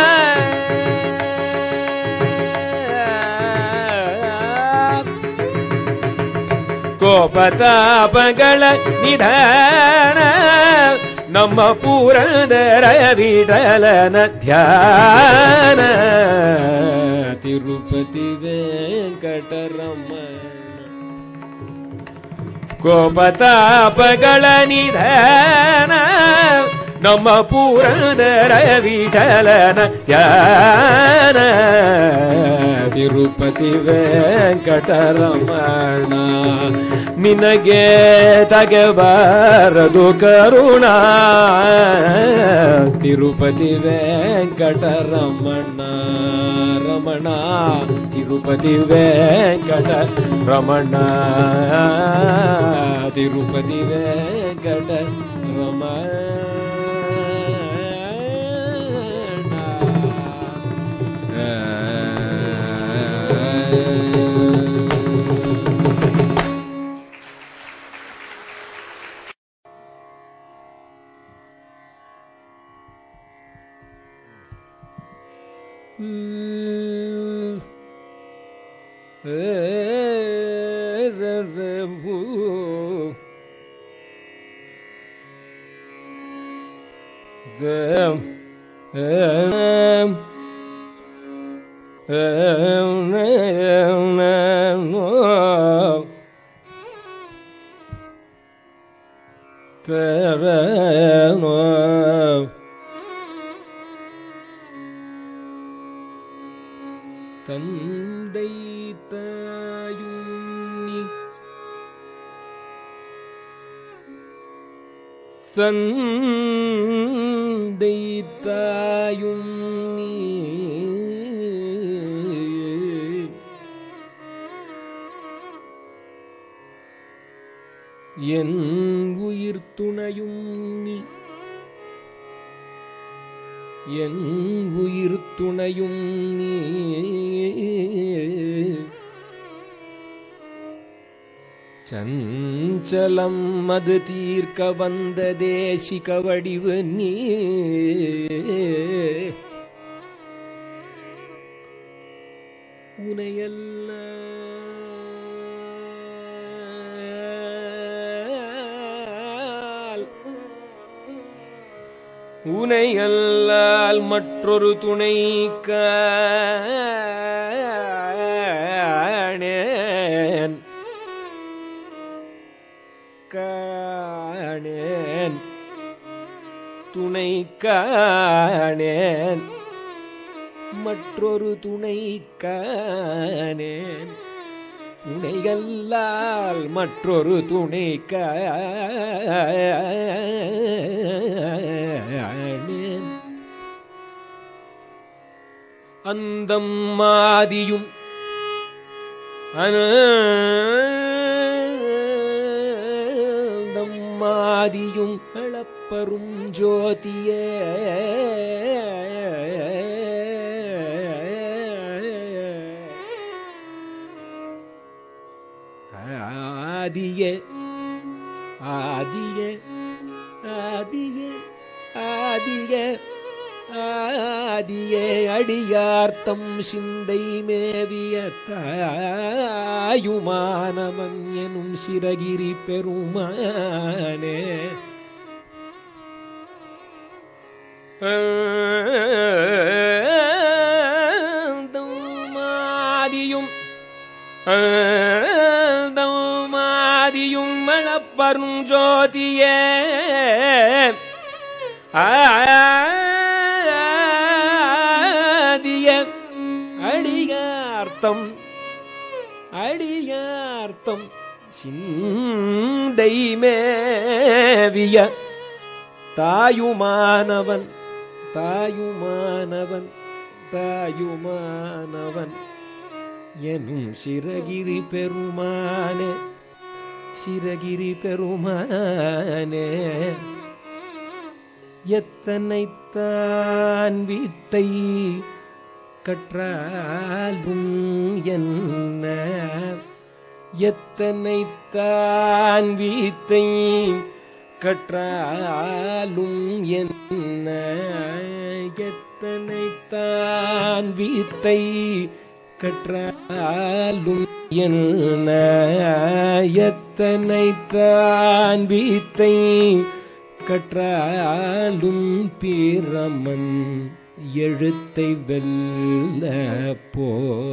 ಕೋಪತಾಪಗಳ ನಿಧಾನ ನಮ್ಮ ಪುರಂದರ ವಿಠಲನ ಧ್ಯಾನ ತಿರುಪತಿ ವೆಂಕಟರಮಣ ಕೋಪತಾಪಗಳ ನಿಧಾನ ನಮ್ಮ ಪುರಂದರ ವಿಠಲನ ಧ್ಯಾನ ತಿರುಪತಿ ವೆಂಕಟರಮಣ ನಿನಗೆ ತಗಬಾರದು ಕರುಣ ತಿರುಪತಿ ವೆಂಕಟರಮಣ ರಮಣ ತಿರುಪತಿ ವೆಂಕಟ ರಮಣ ತಿರುಪತಿ ವೆಂಕಟ ರಮಣ தந்தை தாயுன்னி தந்தை தாயுன்னி என் உயிர் துணையும் நீ என் உயிர் துணையும் நீ சஞ்சலம் மது தீர்க்க வந்த தேசிக வடிவு நீ உனையல்ல உனையல்லால் மற்றொரு துணை காணேன் காணேன் துணை காணேன் மற்றொரு துணை காணேன் உனையல்லால் மற்றொரு துணை காணேன் அந்தம் மாதியும் அனந்தம் மாதியும் அளப்பரும் ஜோதியே ஆதியே ஆதியே ஆதியே ஆதியே ஆதியே அடியார்த்தம் சிந்தை மேவிய தாயுமானவன் எனும் சிரகிரி பெருமானே மாதியும் மாதியும் மணப்பரும் ஜோதியே ஆதிய அடியார்த்தம் அடியார்த்தம் சிந்தை மேவிய தாயுமானவன் தாயுமானவன் தாயுமானவன் எனும் சிரகிரி பெருமானே சிரகிரி பெருமானே எத்தனைத்தான் வித்தை கற்றாலும் என்ன எத்தனைத்தான் வித்தை கற்றாலும் என்ன எத்தனைத்தான் வித்தை கற்றாலும் என்ன எத்தனைத்தான் வித்தை கற்றாலும் பிரமன் எழுத்தை வெல்ல போ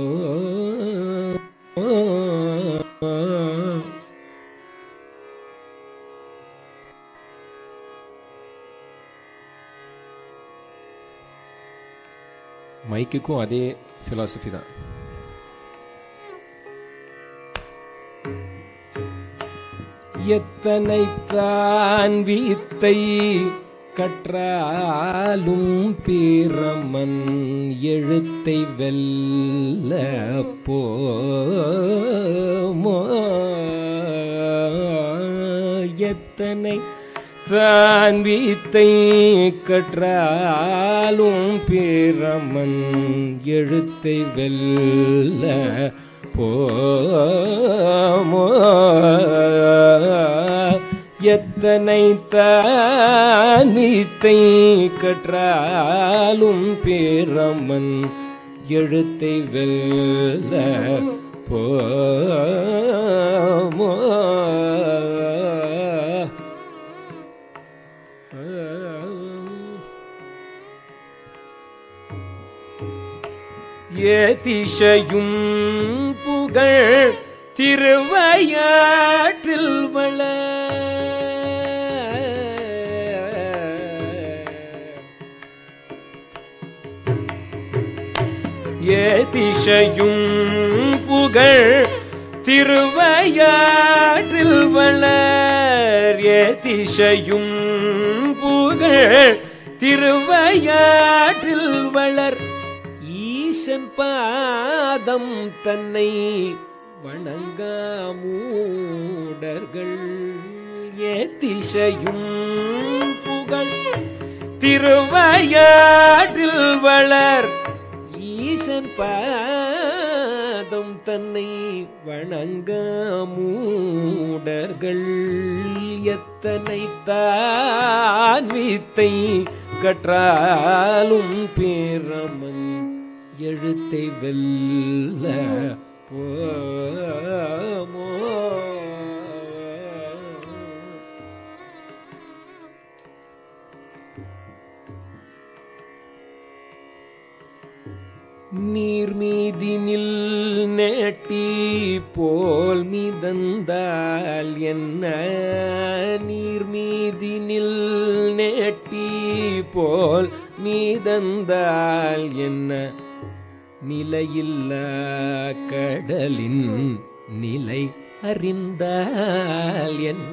மைக்குக்கும் அதே பிலாசபி தான். எத்தனைத்தான் வித்தை கற்றாலும் பிரமன் எழுத்தை வெல்ல போமோ. எத்தனை தான் வித்தை கற்றாலும் பிரமன் எழுத்தை வெல்ல போமோ. எத்தனை தான் வித்தை கற்றாலும் பிரமன் எழுத்தை வெல்ல போமோ. ஏதிசையும் புகழ் திருவையாற்றில் வளர். ஏதிசையும் புகழ் திருவையாற்றில் வளர். ஏதிசையும் புகழ் திருவையாற்றில் வளர். ஈசன் பாதம் தன்னை வணங்காமூடர்கள். ஏதிசையும் புகழ் திருவையாற்றில் வளர். ஈசன் பாதம் தன்னை வணங்காமூடர்கள். எத்தனை தான் வித்தை கற்றாலும் பிரமன் எழுத்தை வெல்ல போமோ. நீர்மீதினில் நேட்டி போல் மிதந்தால் என்ன. நீர்மீதினில் நேட்டி போல் மிதந்தால் என்ன. நிலையில்லா கடலின் நிலை அறிந்தால் என்ன.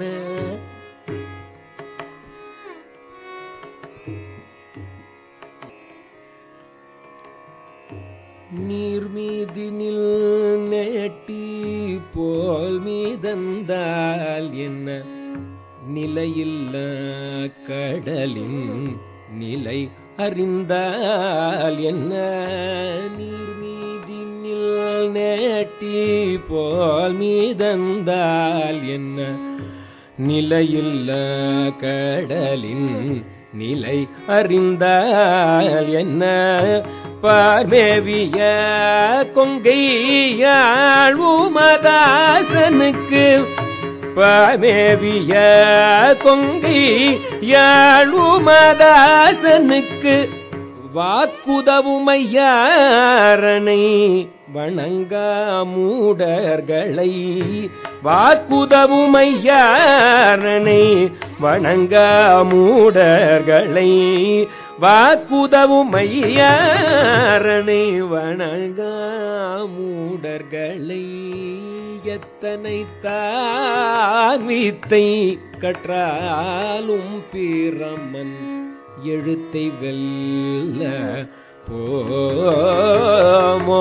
நீர்மீதினில் நேட்டி போல் மிதந்தால் என்ன. நிலையில்லா கடலின் நிலை அறிந்தால் என்ன. நீர்மீதினில் நேட்டி போல் மிதந்தால் என்ன. நிலையில்லா கடலின் நிலை அறிந்தால் என்ன. பார்மேவிய கொங்கையாள் உமதாசனுக்கு. பார்மேவிய கொங்கையாள் உமதாசனுக்கு. வாக்குதவுமையாரனை வணங்காமூடர்களை. வாக்குதவுமையாரனை வணங்காமூடர்களை. வாக்குதவுமையாரனை வணங்காமூடர்களை. எத்தனை தான் வித்தை கற்றாலும் பிரமன் எழுத்தை வெல்ல போமோ.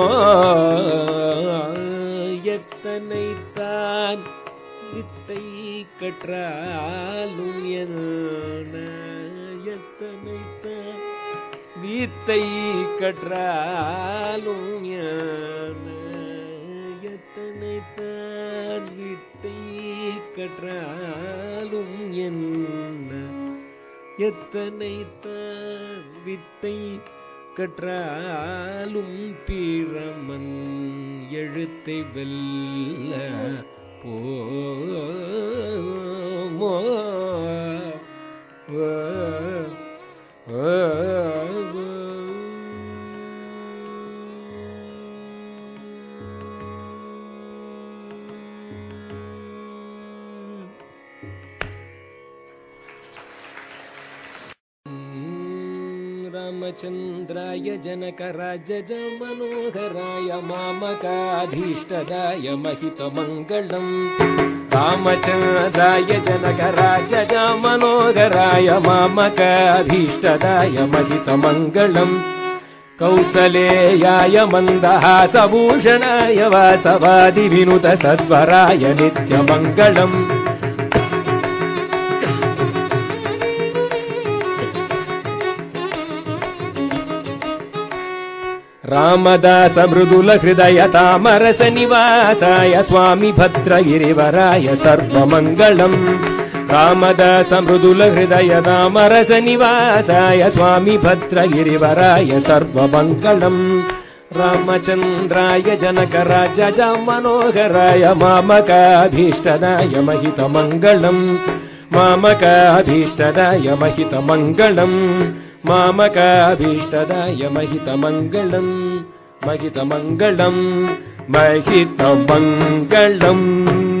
எத்தனை தான் வித்தை கற்றாலும் என்ன. எத்தனை தான் வித்தை கற்றாலும் என்ன. எத்தனை தான் வித்தை கற்றாலும் என்ன. எத்தனை தான் வித்தை கற்றாலும் பிரமன் எழுத்தை வெல்ல போமோ. रामचन्द्राय जनकराज मनोहराय मामकाधीष्टदाय महितमङ्गलम् रामचन्द्राय जनकराज मनोहराय मामकाधीष्टदाय महितमङ्गलम् कौसलेयाय मन्दहासभूषणाय वासवादिविनुत सद्वराय नित्यमङ्गलम् रामदास मृदुल हृदय तामरस निवासाय स्वामी भद्रगिरिवराय सर्वमङ्गलम् रामदास मृदुल हृदय तामरस निवासाय स्वामी भद्रगिरिवराय सर्वमङ्गलम् रामचन्द्राय जनकराज मनोहराय मामकाभीष्टदाय महितमङ्गलम् मामकाभीष्टदाय महितमङ्गलम् मामकाभीष्टदाय महितमङ्गलम् महितमङ्गलम् महितमङ्गलम्।